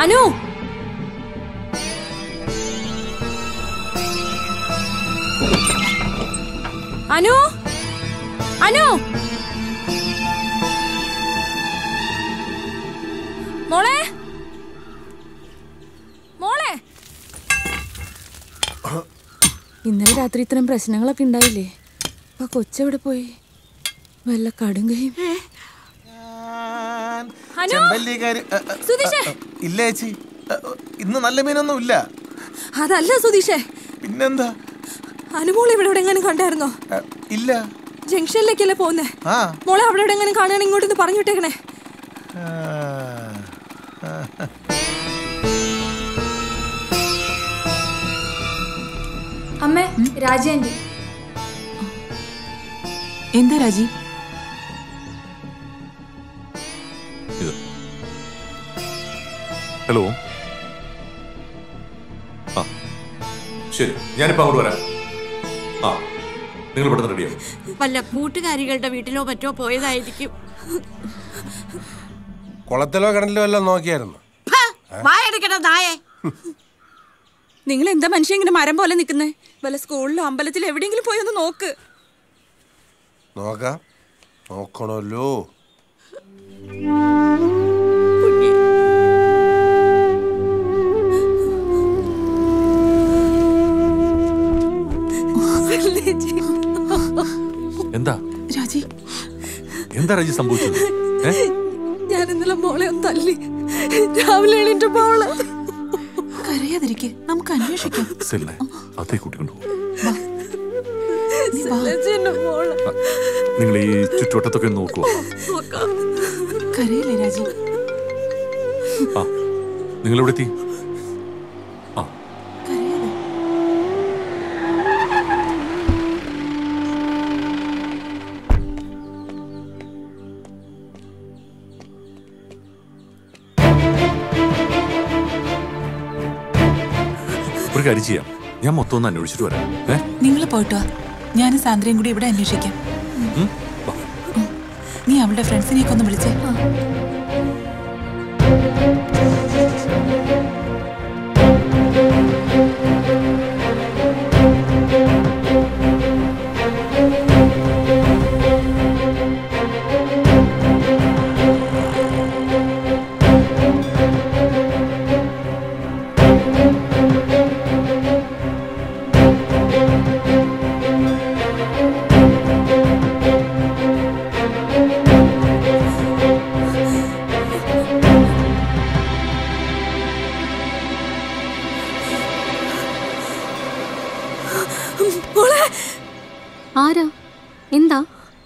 അനു അനു അനു മോളെ മോളെ ഇന്നലെ രാത്രി ഇത്തരം പ്രശ്നങ്ങളൊക്കെ ഉണ്ടായില്ലേ? അപ്പൊ കൊച്ചെവിടെ പോയി? വല്ല കടുങ്കയും ഇല്ല ചേച്ചി, ഇന്ന് നല്ല മീനൊന്നും ഇല്ല. അതല്ല സുധീഷേ, പിന്നെന്താ? അനുമോളെ ഇവിടെ എവിടെയെങ്കിലും കണ്ടായിരുന്നോ? ഇല്ല. ജംഗ്ഷനിലേക്കല്ലേ പോകുന്നേ? മോളെ അവിടെ എവിടെയെങ്കിലും കാണുകയാണെങ്കിൽ ഇങ്ങോട്ടൊന്ന് പറഞ്ഞു വിട്ടേക്കണേ. അമ്മേ, രാജി ആന്റി. എന്താ രാജി? ഹലോ. ആ ശരി, ഞാനിപ്പോ അങ്ങോട്ട് വരാം. ആ നിങ്ങൾ പെട്ടെന്ന് റെഡിയാവും. വല്ല കൂട്ടുകാരികളുടെ വീട്ടിലോ മറ്റോ പോയതായിരിക്കും. കുളത്തിലോ കിണറ്റിലോ എല്ലാം നോക്കിയായിരുന്നു. വായടക്കണ നായേ. നിങ്ങൾ എന്താ മനുഷ്യ ഇങ്ങനെ മരം പോലെ നിൽക്കുന്നേ? വല്ല സ്കൂളിലോ അമ്പലത്തിലോ എവിടെയെങ്കിലും പോയി ഒന്ന് നോക്ക്. നോക്കാം, നോക്കണല്ലോ. എന്താ രാജി? എന്താ രാജി സംഭവിച്ചത്? ഞാൻ ഇന്നലെ മോളെ ഒന്ന് തല്ലി. രാവിലെ എണീറ്റ മോള്. കരയാതിരിക്കെ, നമുക്ക് അന്വേഷിക്കാം. അതേ കൂട്ടിക്കൊണ്ടു. നിങ്ങൾ ഈ ചുറ്റുവട്ടത്തൊക്കെ നോക്കുക. കരയില്ലേ രാജി? ആ നിങ്ങൾ എവിടെ എത്തി? ആ ഒരു കാര്യം ചെയ്യാം, ഞാൻ മൊത്തം ഒന്ന് അന്വേഷിച്ചിട്ട് വരാം. നിങ്ങൾ പോയിട്ട് വാ, ഞാനും സാന്ദ്രയും കൂടി ഇവിടെ അന്വേഷിക്കാം. നീ അവളുടെ ഫ്രണ്ട്സിനെയൊക്കെ ഒന്ന് വിളിച്ചേ. ആരാ? എന്താ?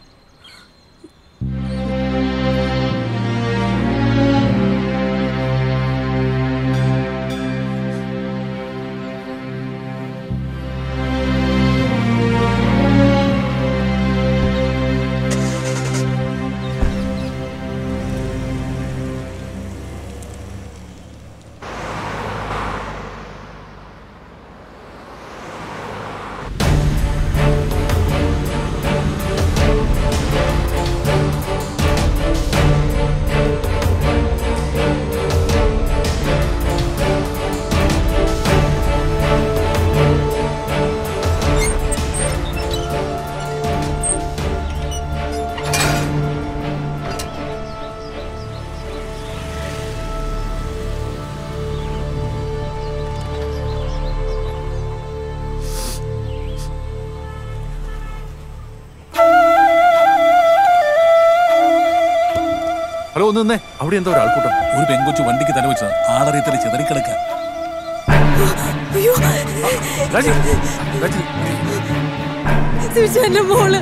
ഹലോ, ഒന്ന് നിന്നേ. അവിടെ എന്താ ഒരാൾക്കൂട്ടം? ഒരു പെങ്കൊച്ചു വണ്ടിക്ക് തലവെച്ച ആളറിയത്തിൽ ചിതറിക്കിടക്ക. രാജി, രാജി. എന്റെ മോള്.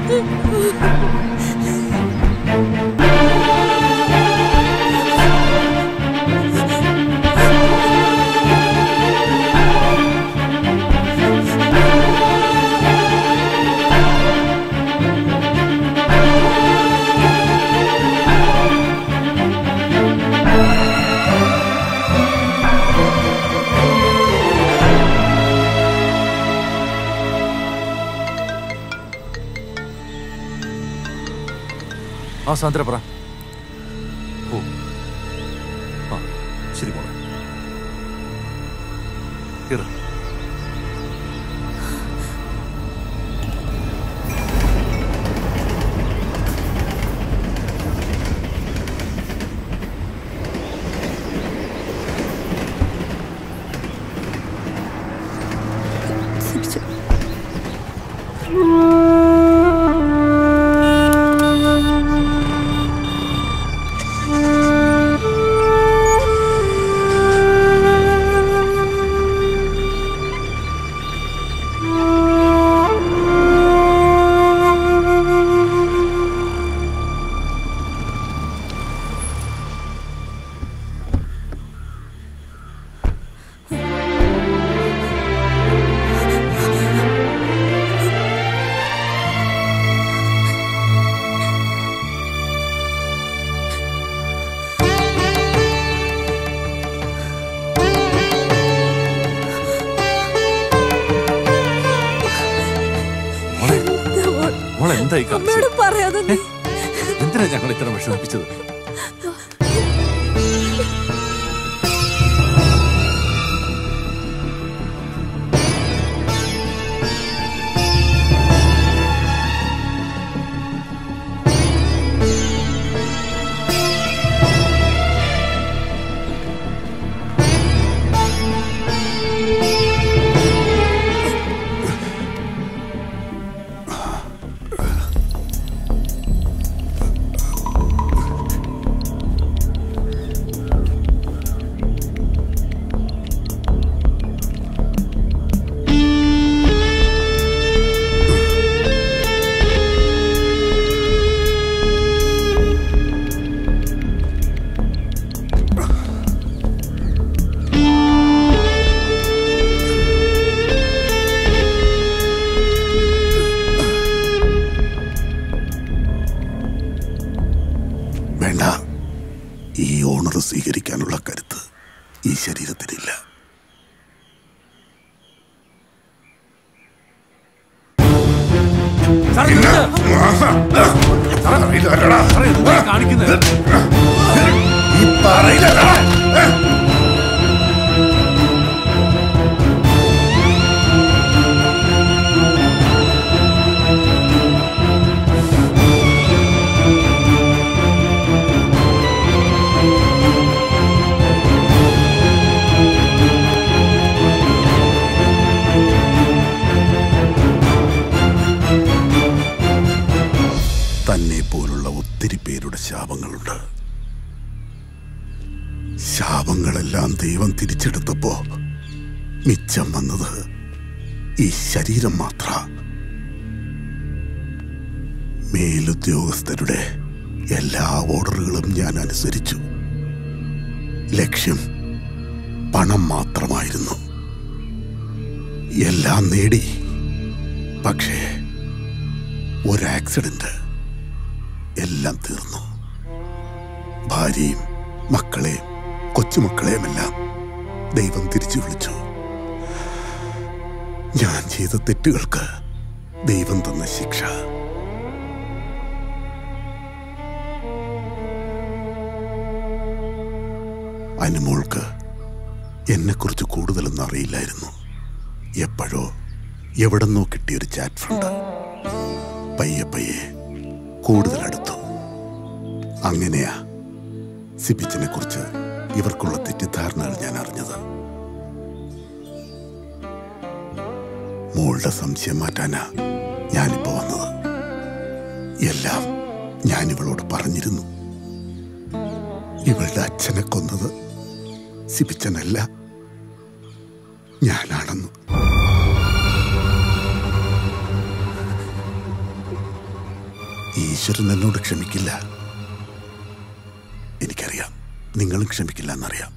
ആ സാന്ദ്ര പറ. ഓ ആ ശരി മോളെ. കേറ്. അമ്മയോട് പറയാതെ നീ എന്തിനാ ഞങ്ങൾ ഇത്ര വിഷമിപ്പിച്ചത്? സ്വീകരിക്കാനുള്ള കരുത്ത് ഈ ശരീരത്തിനില്ല. തന്നെ പോലുള്ള ഒത്തിരി പേരുടെ ശാപങ്ങളുണ്ട്. ശാപങ്ങളെല്ലാം ദൈവം തിരിച്ചെടുത്തപ്പോ മിച്ചം വന്നത് ഈ ശരീരം മാത്ര. മേലുദ്യോഗസ്ഥരുടെ എല്ലാ ഓർഡറുകളും ഞാൻ അനുസരിച്ചു. ലക്ഷ്യം പണം മാത്രമായിരുന്നു. എല്ലാം നേടി. പക്ഷേ ഒരു ആക്സിഡന്റ്, എല്ലാം തീർന്നു. ഭാര്യയും മക്കളെയും കൊച്ചുമക്കളെയുമെല്ലാം ദൈവം തിരിച്ചു വിളിച്ചു. ഞാൻ ചെയ്ത തെറ്റുകൾക്ക് ദൈവം തന്ന ശിക്ഷ. അനുമോൾക്ക് എന്നെക്കുറിച്ച് കൂടുതലൊന്നും അറിയില്ലായിരുന്നു. എപ്പോഴോ എവിടെന്നോ കിട്ടിയൊരു ചാറ്റ് ഫ്രണ്ട്. പയ്യെ പയ്യെ കൂടുതലടുത്തു. അങ്ങനെയാ സിബിച്ചനെ കുറിച്ച് ഇവർക്കുള്ള തെറ്റിദ്ധാരണകൾ ഞാൻ അറിഞ്ഞത്. മോളുടെ സംശയം മാറ്റാനാ ഞാനിപ്പോ വന്നത്. എല്ലാം ഞാൻ ഇവളോട് പറഞ്ഞിരുന്നു. ഇവളുടെ അച്ഛനെ കൊന്നത് സിബിച്ചനല്ല, ഞാനാണെന്ന്. ഈശ്വരൻ എന്നോട് ക്ഷമിക്കില്ല, എനിക്കറിയാം. നിങ്ങളും ക്ഷമിക്കില്ല എന്നറിയാം.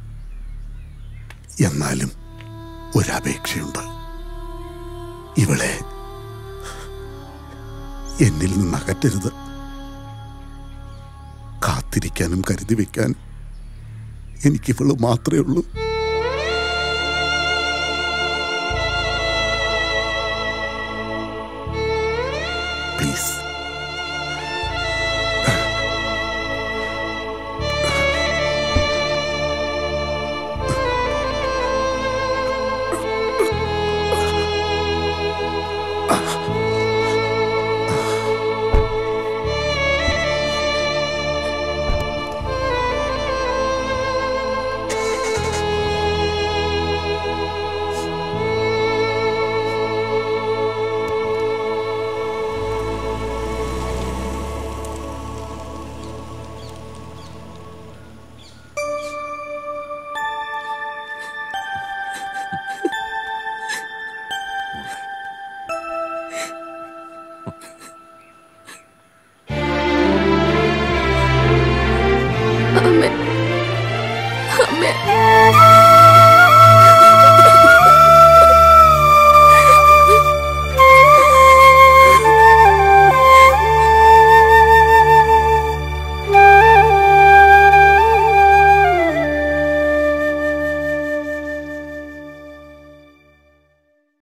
എന്നാലും ഒരപേക്ഷയുണ്ട്. ഇവളെ എന്നിൽ നിന്ന് അകറ്റരുത്. കാത്തിരിക്കാനും കരുതി വെക്കാനും എനിക്കിവള് മാത്രമേ ഉള്ളൂ. പ്ലീസ്. ആ